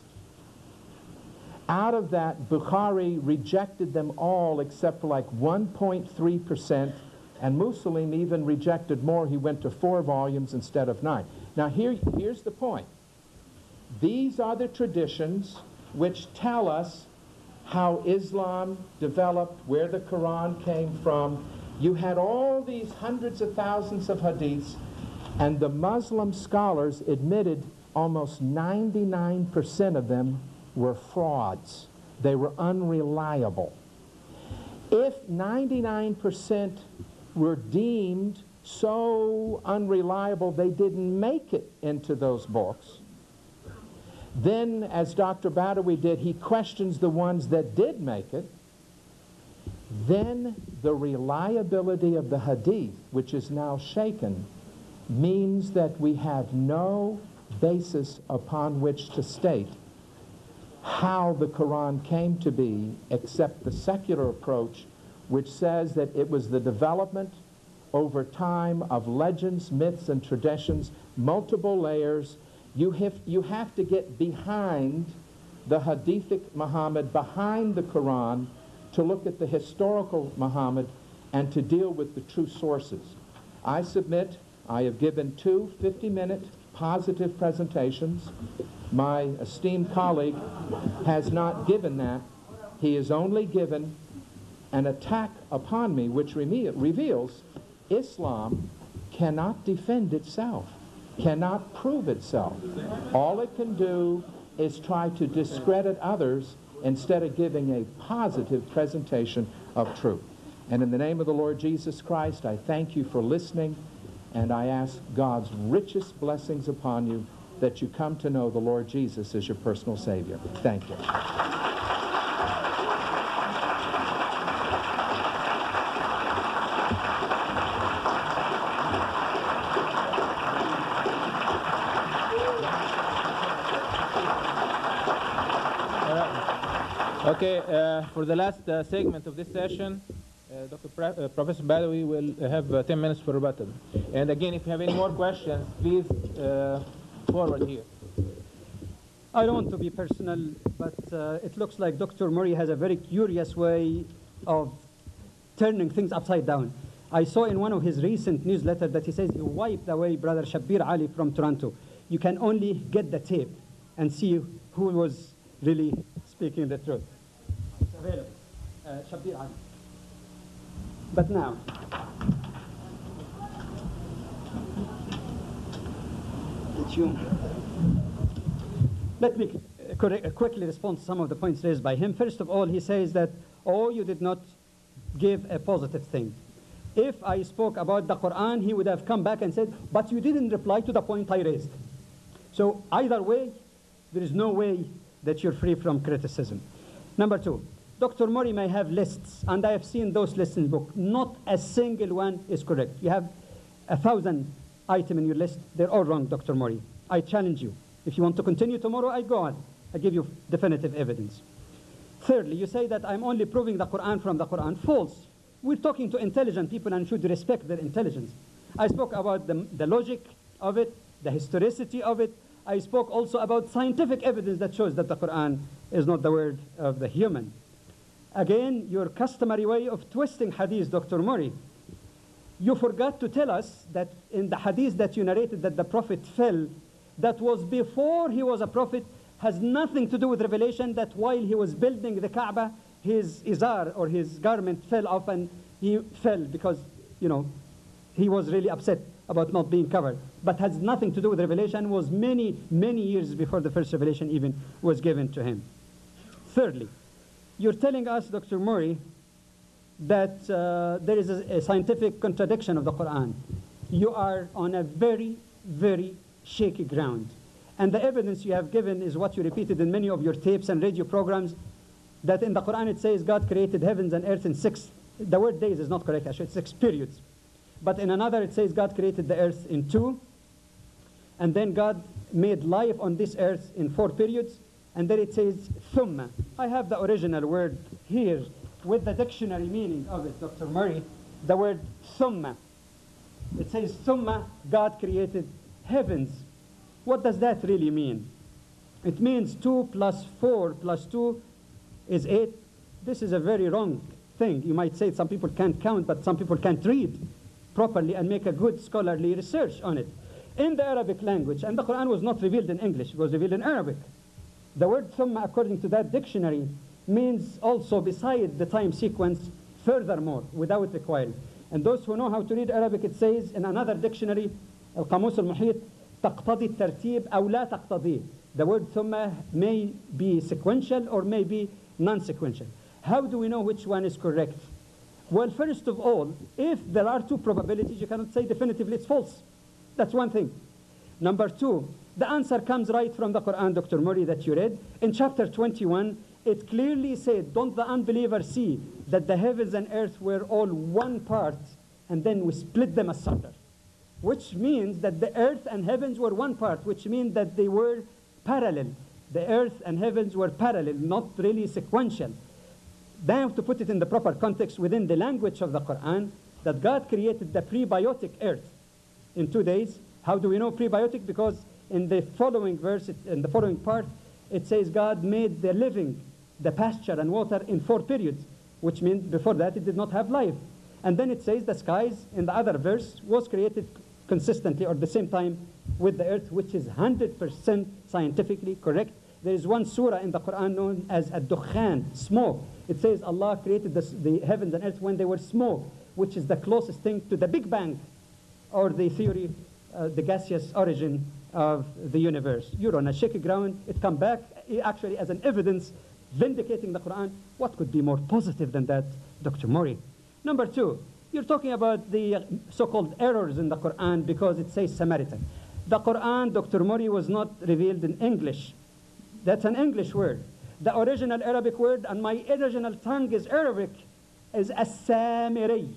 Out of that, Bukhari rejected them all except for like one point three percent, and Muslim even rejected more. He went to four volumes instead of nine. Now here, here's the point. These are the traditions which tell us how Islam developed, where the Quran came from. You had all these hundreds of thousands of hadiths, and the Muslim scholars admitted almost ninety-nine percent of them were frauds. They were unreliable. If ninety-nine percent were deemed so unreliable they didn't make it into those books, Then, as Doctor Badawi did, he questions the ones that did make it. Then the reliability of the hadith, which is now shaken, means that we have no basis upon which to state how the Quran came to be, except the secular approach, which says that it was the development over time of legends, myths, and traditions, multiple layers. You have, you have to get behind the hadithic Muhammad, behind the Quran, to look at the historical Muhammad and to deal with the true sources. I submit I have given two fifty-minute positive presentations. My esteemed colleague has not given that. He has only given an attack upon me, which re- reveals Islam cannot defend itself, cannot prove itself. All it can do is try to discredit others instead of giving a positive presentation of truth. And in the name of the Lord Jesus Christ, I thank you for listening, and I ask God's richest blessings upon you that you come to know the Lord Jesus as your personal Savior. Thank you.
Okay, uh, for the last uh, segment of this session, uh, Doctor Pra uh, Professor Badawi will have uh, ten minutes for rebuttal. And again, if you have any more questions, please uh, forward here.
I don't want to be personal, but uh, it looks like Doctor Morey has a very curious way of turning things upside down. I saw in one of his recent newsletters that he says he wiped away Brother Shabir Ali from Toronto. You can only get the tape and see who was really speaking the truth. It's available. Uh, Shabir Ali. But now, did you... Let me correct, quickly respond to some of the points raised by him. First of all, he says that, oh, you did not give a positive thing. If I spoke about the Quran, he would have come back and said, but you didn't reply to the point I raised. So either way, there is no way that you're free from criticism. Number two, Doctor Morey may have lists, and I have seen those lists in the book. Not a single one is correct. You have a thousand items in your list. They're all wrong, Doctor Morey. I challenge you. If you want to continue tomorrow, I go on. I give you definitive evidence. Thirdly, you say that I'm only proving the Quran from the Quran. False. We're talking to intelligent people and should respect their intelligence. I spoke about the, the logic of it, the historicity of it. I spoke also about scientific evidence that shows that the Quran is not the word of the human. Again, your customary way of twisting hadith, Doctor Morey. You forgot to tell us that in the hadith that you narrated that the Prophet fell, that was before he was a prophet, has nothing to do with revelation, that while he was building the Kaaba, his izar or his garment fell off and he fell because, you know, he was really upset about not being covered. But has nothing to do with revelation, was many, many years before the first revelation even was given to him. Thirdly, you're telling us, Doctor Morey, that uh, there is a, a scientific contradiction of the Quran. You are on a very, very shaky ground. And the evidence you have given is what you repeated in many of your tapes and radio programs, that in the Quran it says God created heavens and earth in six, the word days is not correct, actually, it's six periods. But in another it says God created the earth in two, and then God made life on this earth in four periods, and then it says thumma. I have the original word here with the dictionary meaning of it, Doctor Morey, the word thumma. It says thumma, God created heavens. What does that really mean? It means two plus four plus two is eight. This is a very wrong thing. You might say some people can't count, but some people can't read properly and make a good scholarly research on it. In the Arabic language, and the Quran was not revealed in English, it was revealed in Arabic. The word thumma, according to that dictionary, means also beside the time sequence, furthermore, without requiring. And those who know how to read Arabic, it says in another dictionary, القاموس المحيط, تقتضي الترتيب أو لا تقتضي. The word thumma may be sequential or may be non-sequential. How do we know which one is correct? Well, first of all, if there are two probabilities, you cannot say definitively it's false. That's one thing. Number two, the answer comes right from the Quran, Doctor Morey, that you read. In chapter twenty-one, it clearly said, don't the unbeliever see that the heavens and earth were all one part, and then we split them asunder? Which means that the earth and heavens were one part, which means that they were parallel. The earth and heavens were parallel, not really sequential. Then to put it in the proper context within the language of the Quran, that God created the prebiotic earth in two days. How do we know prebiotic? Because in the following verse, in the following part, it says God made the living, the pasture and water in four periods, which means before that it did not have life. And then it says the skies, in the other verse, was created consistently or at the same time with the earth, which is one hundred percent scientifically correct. There is one surah in the Quran known as ad-dukhan, smoke. It says Allah created the, the heavens and earth when they were smoke, which is the closest thing to the Big Bang, or the theory, uh, the gaseous origin of the universe. You're on a shaky ground. It come back actually as an evidence vindicating the Quran. What could be more positive than that, Doctor Morey? Number two, you're talking about the so-called errors in the Quran because it says Samaritan. The Quran, Doctor Morey, was not revealed in English. That's an English word. The original Arabic word, and my original tongue is Arabic, is as-Samiri.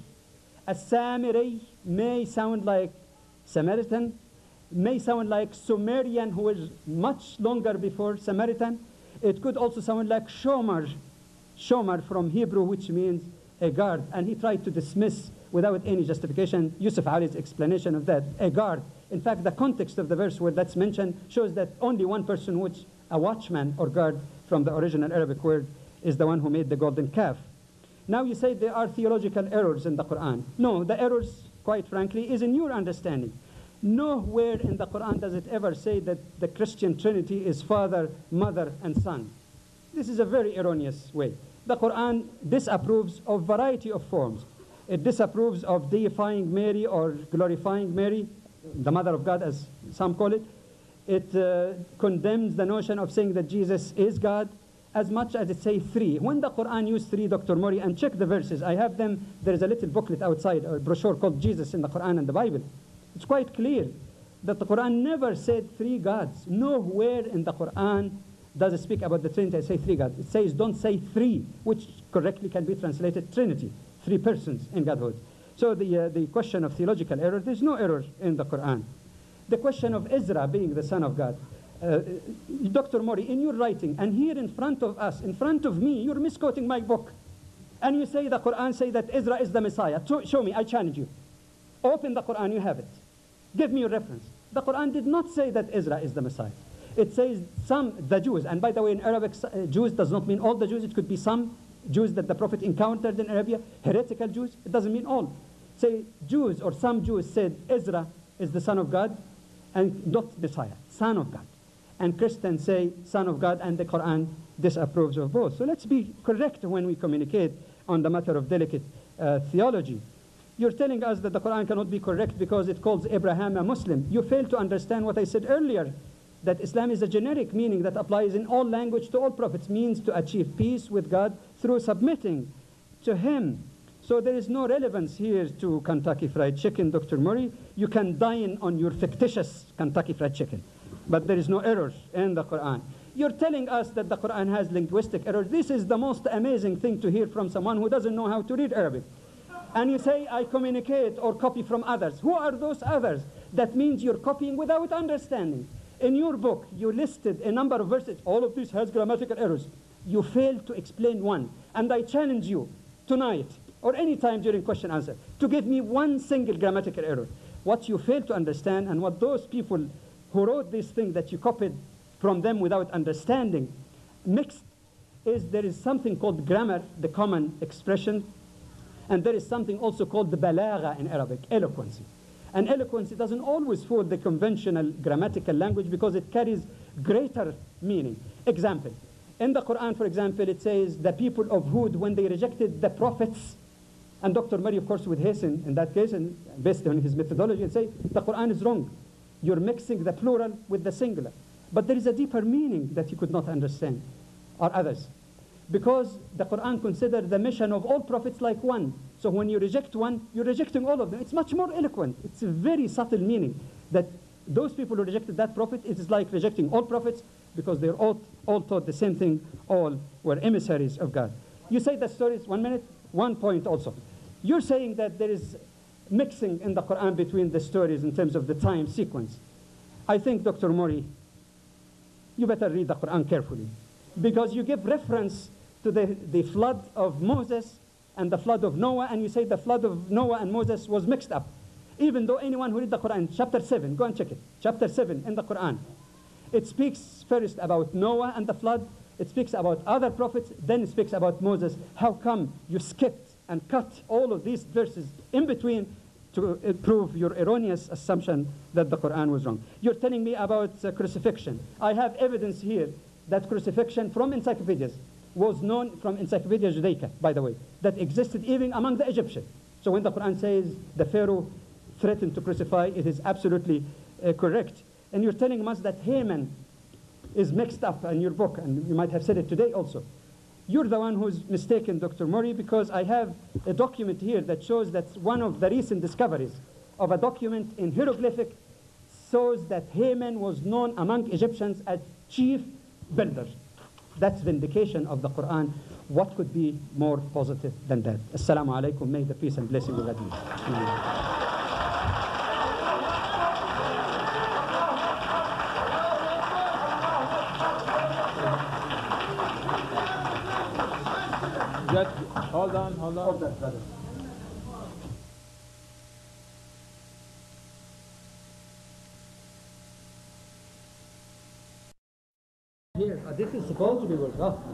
As-Samiri may sound like Samaritan, may sound like Sumerian, who is much longer before Samaritan. It could also sound like Shomer, Shomer from Hebrew, which means a guard. And he tried to dismiss, without any justification, Yusuf Ali's explanation of that, a guard. In fact, the context of the verse where that's mentioned shows that only one person, which a watchman or guard from the original Arabic word, is the one who made the golden calf. Now you say there are theological errors in the Quran. No, the errors, quite frankly, is in your understanding. Nowhere in the Quran does it ever say that the Christian Trinity is Father, Mother, and Son. This is a very erroneous way. The Quran disapproves of variety of forms. It disapproves of deifying Mary or glorifying Mary, the Mother of God, as some call it. It uh, condemns the notion of saying that Jesus is God, as much as it says three. When the Quran used three, Doctor Morey, and check the verses, I have them, there is a little booklet outside, a brochure called Jesus in the Quran and the Bible. It's quite clear that the Quran never said three gods. Nowhere in the Quran does it speak about the Trinity and say three gods. It says don't say three, which correctly can be translated Trinity, three persons in Godhood. So the, uh, the question of theological error, there's no error in the Quran. The question of Ezra being the son of God. Uh, Doctor Morey, in your writing, and here in front of us, in front of me, you're misquoting my book. And you say the Quran say that Ezra is the Messiah. So, show me, I challenge you. Open the Quran, you have it. Give me your reference. The Quran did not say that Ezra is the Messiah. It says some, the Jews, and by the way, in Arabic, uh, Jews does not mean all the Jews. It could be some Jews that the Prophet encountered in Arabia, heretical Jews. It doesn't mean all. Say Jews or some Jews said Ezra is the son of God and not Messiah, son of God. And Christians say son of God, and the Quran disapproves of both. So let's be correct when we communicate on the matter of delicate uh, theology. You're telling us that the Quran cannot be correct because it calls Abraham a Muslim. You fail to understand what I said earlier, that Islam is a generic meaning that applies in all language to all prophets, means to achieve peace with God through submitting to Him. So there is no relevance here to Kentucky Fried Chicken, Doctor Morey. You can dine on your fictitious Kentucky Fried Chicken, but there is no errors in the Quran. You're telling us that the Quran has linguistic errors. This is the most amazing thing to hear from someone who doesn't know how to read Arabic. And you say, I communicate or copy from others. Who are those others? That means you're copying without understanding. In your book, you listed a number of verses. All of this has grammatical errors. You failed to explain one. And I challenge you tonight, or any time during question answer, to give me one single grammatical error. What you fail to understand, and what those people who wrote this thing that you copied from them without understanding mixed, is there is something called grammar, the common expression, and there is something also called the balagha in Arabic, eloquency. And eloquency doesn't always follow the conventional grammatical language because it carries greater meaning. Example, in the Quran, for example, it says the people of Hud, when they rejected the prophets, and Doctor Morey, of course, would hasten in that case, and based on his methodology, and say the Quran is wrong. You're mixing the plural with the singular. But there is a deeper meaning that you could not understand, or others. Because the Quran considers the mission of all prophets like one. So when you reject one, you're rejecting all of them. It's much more eloquent. It's a very subtle meaning that Those people who rejected that prophet, it is like rejecting all prophets because they're all, all taught the same thing, all were emissaries of God. You say the stories, one minute, one point also. You're saying that there is mixing in the Quran between the stories in terms of the time sequence. I think, Doctor Morey, you better read the Quran carefully because you give reference to the, the flood of Moses and the flood of Noah, and you say the flood of Noah and Moses was mixed up. Even though anyone who read the Quran, chapter seven, go and check it, chapter seven in the Quran, it speaks first about Noah and the flood, it speaks about other prophets, then it speaks about Moses. How come you skipped and cut all of these verses in between to uh, prove your erroneous assumption that the Quran was wrong? You're telling me about uh, crucifixion. I have evidence here that crucifixion from encyclopedias was known from Encyclopedia Judaica, by the way, that existed even among the Egyptians. So when the Quran says the Pharaoh threatened to crucify, it is absolutely uh, correct. And you're telling us that Haman is mixed up in your book, and you might have said it today also. You're the one who's mistaken, Doctor Morey, because I have a document here that shows that one of the recent discoveries of a document in hieroglyphic shows that Haman was known among Egyptians as chief builder. That's vindication of the Quran. What could be more positive than that? Assalamu alaikum. May the peace and blessing of God be.
Just hold on, hold on.
Hold that, brother. Here, uh, this is supposed to be work. Oh,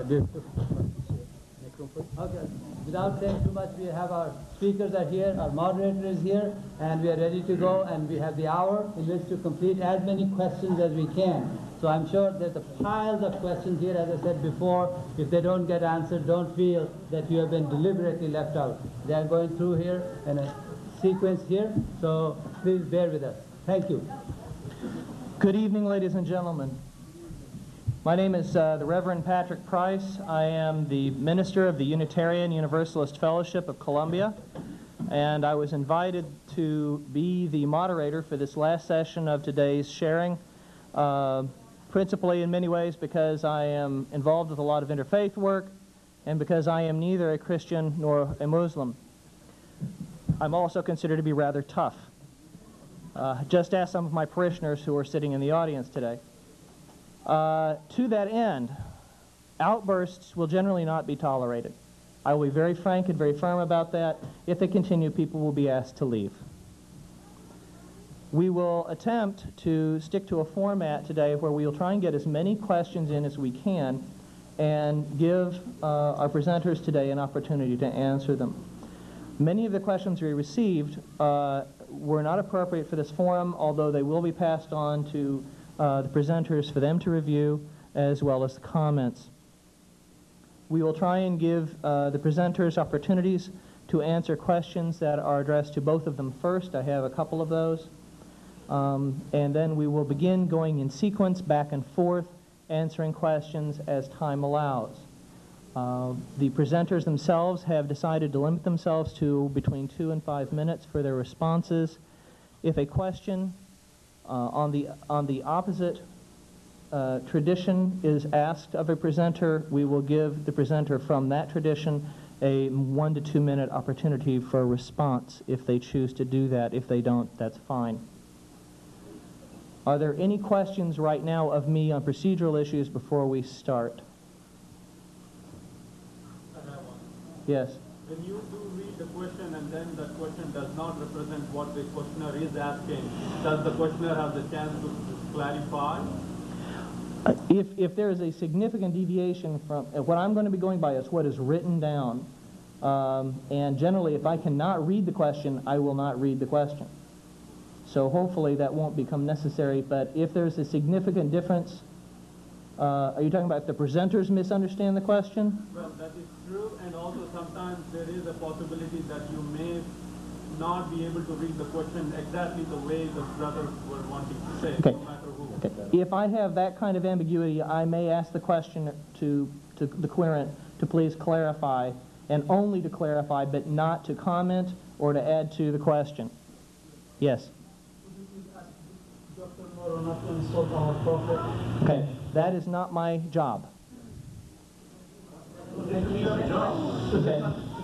Okay. Without saying too much, we have our speakers are here, our moderator is here, and we are ready to go, and we have the hour in which to complete as many questions as we can. So I'm sure there's a piles of questions here, as I said before. If they don't get answered, don't feel that you have been deliberately left out. They are going through here in a sequence here, so please bear with us. Thank you.
Good evening, ladies and gentlemen. My name is uh, the Reverend Patrick Price. I am the minister of the Unitarian Universalist Fellowship of Columbia, and I was invited to be the moderator for this last session of today's sharing, uh, principally in many ways because I am involved with a lot of interfaith work and because I am neither a Christian nor a Muslim. I'm also considered to be rather tough. Uh, just ask some of my parishioners who are sitting in the audience today. Uh, to that end, outbursts will generally not be tolerated. I will be very frank and very firm about that. If they continue, people will be asked to leave. We will attempt to stick to a format today where we will try and get as many questions in as we can and give uh, our presenters today an opportunity to answer them. Many of the questions we received uh, were not appropriate for this forum, although they will be passed on to Uh, the presenters for them to review, as well as the comments. We will try and give uh, the presenters opportunities to answer questions that are addressed to both of them first. I have a couple of those. Um, and then we will begin going in sequence back and forth, answering questions as time allows. Uh, the presenters themselves have decided to limit themselves to between two and five minutes for their responses. If a question Uh, on the on the opposite uh, tradition is asked of a presenter, we will give the presenter from that tradition a one to two minute opportunity for a response if they choose to do that. If they don't, that's fine. Are there any questions right now of me on procedural issues before we start?
I have one.
Yes.
When you do read the question and then the question does not represent what the questioner is asking, does the questioner have the chance to clarify?
Uh, if, if there is a significant deviation from, uh, what I'm going to be going by is what is written down, um, and generally if I cannot read the question, I will not read the question. So hopefully that won't become necessary, but if there's a significant difference, uh, are you talking about if the presenters misunderstand the question?
Well, that is true, and also sometimes there is a possibility that you may not be able to read the question exactly the way the brothers were wanting to say,
Okay.
no matter who.
Okay. If I have that kind of ambiguity, I may ask the questioner to, to the querent to please clarify, and only to clarify, but not to comment or to add to the question. Yes?
or not to insult our prophet.
Okay, that is not my job. Okay.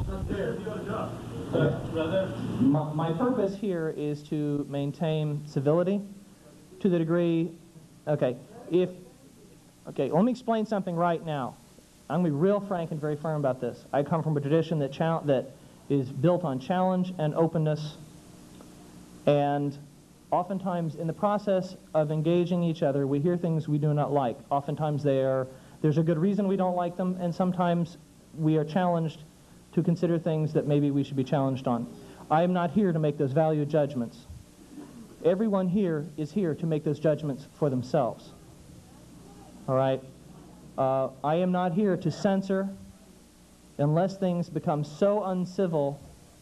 My, my purpose here is to maintain civility to the degree, okay, if, okay, let me explain something right now. I'm going to be real frank and very firm about this. I come from a tradition that, chal that is built on challenge and openness, and oftentimes in the process of engaging each other, we hear things we do not like. Oftentimes they are, there's a good reason we don't like them, and sometimes we are challenged to consider things that maybe we should be challenged on. I am not here to make those value judgments. Everyone here is here to make those judgments for themselves. All right? Uh, I am not here to censor unless things become so uncivil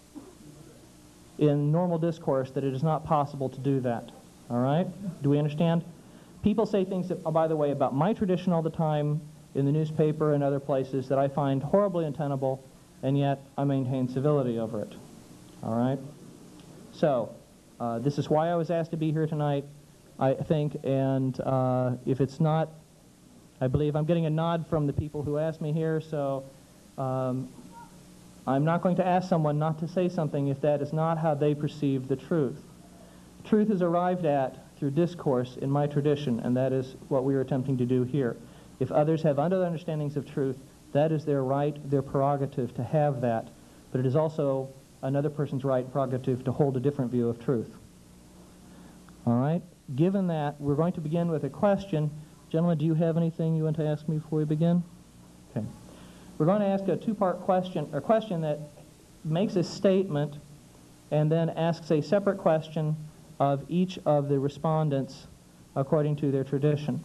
in normal discourse that it is not possible to do that. All right? Do we understand? People say things, that, oh, by the way, about my tradition all the time in the newspaper and other places that I find horribly untenable, and yet I maintain civility over it. All right? So, uh, this is why I was asked to be here tonight, I think, and uh, if it's not, I believe I'm getting a nod from the people who asked me here, so um, I'm not going to ask someone not to say something if that is not how they perceive the truth. Truth is arrived at through discourse in my tradition, and that is what we are attempting to do here. If others have other understandings of truth, that is their right, their prerogative to have that, but it is also another person's right, prerogative to hold a different view of truth. All right? Given that, we're going to begin with a question. Gentlemen, do you have anything you want to ask me before we begin? Okay. We're going to ask a two-part question, a question that makes a statement and then asks a separate question of each of the respondents according to their tradition.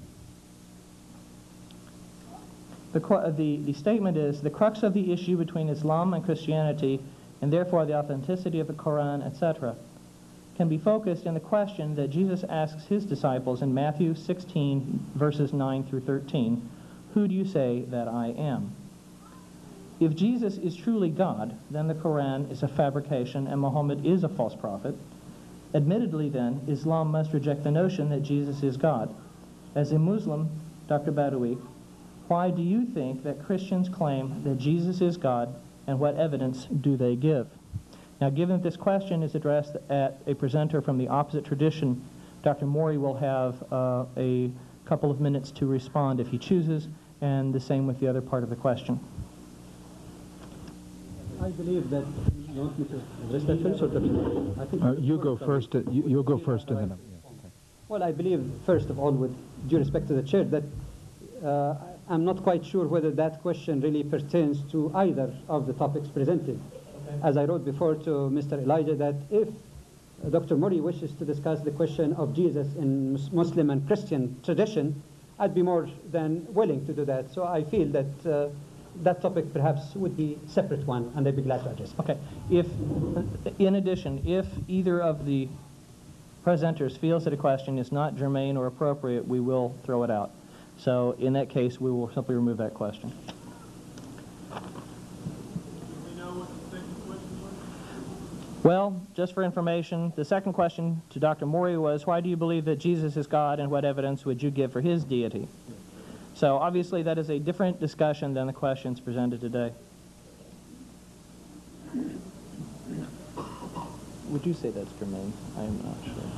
The, the, the statement is, the crux of the issue between Islam and Christianity, and therefore the authenticity of the Quran, et cetera, can be focused in the question that Jesus asks his disciples in Matthew sixteen, verses nine through thirteen, who do you say that I am? If Jesus is truly God, then the Quran is a fabrication and Muhammad is a false prophet. Admittedly, then, Islam must reject the notion that Jesus is God. As a Muslim, Doctor Badawi, why do you think that Christians claim that Jesus is God, and what evidence do they give? Now, given that this question is addressed at a presenter from the opposite tradition, Doctor Morey will have uh, a couple of minutes to respond if he chooses, and the same with the other part of the question.
I believe that you want me to address that first or Doctor I think
Uh, you go first. Uh, you, you'll go first, and then.
Well, I believe, first of all, with due respect to the chair, that uh, I'm not quite sure whether that question really pertains to either of the topics presented. Okay. As I wrote before to Mister Elijah, that if uh, Doctor Morey wishes to discuss the question of Jesus in mus Muslim and Christian tradition, I'd be more than willing to do that. So I feel that uh, that topic perhaps would be a separate one, and I'd be glad to address it.
Okay. If, in addition, if either of the presenters feels that a question is not germane or appropriate, we will throw it out. So in that case, we will simply remove that question. Well, just for information, the second question to Doctor Morey was, why do you believe that Jesus is God, and what evidence would you give for his deity? So obviously that is a different discussion than the questions presented today. Would you say that's germane? I am not sure.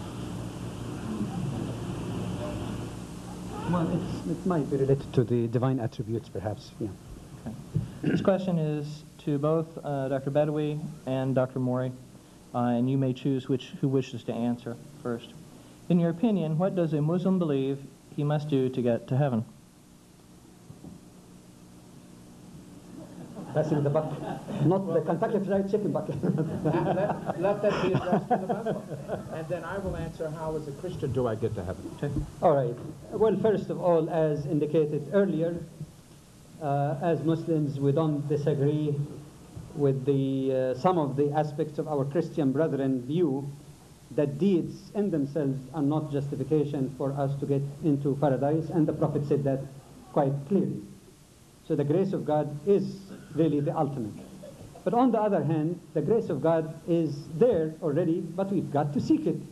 Well, it's, it might be related to the divine attributes, perhaps. Yeah.
Okay. This question is to both uh, Doctor Badawi and Doctor Morey, uh, and you may choose which who wishes to answer first. In your opinion, what does a Muslim believe he must do to get to heaven?
Passing the bucket, not the Kentucky Fried Chicken bucket.
let, let that be addressed to the Muslim, and then I will answer, how as a Christian do I get to heaven? Okay.
All right. Well, first of all, as indicated earlier, uh, as Muslims, we don't disagree with the uh, some of the aspects of our Christian brethren view that deeds in themselves are not justification for us to get into paradise, and the Prophet said that quite clearly. So the grace of God is really the ultimate. But on the other hand, the grace of God is there already, but we've got to seek it.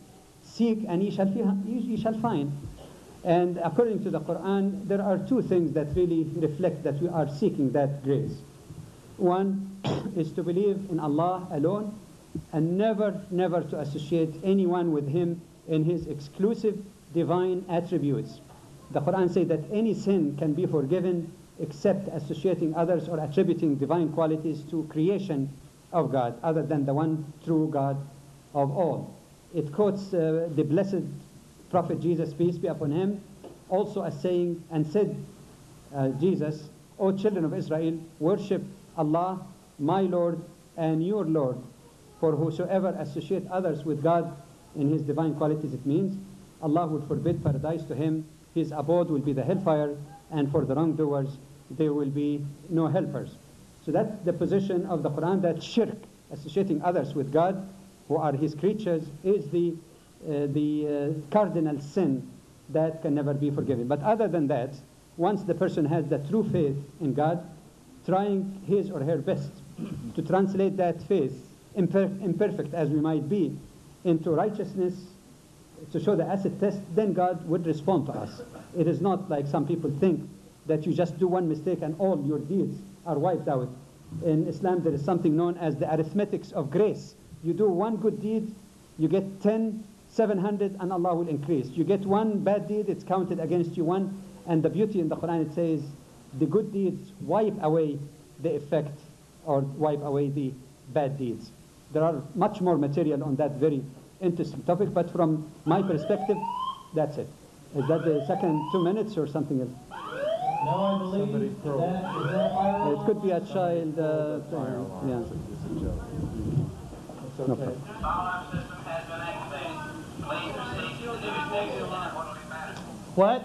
seek and ye shall, ye shall find. And according to the Quran, there are two things that really reflect that we are seeking that grace. One is to believe in Allah alone and never, never to associate anyone with Him in His exclusive divine attributes. The Quran says that any sin can be forgiven except associating others or attributing divine qualities to creation of God other than the one true God of all. It quotes uh, the blessed Prophet Jesus, peace be upon him, also as saying, and said uh, Jesus, O children of Israel, worship Allah, my Lord and your Lord, for whosoever associate others with God in His divine qualities, it means Allah would forbid paradise to him, his abode will be the hellfire, and for the wrongdoers there will be no helpers. So that's the position of the Quran, that shirk, associating others with God, who are His creatures, is the, uh, the uh, cardinal sin that can never be forgiven. But other than that, once the person has the true faith in God, trying his or her best to translate that faith, imper imperfect as we might be, into righteousness, to show the acid test, then God would respond to us. It is not like some people think that you just do one mistake and all your deeds are wiped out. In Islam, there is something known as the arithmetics of grace. You do one good deed, you get ten, seven hundred, and Allah will increase. You get one bad deed, it's counted against you one. And the beauty in the Quran, it says, the good deeds wipe away the effect or wipe away the bad deeds. There are much more material on that very interesting topic, but from my perspective, that's it. Is that the second two minutes or something else?
No, I believe that, is that fire
It could be a child uh, thing. Yeah.
It's
No
okay.
problem.
What?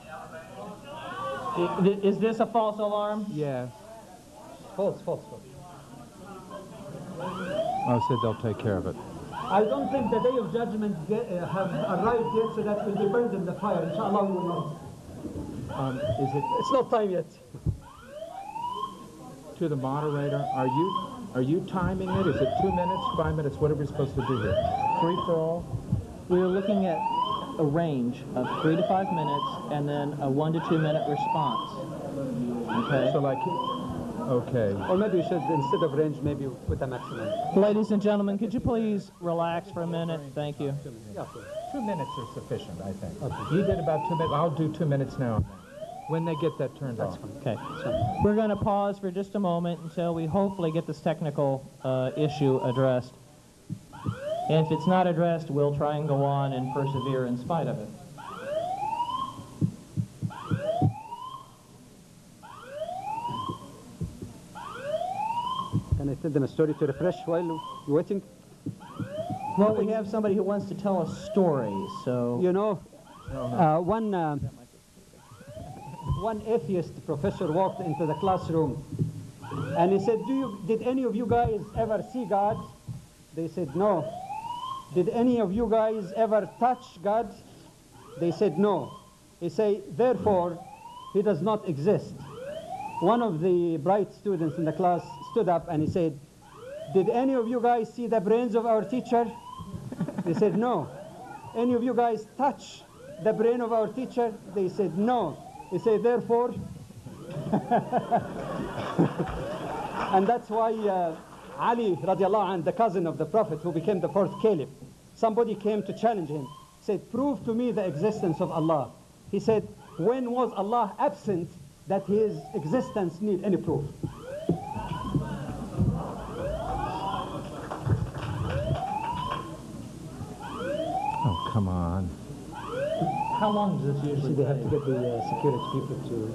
I- Is this a false alarm?
Yes.
False, false, false.
I said they'll take care of it.
I don't think the day of judgment get, uh, have arrived yet, so that will be burned in the fire. Inshallah, we will know.
Um, is it
It's not time yet.
to the moderator? Are you are you timing it? Is it two minutes, five minutes? What are we supposed to do here? Free for all?
We were looking at a range of three to five minutes and then a one to two minute response. Okay.
So like, okay.
Or maybe we should, instead of range, maybe put a maximum.
Ladies and gentlemen, could you please relax for a minute? Thank you.
Yeah, okay.
Two minutes is sufficient, I think. You did about two minutes. I'll do two minutes now. When they get that turned off.
Okay. We're going to pause for just a moment until we hopefully get this technical uh, issue addressed. And if it's not addressed, we'll try and go on and persevere in spite of it.
Can I tell them a story to refresh while you're waiting?
Well, we have somebody who wants to tell a story, so...
You know, uh, one, uh, one atheist professor walked into the classroom and he said, Do you, did any of you guys ever see God? They said, no. Did any of you guys ever touch God? They said, no. He said, therefore, He does not exist. One of the bright students in the class stood up and he said, did any of you guys see the brains of our teacher? They said, no. Any of you guys touch the brain of our teacher? They said, no. He said, therefore, and that's why uh, Ali radiallahu anh, the cousin of the Prophet who became the fourth caliph, somebody came to challenge him, said, prove to me the existence of Allah. He said, when was Allah absent that His existence need any proof?
Oh, come on.
How long does this usually
They have
take?
to get the uh, security people to...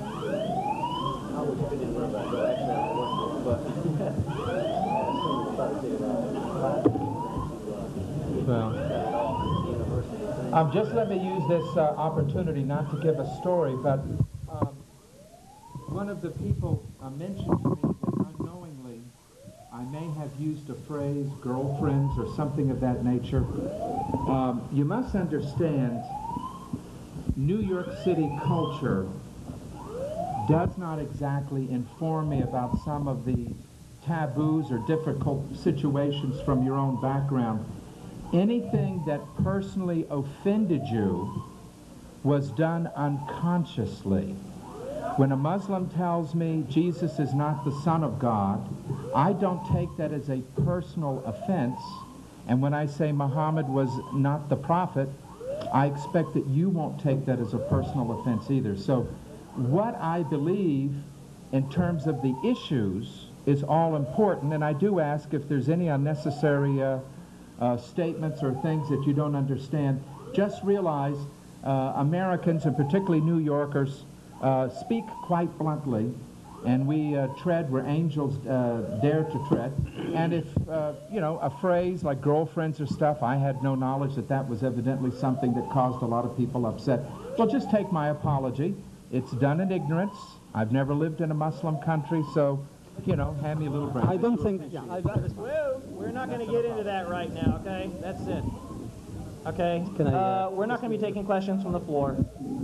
Well, um, just let me use this uh, opportunity not to give a story, but um, one of the people uh, mentioned to me that unknowingly I may have used a phrase, girlfriends or something of that nature. Um, you must understand, New York City culture does not exactly inform me about some of the taboos or difficult situations from your own background. anything that personally offended you was done unconsciously. When a Muslim tells me Jesus is not the Son of God, I don't take that as a personal offense. And when I say Muhammad was not the prophet, I expect that you won't take that as a personal offense either. So what I believe in terms of the issues is all important, and I do ask if there's any unnecessary uh, uh, statements or things that you don't understand. Just realize uh, Americans, and particularly New Yorkers, uh, speak quite bluntly, and we uh, tread where angels uh, dare to tread. And if, uh, you know, a phrase like girlfriends or stuff, I had no knowledge that that was evidently something that caused a lot of people upset. Well, just take my apology. It's done in ignorance. I've never lived in a Muslim country, so, you know, hand me a little break.
I don't think, yeah, I,
Well, we're not going to get into that right now, okay? That's it. Okay?
Can I,
uh,
uh,
we're not going to be taking questions from the floor.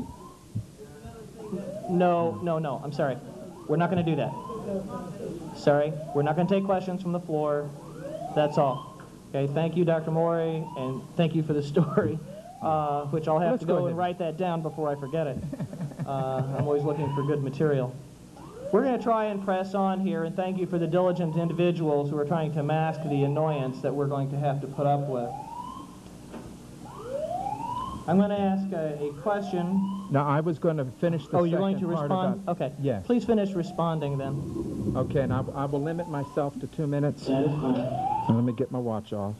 No, no, no. I'm sorry. We're not going to do that. Sorry. We're not going to take questions from the floor. That's all. Okay? Thank you, Doctor Morey, and thank you for the story, uh, which I'll have
Let's
to
go
go
ahead.
and write that down before I forget it. Uh, I'm always looking for good material. We're going to try and press on here, and thank you for the diligent individuals who are trying to mask the annoyance that we're going to have to put up with. I'm going to ask a, a question.
Now, I was going to finish the
Oh, you're going to
second part
respond?
about-
Okay.
Yes.
Please finish responding then.
Okay, and I, I will limit myself to two minutes.
That is fine.
And let me get my watch off.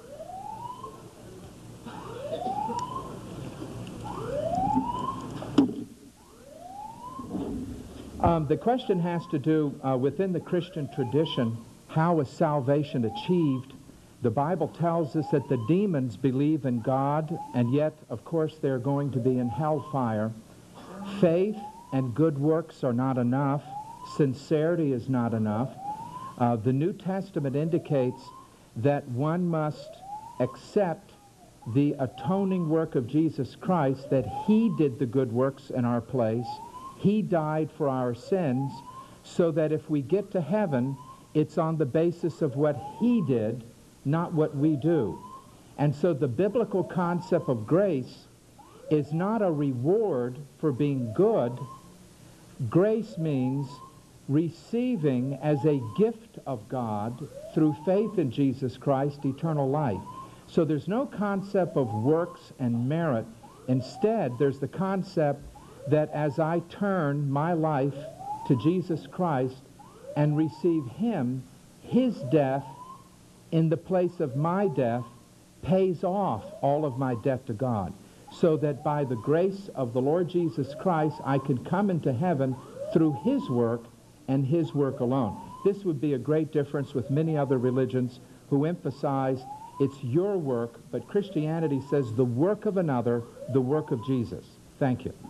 Um, the question has to do uh, within the Christian tradition, how is salvation achieved? The Bible tells us that the demons believe in God, and yet, of course, they're going to be in hellfire. Faith and good works are not enough. Sincerity is not enough. Uh, the New Testament indicates that one must accept the atoning work of Jesus Christ, that he did the good works in our place. He died for our sins, so that if we get to heaven, it's on the basis of what he did, not what we do. And so the biblical concept of grace is not a reward for being good. Grace means receiving as a gift of God through faith in Jesus Christ eternal life. So there's no concept of works and merit. Instead, there's the concept that as I turn my life to Jesus Christ and receive him, his death in the place of my death pays off all of my debt to God, so that by the grace of the Lord Jesus Christ, I can come into heaven through his work and his work alone. This would be a great difference with many other religions who emphasize it's your work, but Christianity says the work of another, the work of Jesus. Thank you.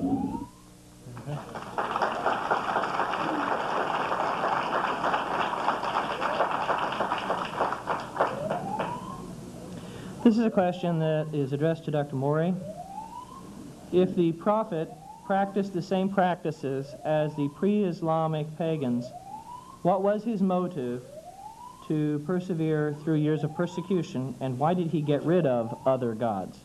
This is a question that is addressed to Doctor Morey. If the prophet practiced the same practices as the pre-Islamic pagans, what was his motive to persevere through years of persecution, and why did he get rid of other gods?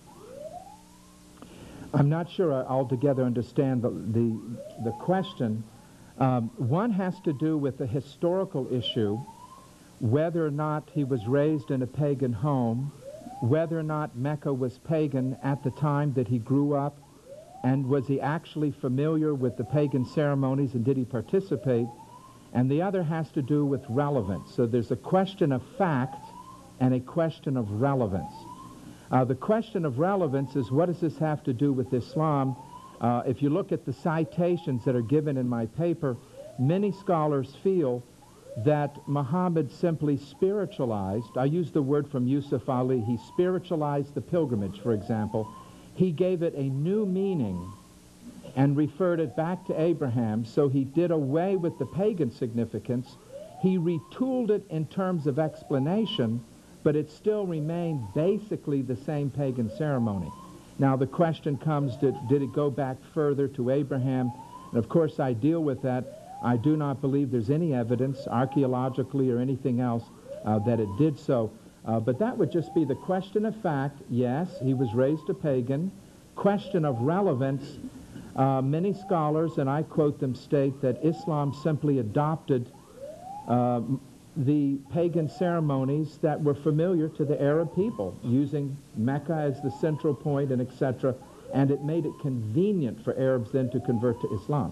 I'm not sure I altogether understand the, the, the question. Um, one has to do with the historical issue, whether or not he was raised in a pagan home, whether or not Mecca was pagan at the time that he grew up, and was he actually familiar with the pagan ceremonies, and did he participate? And the other has to do with relevance. So there's a question of fact and a question of relevance. Uh, the question of relevance is, what does this have to do with Islam? Uh, if you look at the citations that are given in my paper, many scholars feel that Muhammad simply spiritualized. I use the word from Yusuf Ali. He spiritualized the pilgrimage, for example. He gave it a new meaning and referred it back to Abraham, so he did away with the pagan significance. He retooled it in terms of explanation, but it still remained basically the same pagan ceremony. Now the question comes, did, did it go back further to Abraham? And of course I deal with that. I do not believe there's any evidence, archaeologically or anything else, uh, that it did so. Uh, but that would just be the question of fact. Yes, he was raised a pagan. Question of relevance. Uh, many scholars, and I quote them, state that Islam simply adopted uh, the pagan ceremonies that were familiar to the Arab people, using Mecca as the central point and et cetera, and it made it convenient for Arabs then to convert to Islam.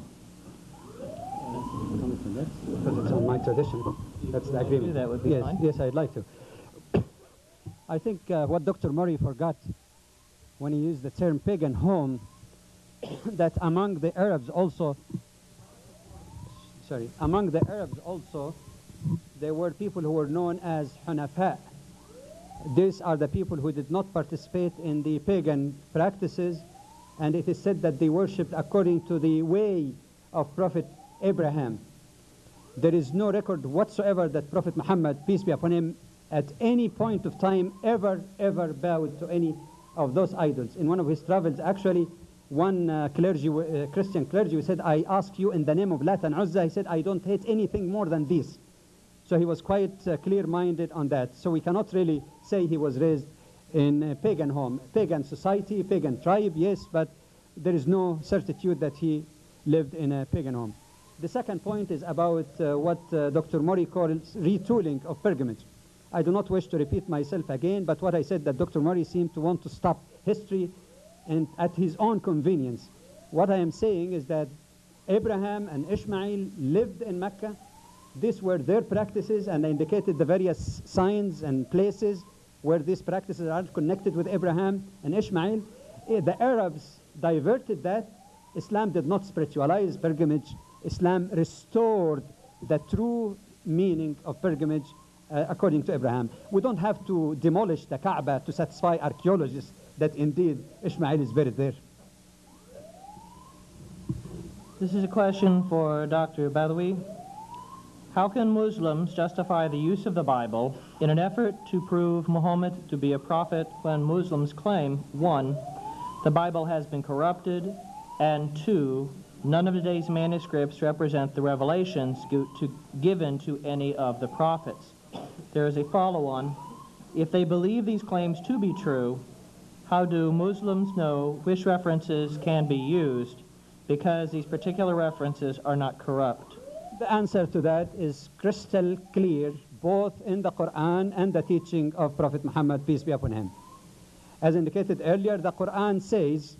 Because it's on my tradition. That's the agreement.
That would be
yes,
fine.
Yes, I'd like to. I think uh, what Doctor Morey forgot when he used the term pagan home, that among the Arabs also, sorry, among the Arabs also, there were people who were known as Hunafa. These are the people who did not participate in the pagan practices, and it is said that they worshipped according to the way of Prophet Abraham. There is no record whatsoever that Prophet Muhammad, peace be upon him, at any point of time ever, ever bowed to any of those idols. In one of his travels, actually, one uh, clergy, uh, Christian clergy said, I ask you in the name of Lat and Uzza, he said, I don't hate anything more than this. So he was quite uh, clear-minded on that. So we cannot really say he was raised in a pagan home. Pagan society, pagan tribe, yes, but there is no certitude that he lived in a pagan home. The second point is about uh, what uh, Doctor Morey calls retooling of pilgrimage. I do not wish to repeat myself again, but what I said that Doctor Morey seemed to want to stop history and at his own convenience. What I am saying is that Abraham and Ishmael lived in Mecca. These were their practices, and I indicated the various signs and places where these practices are connected with Abraham and Ishmael. Eh, The Arabs diverted that. Islam did not spiritualize pilgrimage. Islam restored the true meaning of pilgrimage uh, according to Abraham. We don't have to demolish the Kaaba to satisfy archaeologists that indeed Ishmael is buried there.
This is a question for Doctor Badawi. How can Muslims justify the use of the Bible in an effort to prove Muhammad to be a prophet when Muslims claim, one, the Bible has been corrupted, and two, none of today's manuscripts represent the revelations go- to, given to any of the prophets? There is a follow-on. If they believe these claims to be true, how do Muslims know which references can be used because these particular references are not corrupt?
The answer to that is crystal clear, both in the Quran and the teaching of Prophet Muhammad, peace be upon him. As indicated earlier, the Quran says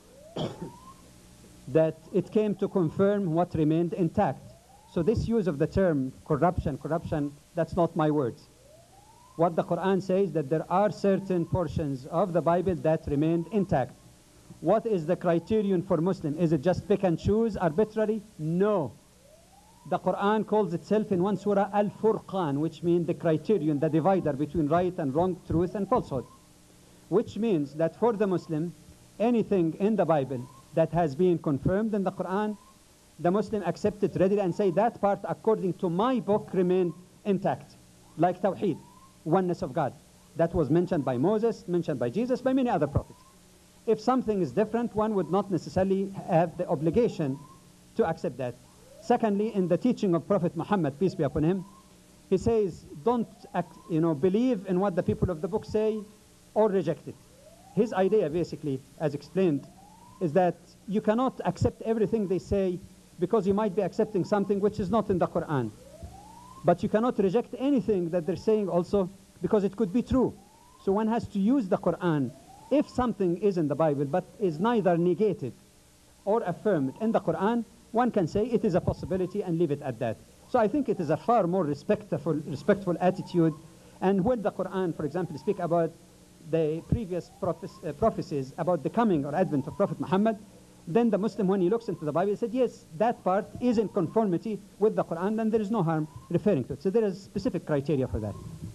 that it came to confirm what remained intact. So this use of the term corruption, corruption, that's not my words. What the Quran says that there are certain portions of the Bible that remained intact. What is the criterion for Muslim? Is it just pick and choose arbitrarily? No. The Quran calls itself in one surah Al-Furqan, which means the criterion, the divider between right and wrong, truth and falsehood. Which means that for the Muslim, anything in the Bible that has been confirmed in the Quran, the Muslim accepts it readily and say that part according to my book remained intact. Like Tawheed, oneness of God. That was mentioned by Moses, mentioned by Jesus, by many other prophets. If something is different, one would not necessarily have the obligation to accept that. Secondly, in the teaching of Prophet Muhammad, peace be upon him, he says, don't act, you know, believe in what the people of the book say or reject it. His idea, basically, as explained, is that you cannot accept everything they say because you might be accepting something which is not in the Quran. But you cannot reject anything that they're saying also because it could be true. So one has to use the Quran. If something is in the Bible but is neither negated or affirmed in the Quran, one can say it is a possibility and leave it at that. So I think it is a far more respectful, respectful attitude. And when the Quran, for example, speak about the previous prophes uh, prophecies about the coming or advent of Prophet Muhammad, then the Muslim, when he looks into the Bible, said, yes, that part is in conformity with the Quran, then there is no harm referring to it. So there is specific criteria for that.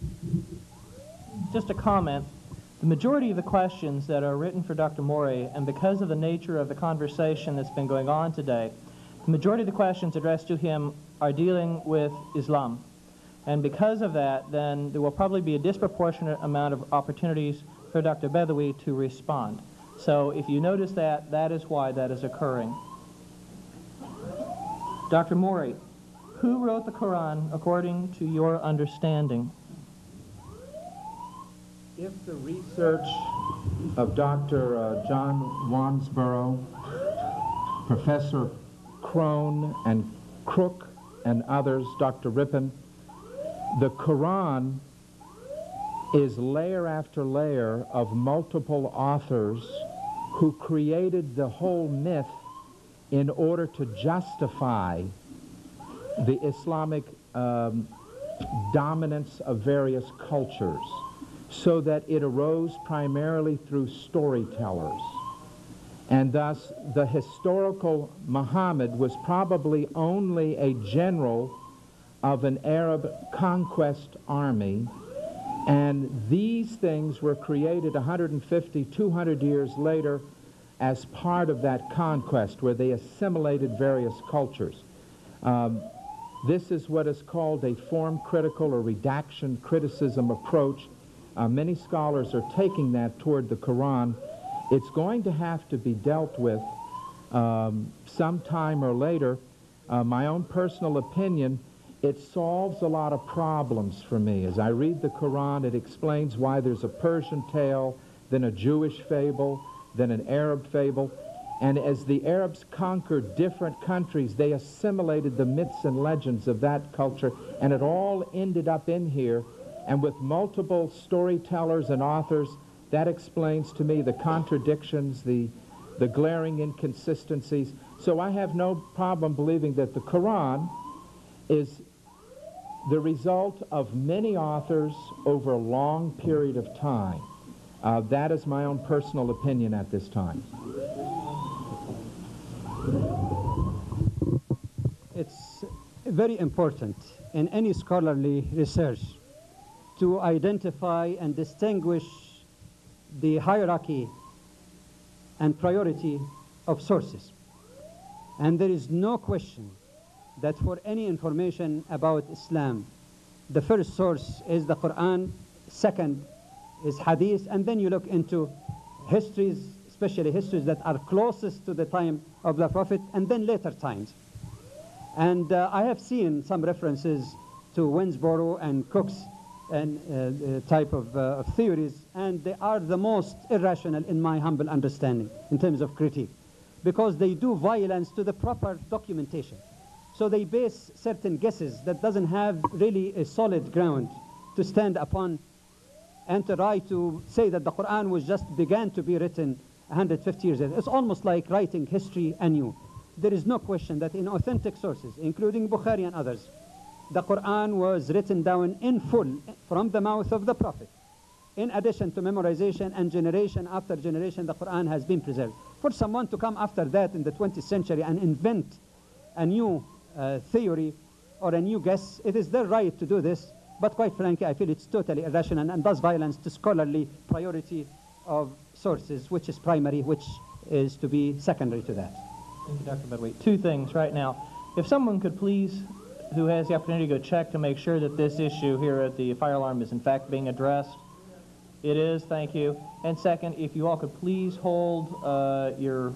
Just a comment. The majority of the questions that are written for Doctor Morey, and because of the nature of the conversation that's been going on today, the majority of the questions addressed to him are dealing with Islam. And because of that, then there will probably be a disproportionate amount of opportunities for Doctor Badawi to respond. So if you notice that, that is why that is occurring. Doctor Morey, who wrote the Quran according to your understanding?
If the research of Doctor Uh, John Wansborough, Professor Crone and Crook and others, Doctor Rippon, the Quran is layer after layer of multiple authors who created the whole myth in order to justify the Islamic um, dominance of various cultures, so that it arose primarily through storytellers. And thus, the historical Muhammad was probably only a general of an Arab conquest army, and these things were created one hundred fifty, two hundred years later as part of that conquest, where they assimilated various cultures. Um, this is what is called a form critical or redaction criticism approach. Uh, many scholars are taking that toward the Quran. It's going to have to be dealt with um, sometime or later. Uh, my own personal opinion, it solves a lot of problems for me. As I read the Quran, it explains why there's a Persian tale, then a Jewish fable, then an Arab fable. And as the Arabs conquered different countries, they assimilated the myths and legends of that culture, and it all ended up in here. And with multiple storytellers and authors, that explains to me the contradictions, the, the glaring inconsistencies. So I have no problem believing that the Quran is the result of many authors over a long period of time. Uh, that is my own personal opinion at this time.
It's very important in any scholarly research to identify and distinguish the hierarchy and priority of sources. And there is no question that for any information about Islam, the first source is the Quran, second is Hadith, and then you look into histories, especially histories that are closest to the time of the Prophet, and then later times. And uh, I have seen some references to Winsboro and Cook's and uh, uh, type of, uh, of theories, and they are the most irrational in my humble understanding in terms of critique, because they do violence to the proper documentation. So they base certain guesses that doesn't have really a solid ground to stand upon, and to try to say that the Quran was just began to be written one hundred fifty years ago. It's almost like writing history anew. There is no question that in authentic sources, including Bukhari and others, the Quran was written down in full from the mouth of the Prophet. In addition to memorization, and generation after generation, the Quran has been preserved. For someone to come after that in the twentieth century and invent a new uh, theory or a new guess, it is their right to do this, but quite frankly, I feel it's totally irrational and does violence to scholarly priority of sources, which is primary, which is to be secondary to that.
Thank you, Doctor Badawi. Two things right now. If someone could please, who has the opportunity to go check to make sure that this issue here at the fire alarm is in fact being addressed. It is, thank you. And second, if you all could please hold uh, your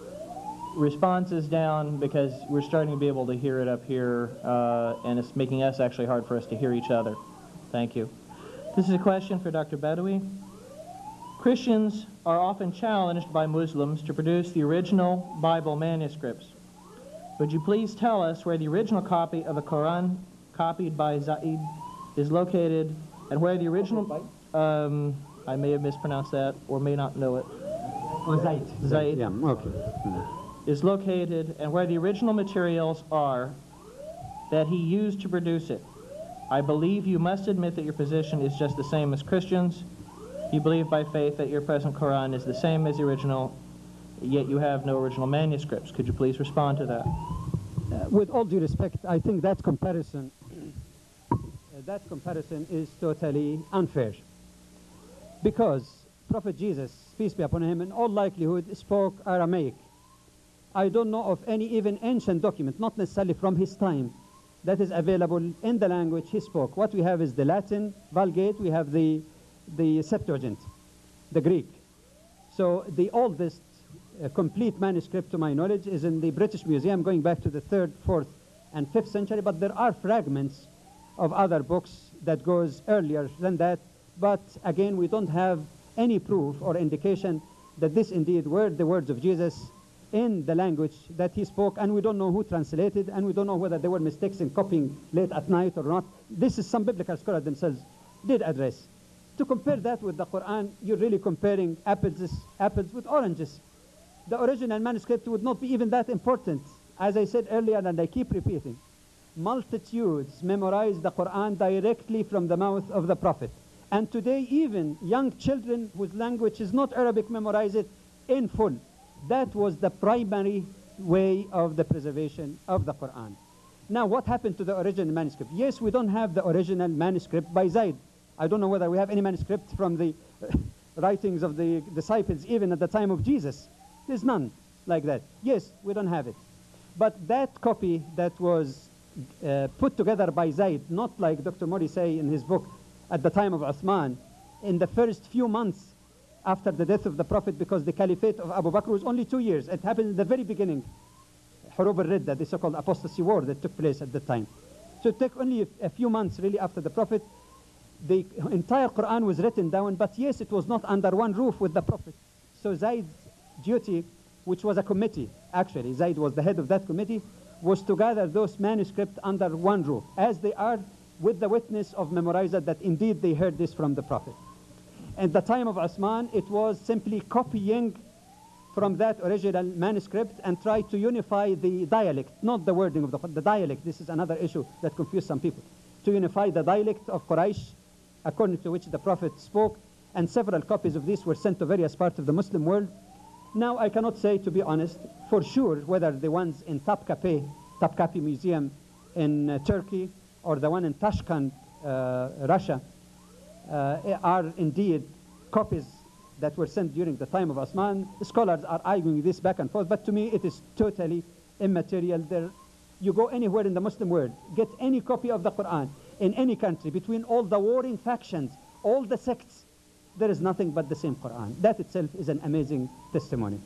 responses down, because we're starting to be able to hear it up here, uh, and it's making us actually hard for us to hear each other. Thank you. This is a question for Doctor Badawi. Christians are often challenged by Muslims to produce the original Bible manuscripts. Would you please tell us where the original copy of the Quran copied by Zaid is located, and where the original, um, I may have mispronounced that or may not know it.
Oh, Zaid.
Zaid.
Yeah, okay.
Is located, and where the original materials are that he used to produce it. I believe you must admit that your position is just the same as Christians. You believe by faith that your present Quran is the same as the original, yet you have no original manuscripts. Could you please respond to that?
Uh, with all due respect, I think that comparison, uh, that comparison is totally unfair. Because Prophet Jesus, peace be upon him, in all likelihood spoke Aramaic. I don't know of any even ancient document, not necessarily from his time, that is available in the language he spoke. What we have is the Latin Vulgate, we have the, the Septuagint, the Greek. So the oldest uh, complete manuscript, to my knowledge, is in the British Museum, going back to the third, fourth, and fifth century, but there are fragments of other books that goes earlier than that, But again, we don't have any proof or indication that this indeed were the words of Jesus in the language that he spoke, and we don't know who translated, and we don't know whether there were mistakes in copying late at night or not. This is some biblical scholars themselves did address. To compare that with the Quran, you're really comparing apples, apples with oranges. The original manuscript would not be even that important. As I said earlier, and I keep repeating, multitudes memorize the Quran directly from the mouth of the Prophet. And today, even young children whose language is not Arabic memorize it in full. That was the primary way of the preservation of the Quran. Now, what happened to the original manuscript? Yes, we don't have the original manuscript by Zayd. I don't know whether we have any manuscript from the writings of the disciples, even at the time of Jesus. There's none like that. Yes, we don't have it. But that copy that was uh, put together by Zayd, not like Doctor Morey say in his book, at the time of Uthman, in the first few months after the death of the Prophet, because the caliphate of Abu Bakr was only two years. It happened in the very beginning, Hurub al-Ridda, the so-called apostasy war that took place at that time. So it took only a, a few months really after the Prophet. The entire Quran was written down, but yes, it was not under one roof with the Prophet. So Zayd's duty, which was a committee, actually, Zayd was the head of that committee, was to gather those manuscripts under one roof, as they are with the witness of memorizer that indeed they heard this from the Prophet. At the time of Uthman, it was simply copying from that original manuscript and try to unify the dialect, not the wording of the, the dialect. This is another issue that confused some people. To unify the dialect of Quraysh, according to which the Prophet spoke, and several copies of this were sent to various parts of the Muslim world. Now, I cannot say, to be honest, for sure whether the ones in Topkapi, Topkapi Museum in uh, Turkey, or the one in Tashkent, uh, Russia, uh, are indeed copies that were sent during the time of Uthman. Scholars are arguing this back and forth, but to me it is totally immaterial. There, you go anywhere in the Muslim world, get any copy of the Quran in any country, between all the warring factions, all the sects, there is nothing but the same Quran. That itself is an amazing testimony.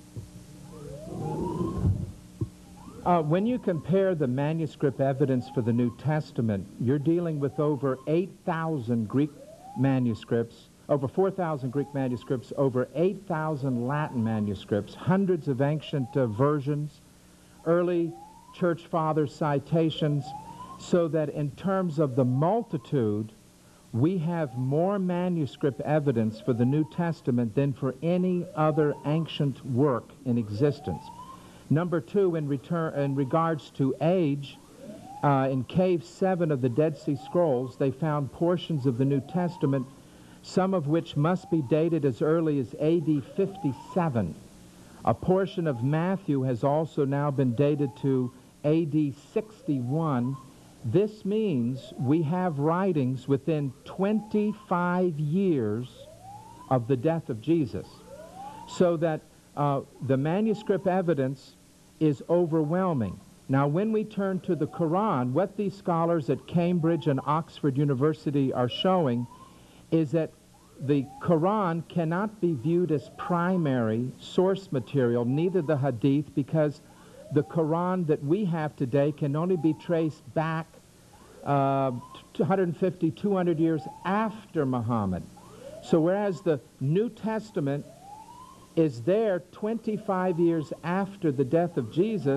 Uh, when you compare the manuscript evidence for the New Testament, you're dealing with over eight thousand Greek manuscripts, over four thousand Greek manuscripts, over eight thousand Latin manuscripts, hundreds of ancient uh, versions, early church father citations, so that in terms of the multitude, we have more manuscript evidence for the New Testament than for any other ancient work in existence. Number two, in, return, in regards to age, uh, in Cave seven of the Dead Sea Scrolls, they found portions of the New Testament, some of which must be dated as early as A D fifty-seven. A portion of Matthew has also now been dated to A D sixty-one. This means we have writings within twenty-five years of the death of Jesus, so that uh, the manuscript evidence is overwhelming. Now, when we turn to the Quran, what these scholars at Cambridge and Oxford University are showing is that the Quran cannot be viewed as primary source material, neither the Hadith, because the Quran that we have today can only be traced back uh, one hundred fifty, two hundred years after Muhammad. So whereas the New Testament is there twenty-five years after the death of Jesus,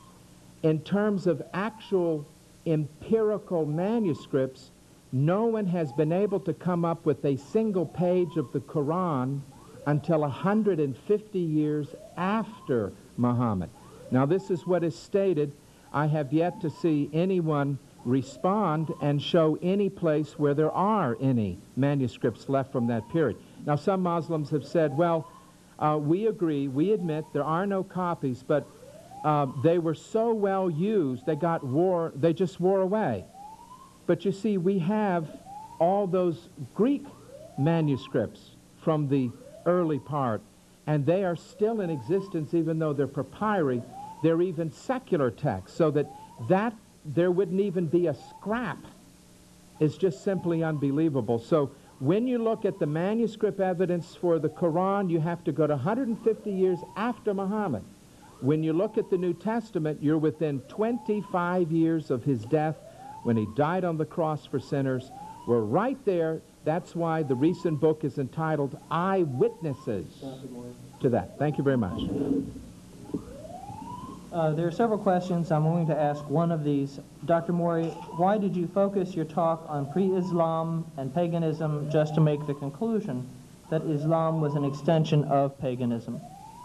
in terms of actual empirical manuscripts, no one has been able to come up with a single page of the Quran until one hundred fifty years after Muhammad. Now, this is what is stated. I have yet to see anyone respond and show any place where there are any manuscripts left from that period. Now, some Muslims have said, well, uh, we agree, we admit there are no copies, but uh, they were so well used, they got wore, they just wore away. But you see, we have all those Greek manuscripts from the early part, and they are still in existence, even though they're papyri. They're even secular texts, so that that there wouldn't even be a scrap. It's just simply unbelievable. So when you look at the manuscript evidence for the Quran, you have to go to one hundred fifty years after Muhammad. When you look at the New Testament, you're within twenty-five years of his death, when he died on the cross for sinners. We're right there That's why the recent book is entitled Eyewitnesses to that. Thank you very much.
Uh, there are several questions. I'm going to ask one of these. Doctor Morey, why did you focus your talk on pre-Islam and paganism just to make the conclusion that Islam was an extension of paganism?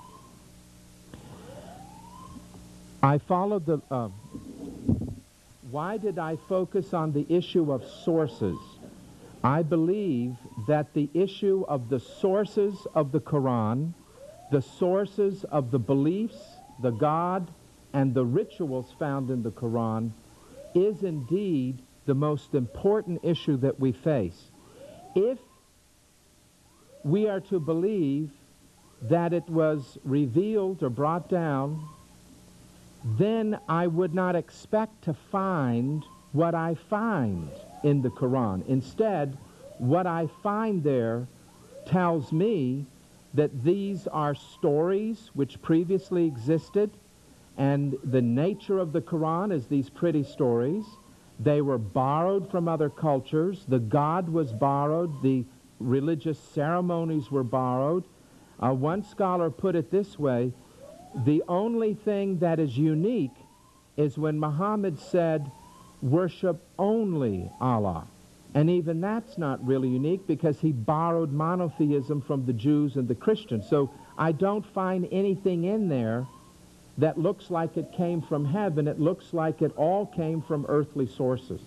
I followed the... Uh, why did I focus on the issue of sources? I believe that the issue of the sources of the Quran, the sources of the beliefs, the God, and the rituals found in the Quran is indeed the most important issue that we face. If we are to believe that it was revealed or brought down, then I would not expect to find what I find in the Quran. Instead, what I find there tells me that these are stories which previously existed, and the nature of the Quran is these pretty stories. They were borrowed from other cultures. The God was borrowed. The religious ceremonies were borrowed. Uh, one scholar put it this way: the only thing that is unique is when Muhammad said, worship only Allah. And even that's not really unique because he borrowed monotheism from the Jews and the Christians. So I don't find anything in there that looks like it came from heaven. It looks like it all came from earthly sources.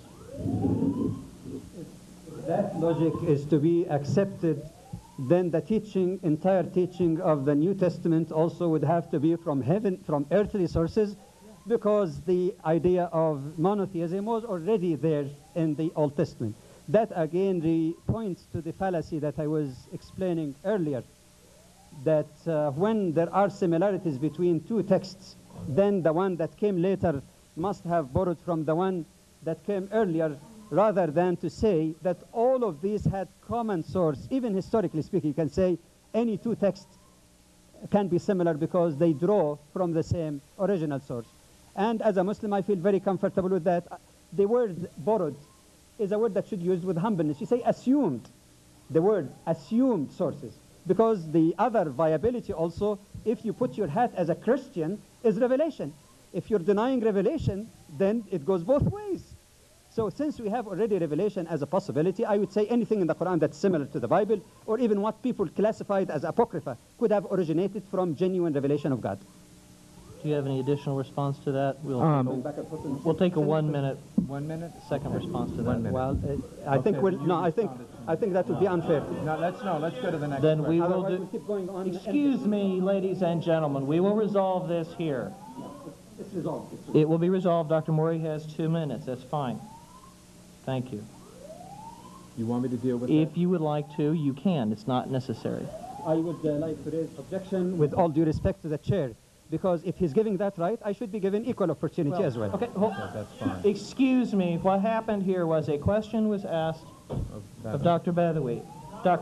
If that logic is to be accepted, then the teaching, entire teaching of the New Testament also would have to be from heaven, from earthly sources, because the idea of monotheism was already there in the Old Testament. That again re points to the fallacy that I was explaining earlier, that uh, when there are similarities between two texts, then the one that came later must have borrowed from the one that came earlier, rather than to say that all of these had common source. Even historically speaking, you can say any two texts can be similar because they draw from the same original source. And as a Muslim, I feel very comfortable with that. The word borrowed is a word that should be used with humbleness. You say assumed, the word assumed sources, because the other viability also, if you put your hat as a Christian, is revelation. If you're denying revelation, then it goes both ways. So since we have already revelation as a possibility, I would say anything in the Quran that's similar to the Bible, or even what people classified as apocrypha, could have originated from genuine revelation of God.
Do you have any additional response to that? We'll,
Um,
take, a, we'll take a one minute,
One minute?
second
Okay.
response to that.
One minute.
Well, uh, I think
Okay,
we'll,
you
no, I think,
responded.
I think that would be unfair.
No, let's no. Let's go to the next.
Then we
question.
will
Otherwise,
do.
we'll keep going on.
Excuse me, ladies and gentlemen. We will resolve this here.
It's resolved. It's
It will be resolved. Doctor Morey has two minutes. That's fine. Thank you.
You want me to deal with
If
that?
you would like to, you can. It's not necessary.
I would uh, like to raise objection with all due respect to the chair, because if he's giving that right, I should be given equal opportunity as well.
Okay. Hold,
Okay, that's fine.
excuse me. What happened here was a question was asked
That-
of Doctor Badawi. Doc,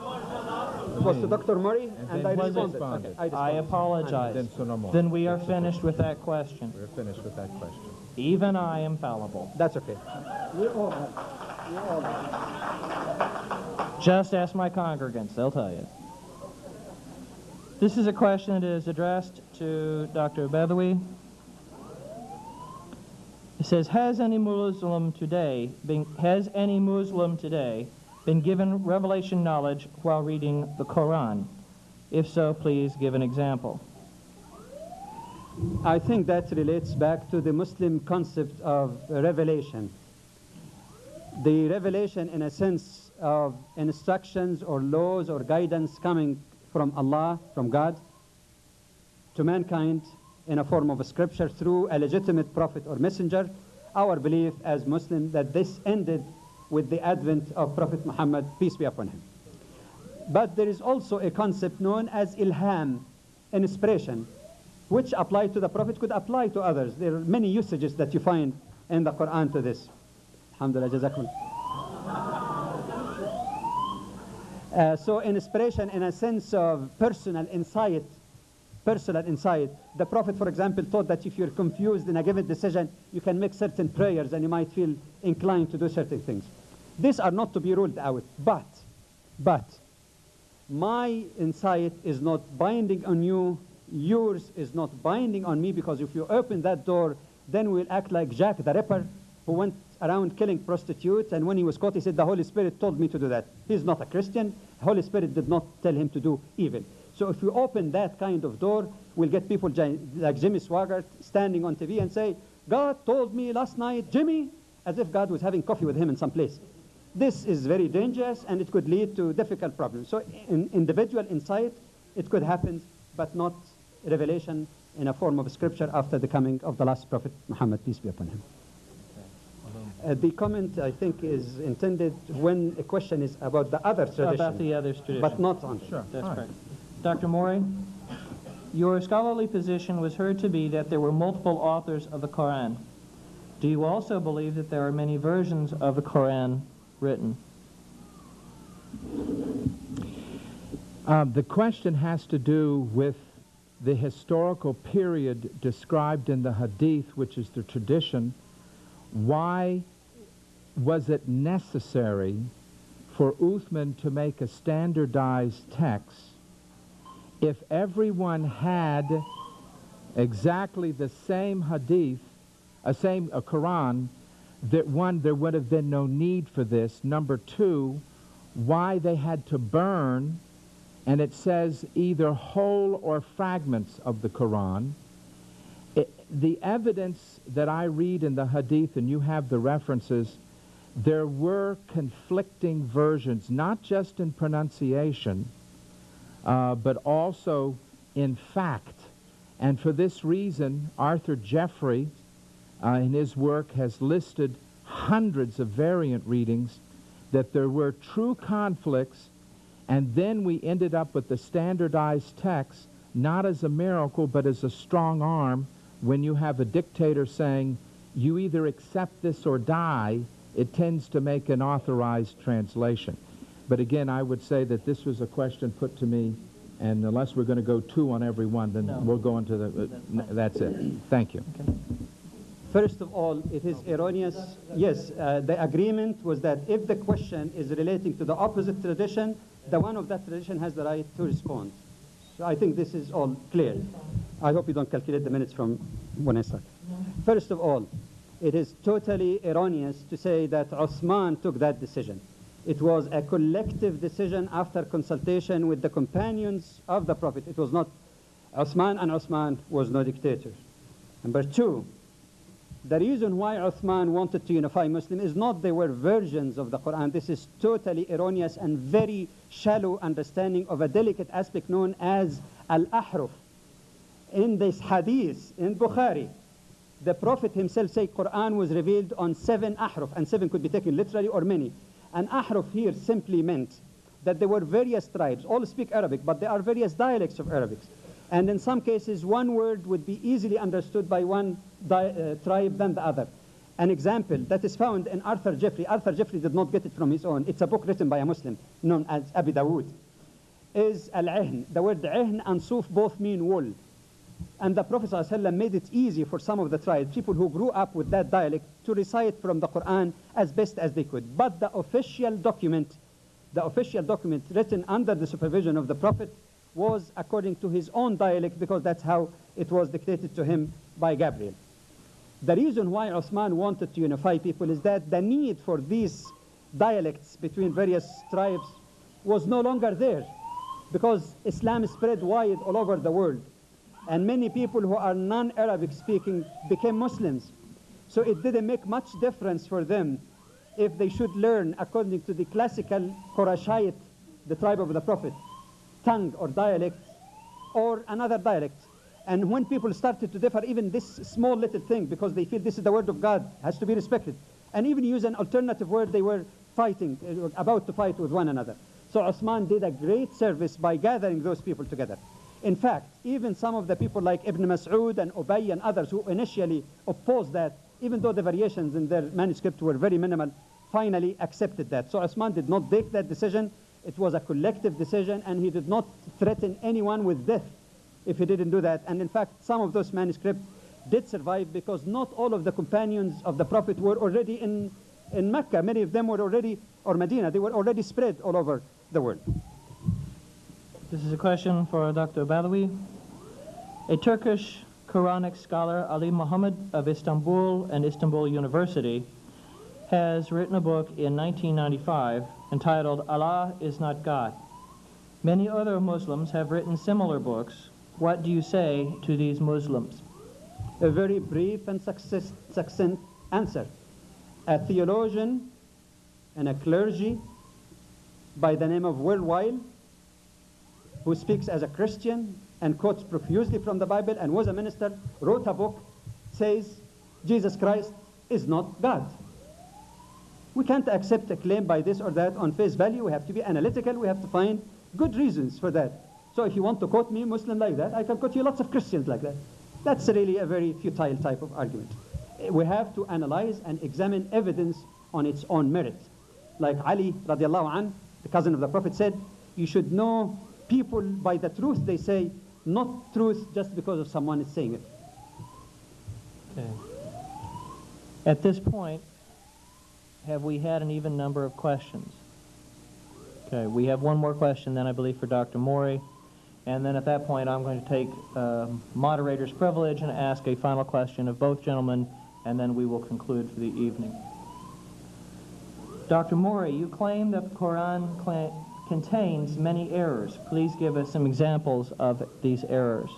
It was to Doctor Morey, and,
then
I
he
responded.
responded.
Okay, I
I
responded.
apologize.
Then so no more.
Then we are
That's okay.
finished with that question.
We're finished with that question.
Even I am fallible.
That's okay. We all have. We all have.
Just ask my congregants, they'll tell you. This is a question that is addressed to Doctor Badawi. It says, has any Muslim today been, has any Muslim today been given revelation knowledge while reading the Quran? If so, please give an example.
I think that relates back to the Muslim concept of revelation. The revelation, in a sense, of instructions or laws or guidance coming from Allah, from God, to mankind in a form of a scripture through a legitimate prophet or messenger. Our belief as Muslims that this ended with the advent of Prophet Muhammad, peace be upon him. But there is also a concept known as ilham, inspiration, which applied to the Prophet could apply to others. There are many usages that you find in the Quran to this. Alhamdulillah, jazakumullah. Uh, so inspiration in a sense of personal insight, personal insight. The Prophet, for example, taught that if you're confused in a given decision, you can make certain prayers and you might feel inclined to do certain things. These are not to be ruled out, but, but, my insight is not binding on you, yours is not binding on me, because if you open that door, then we'll act like Jack the Ripper, who went around killing prostitutes, and when he was caught, he said, the Holy Spirit told me to do that. He's not a Christian. The Holy Spirit did not tell him to do evil. So if you open that kind of door, we'll get people like Jimmy Swaggart standing on T V and say, God told me last night, Jimmy, as if God was having coffee with him in some place. This is very dangerous, and it could lead to difficult problems. So in individual insight, it could happen, but not revelation in a form of scripture after the coming of the last prophet, Muhammad, peace be upon him. Uh, the comment, I think, is intended when a question is about the other tradition.
About the other tradition.
But not on.
Sure, that's right. correct. Doctor Morey, your scholarly position was heard to be that there were multiple authors of the Quran. Do you also believe that there are many versions of the Quran written?
Um, the question has to do with the historical period described in the Hadith, which is the tradition. Why was it necessary for Uthman to make a standardized text if everyone had exactly the same Hadith, a same a Quran? That one, there would have been no need for this. Number two, why they had to burn, and it says either whole or fragments of the Quran. It, the evidence that I read in the Hadith, and you have the references, there were conflicting versions, not just in pronunciation, uh, but also in fact. And for this reason, Arthur Jeffrey, uh, in his work, has listed hundreds of variant readings, that there were true conflicts, and then we ended up with the standardized text, not as a miracle, but as a strong arm. When you have a dictator saying, you either accept this or die, it tends to make an authorized translation. But again, I would say that this was a question put to me, and unless we're going to go two on every one, then
No.
we'll go into the, uh, that's, that's it. Thank you.
Okay.
First of all, it is erroneous. Yes, uh, the agreement was that if the question is relating to the opposite tradition, the one of that tradition has the right to respond. So I think this is all clear. I hope you don't calculate the minutes from when I start. First of all, it is totally erroneous to say that Uthman took that decision. It was a collective decision after consultation with the companions of the Prophet. It was not Uthman, and Uthman was no dictator. Number two, the reason why Uthman wanted to unify Muslims is not they were versions of the Quran. This is totally erroneous and very shallow understanding of a delicate aspect known as al-ahruf. In this hadith, in Bukhari, the Prophet himself said Quran was revealed on seven ahruf, and seven could be taken literally or many. And ahruf here simply meant that there were various tribes, all speak Arabic, but there are various dialects of Arabic. And in some cases, one word would be easily understood by one uh, tribe than the other. An example that is found in Arthur Jeffrey. Arthur Jeffrey did not get it from his own. It's a book written by a Muslim known as Abi Dawood. Is al-ihn. The word ihn and suf both mean wool. And the Prophet ﷺ made it easy for some of the tribes, people who grew up with that dialect, to recite from the Quran as best as they could. But the official document, the official document written under the supervision of the Prophet was according to his own dialect, because that's how it was dictated to him by Gabriel. The reason why Uthman wanted to unify people is that the need for these dialects between various tribes was no longer there, because Islam spread wide all over the world, and many people who are non-Arabic speaking became Muslims. So it didn't make much difference for them if they should learn according to the classical Qurashite, the tribe of the Prophet, tongue or dialect, or another dialect. And when people started to differ, even this small little thing, because they feel this is the word of God, has to be respected, and even use an alternative word, they were fighting, about to fight with one another. So Uthman did a great service by gathering those people together. In fact, even some of the people like Ibn Mas'ud and Ubay and others who initially opposed that, even though the variations in their manuscript were very minimal, finally accepted that. So Uthman did not take that decision. It was a collective decision, and he did not threaten anyone with death if he didn't do that. And in fact, some of those manuscripts did survive, because not all of the companions of the Prophet were already in in Mecca. Many of them were already, or Medina, they were already spread all over the world.
This is a question for Doctor Badawi. A Turkish Quranic scholar, Ali Muhammad of Istanbul and Istanbul University, has written a book in nineteen ninety-five entitled Allah is Not God. Many other Muslims have written similar books. What do you say to these Muslims?
A very brief and success, succinct answer. A theologian and a clergy by the name of Will Weil, who speaks as a Christian and quotes profusely from the Bible and was a minister, wrote a book, says Jesus Christ is not God. We can't accept a claim by this or that on face value. We have to be analytical. We have to find good reasons for that. So if you want to quote me, Muslim like that, I can quote you lots of Christians like that. That's really a very futile type of argument. We have to analyze and examine evidence on its own merit. Like Ali radiallahu anh, the cousin of the Prophet, said, you should know people by the truth they say, not truth just because of someone is saying it.
Okay. At this point, have we had an even number of questions? Okay, we have one more question then, I believe, for Doctor Morey. And then at that point, I'm going to take uh, moderator's privilege and ask a final question of both gentlemen, and then we will conclude for the evening. Doctor Morey, you claim that the Quran cl- contains many errors. Please give us some examples of these errors.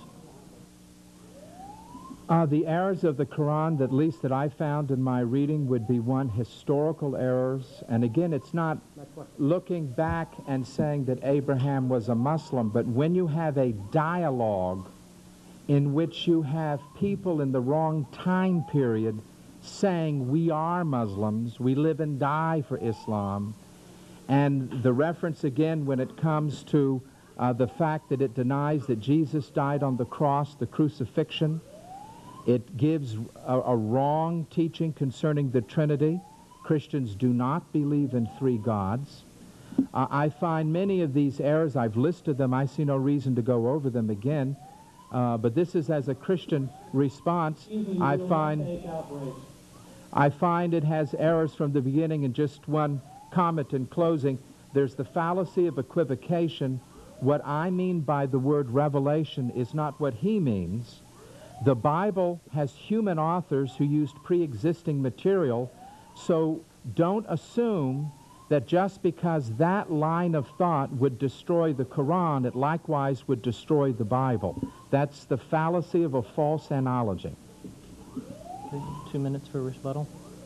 Uh, the errors of the Quran, at least that I found in my reading, would be one, historical errors. And again, it's not looking back and saying that Abraham was a Muslim, but when you have a dialogue in which you have people in the wrong time period saying we are Muslims, we live and die for Islam, and the reference again when it comes to uh, the fact that it denies that Jesus died on the cross, the crucifixion, it gives a, a wrong teaching concerning the Trinity. Christians do not believe in three gods. Uh, I find many of these errors, I've listed them, I see no reason to go over them again, uh, but this is as a Christian response. I find, I find it has errors from the beginning, and just one comment in closing. There's the fallacy of equivocation. What I mean by the word revelation is not what he means. The Bible has human authors who used pre-existing material, so don't assume that just because that line of thought would destroy the Quran, it likewise would destroy the Bible. That's the fallacy of a false analogy.
Okay, two minutes for rebuttal.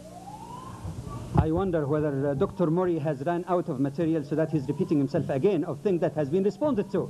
I wonder whether uh, Doctor Morey has run out of material so that he's repeating himself again of things that has been responded to.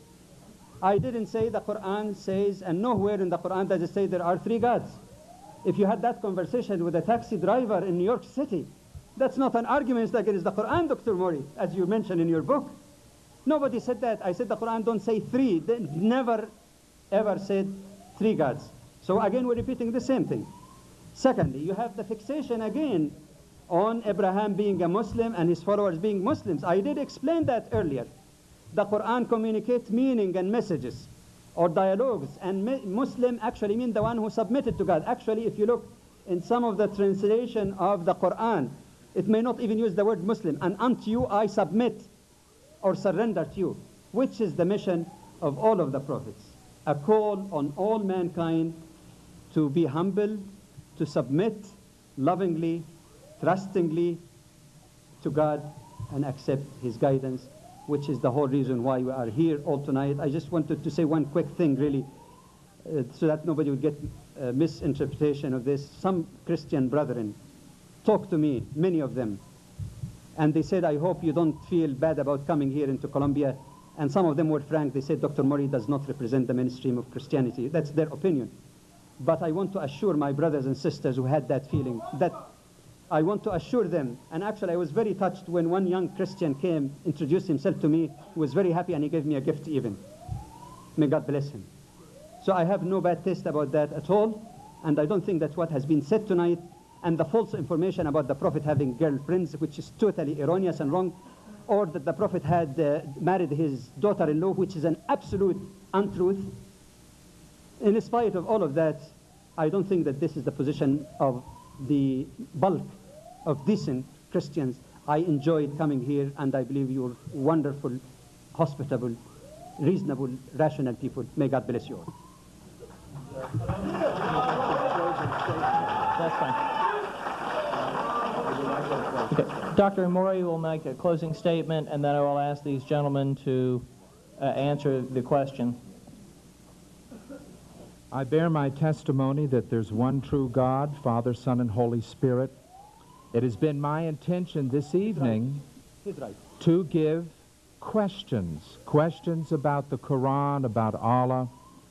I didn't say the Quran says, and nowhere in the Quran does it say there are three gods. If you had that conversation with a taxi driver in New York City, that's not an argument against the Quran, Doctor Morey, as you mentioned in your book. Nobody said that. I said the Quran don't say three. They never, ever said three gods. So again, we're repeating the same thing. Secondly, you have the fixation again on Abraham being a Muslim and his followers being Muslims. I did explain that earlier. The Quran communicates meaning and messages or dialogues, and Muslim actually mean the one who submitted to God. Actually, if you look in some of the translation of the Quran, it may not even use the word Muslim, and unto you I submit or surrender to you, which is the mission of all of the prophets. A call on all mankind to be humble, to submit lovingly, trustingly to God and accept his guidance, which is the whole reason why we are here all tonight. I just wanted to say one quick thing, really, uh, so that nobody would get a misinterpretation of this. Some Christian brethren talked to me, many of them, and they said, I hope you don't feel bad about coming here into Colombia. And some of them were frank. They said, Doctor Morey does not represent the mainstream of Christianity. That's their opinion. But I want to assure my brothers and sisters who had that feeling that I want to assure them, and actually I was very touched when one young Christian came, introduced himself to me, he was very happy, and he gave me a gift even. May God bless him. So I have no bad taste about that at all, and I don't think that what has been said tonight, and the false information about the Prophet having girlfriends, which is totally erroneous and wrong, or that the Prophet had uh, married his daughter-in-law, which is an absolute untruth. In spite of all of that, I don't think that this is the position of the bulk of decent Christians. I enjoyed coming here, and I believe you're wonderful, hospitable, reasonable, rational people. May God bless you all.
That's fine. Okay. Doctor Morey will make a closing statement, and then I will ask these gentlemen to uh, answer the question.
I bear my testimony that there's one true God, Father, Son, and Holy Spirit. It has been my intention this evening
He's right.
to give questions, questions about the Quran, about Allah,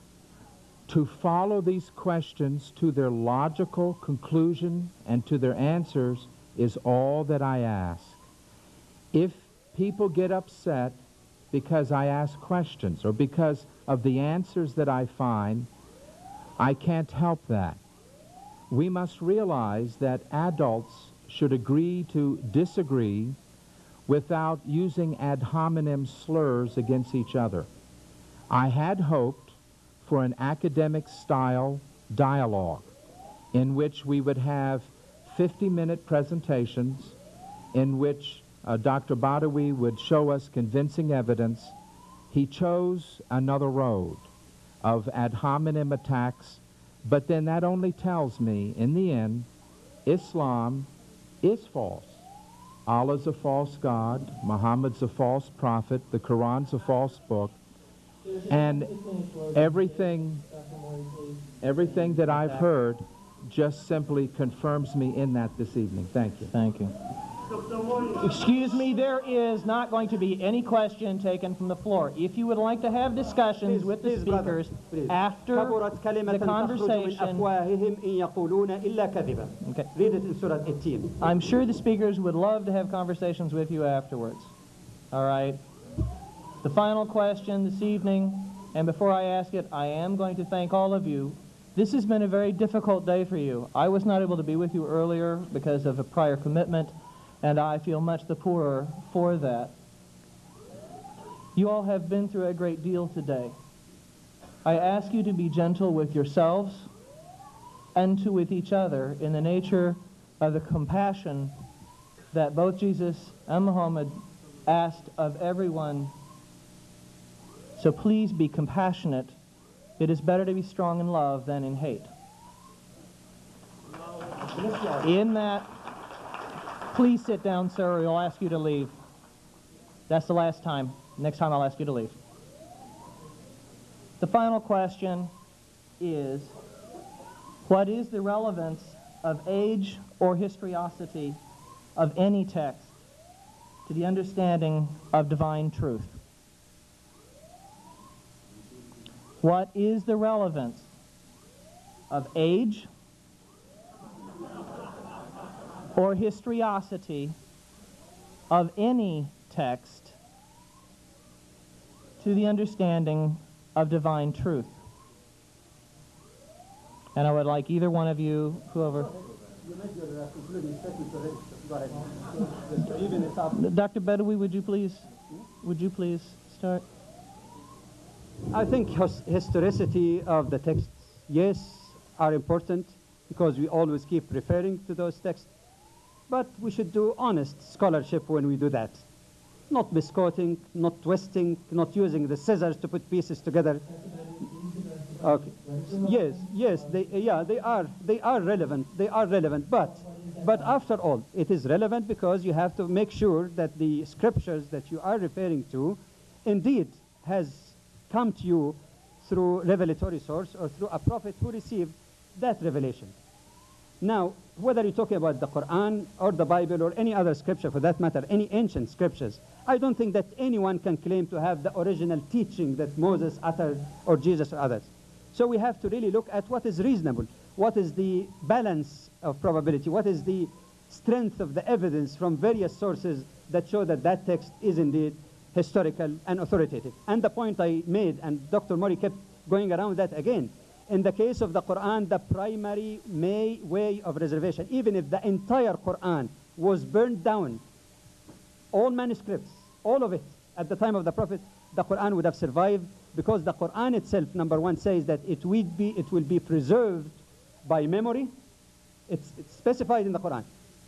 to follow these questions to their logical conclusion and to their answers is all that I ask. If people get upset because I ask questions or because of the answers that I find, I can't help that. We must realize that adults should agree to disagree without using ad hominem slurs against each other. I had hoped for an academic-style dialogue in which we would have fifty-minute presentations in which uh, Doctor Badawi would show us convincing evidence. He chose another road of ad hominem attacks, but then that only tells me, in the end, Islam is false. Allah's a false God, Muhammad's a false prophet, the Quran's a false book, and everything, everything that I've heard just simply confirms me in that this evening. Thank you.
Thank you. Excuse me, there is not going to be any question taken from the floor. If you would like to have discussions
Please,
with the
please, brother,
speakers
please.
after
كبرت كلمة
the
تخرج من
conversation,
أفواههم إن يقولون إلا كذبا.
okay.
Read it in Surah eighteen.
I'm sure the speakers would love to have conversations with you afterwards. All right. The final question this evening, and before I ask it, I am going to thank all of you. This has been a very difficult day for you. I was not able to be with you earlier because of a prior commitment, and I feel much the poorer for that. You all have been through a great deal today. I ask you to be gentle with yourselves and to with each other in the nature of the compassion that both Jesus and Muhammad asked of everyone. So please be compassionate. It is better to be strong in love than in hate. In that, please sit down, sir, or I'll ask you to leave. That's the last time. Next time I'll ask you to leave. The final question is, what is the relevance of age or historicity of any text to the understanding of divine truth? What is the relevance of age or historicity of any text to the understanding of divine truth? And I would like either one of you, whoever... Doctor Badawi, would you please, would you please start?
I think his historicity of the texts, yes, are important because we always keep referring to those texts. But we should do honest scholarship when we do that. Not misquoting, not twisting, not using the scissors to put pieces together. Okay. Yes, yes, they, yeah, they are, they are relevant. They are relevant. But, but after all, it is relevant because you have to make sure that the scriptures that you are referring to, indeed, has come to you through revelatory source or through a prophet who received that revelation. Now, whether you're talking about the Quran or the Bible or any other scripture for that matter, any ancient scriptures, I don't think that anyone can claim to have the original teaching that Moses uttered or Jesus or others. So we have to really look at what is reasonable, what is the balance of probability, what is the strength of the evidence from various sources that show that that text is indeed historical and authoritative. And the point I made, and Doctor Morey kept going around that again, in the case of the Quran, the primary may way of reservation, even if the entire Quran was burned down, all manuscripts, all of it, at the time of the Prophet, the Quran would have survived because the Quran itself, number one, says that it will be, it will be preserved by memory. It's, it's specified in the Quran.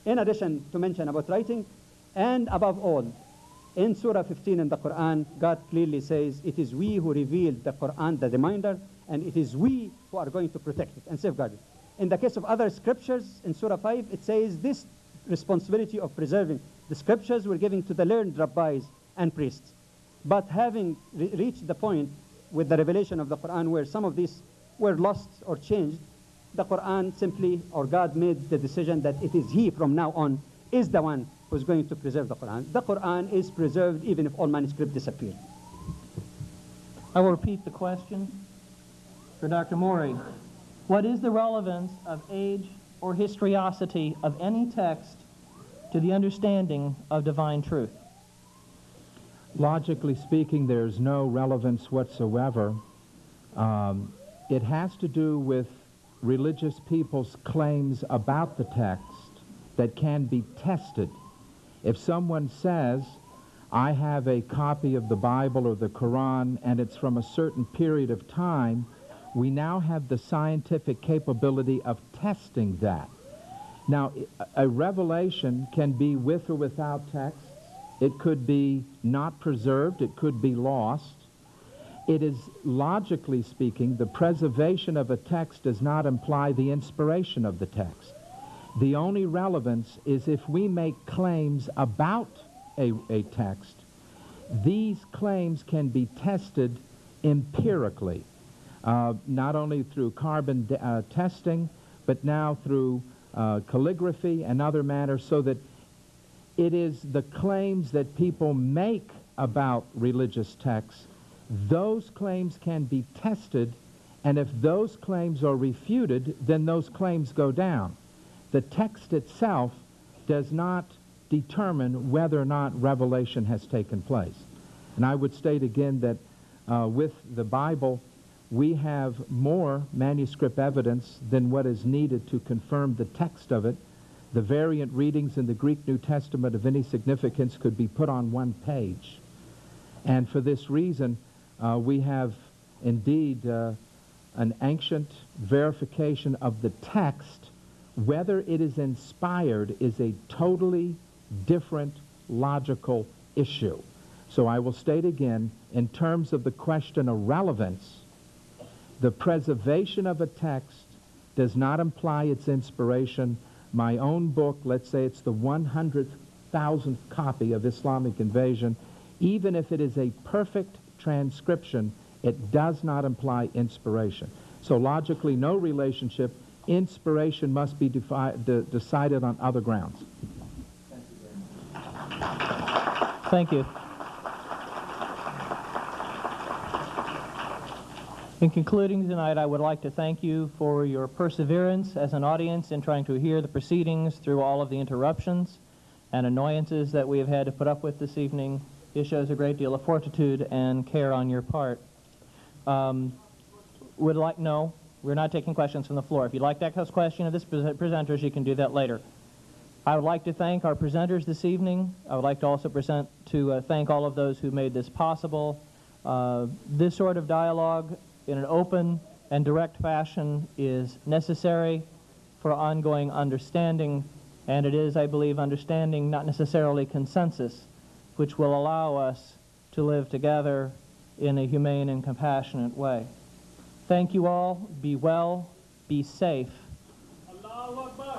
In addition to mention about writing, and above all, in Surah fifteen in the Quran, God clearly says, it is we who revealed the Quran, the reminder, and it is we who are going to protect it and safeguard it. In the case of other scriptures, in Surah five, it says this responsibility of preserving the scriptures were given to the learned rabbis and priests. But having re reached the point with the revelation of the Quran where some of these were lost or changed, the Quran simply, or God made the decision that it is He from now on is the one who's going to preserve the Quran. The Quran is preserved even if all manuscripts disappear.
I will repeat the question for Doctor Morey. What is the relevance of age or historicity of any text to the understanding of divine truth?
Logically speaking, there's no relevance whatsoever. Um, it has to do with religious people's claims about the text that can be tested. If someone says, I have a copy of the Bible or the Quran and it's from a certain period of time, we now have the scientific capability of testing that. Now, a revelation can be with or without text. It could be not preserved. It could be lost. It is, logically speaking, the preservation of a text does not imply the inspiration of the text. The only relevance is if we make claims about a, a text, these claims can be tested empirically, uh, not only through carbon uh, testing, but now through uh, calligraphy and other matters, so that it is the claims that people make about religious texts. Those claims can be tested, and if those claims are refuted, then those claims go down. The text itself does not determine whether or not revelation has taken place. And I would state again that uh, with the Bible, we have more manuscript evidence than what is needed to confirm the text of it. The variant readings in the Greek New Testament of any significance could be put on one page. And for this reason, uh, we have indeed uh, an ancient verification of the text. Whether it is inspired is a totally different logical issue. So I will state again, in terms of the question of relevance, the preservation of a text does not imply its inspiration. My own book, let's say it's the one hundred thousandth copy of Islamic Invasion, even if it is a perfect transcription, it does not imply inspiration. So logically, no relationship. Inspiration must be defi de decided on other grounds.
Thank you. In concluding tonight, I would like to thank you for your perseverance as an audience in trying to hear the proceedings through all of the interruptions and annoyances that we have had to put up with this evening. It shows a great deal of fortitude and care on your part. Um, would like, no, we're not taking questions from the floor. If you'd like to ask a question of this pre presenters, you can do that later. I would like to thank our presenters this evening. I would like to also present to uh, thank all of those who made this possible. Uh, this sort of dialogue in an open and direct fashion is necessary for ongoing understanding, and it is, I believe, understanding, not necessarily consensus, which will allow us to live together in a humane and compassionate way. Thank you all. Be well. Be safe.
Allahu Akbar.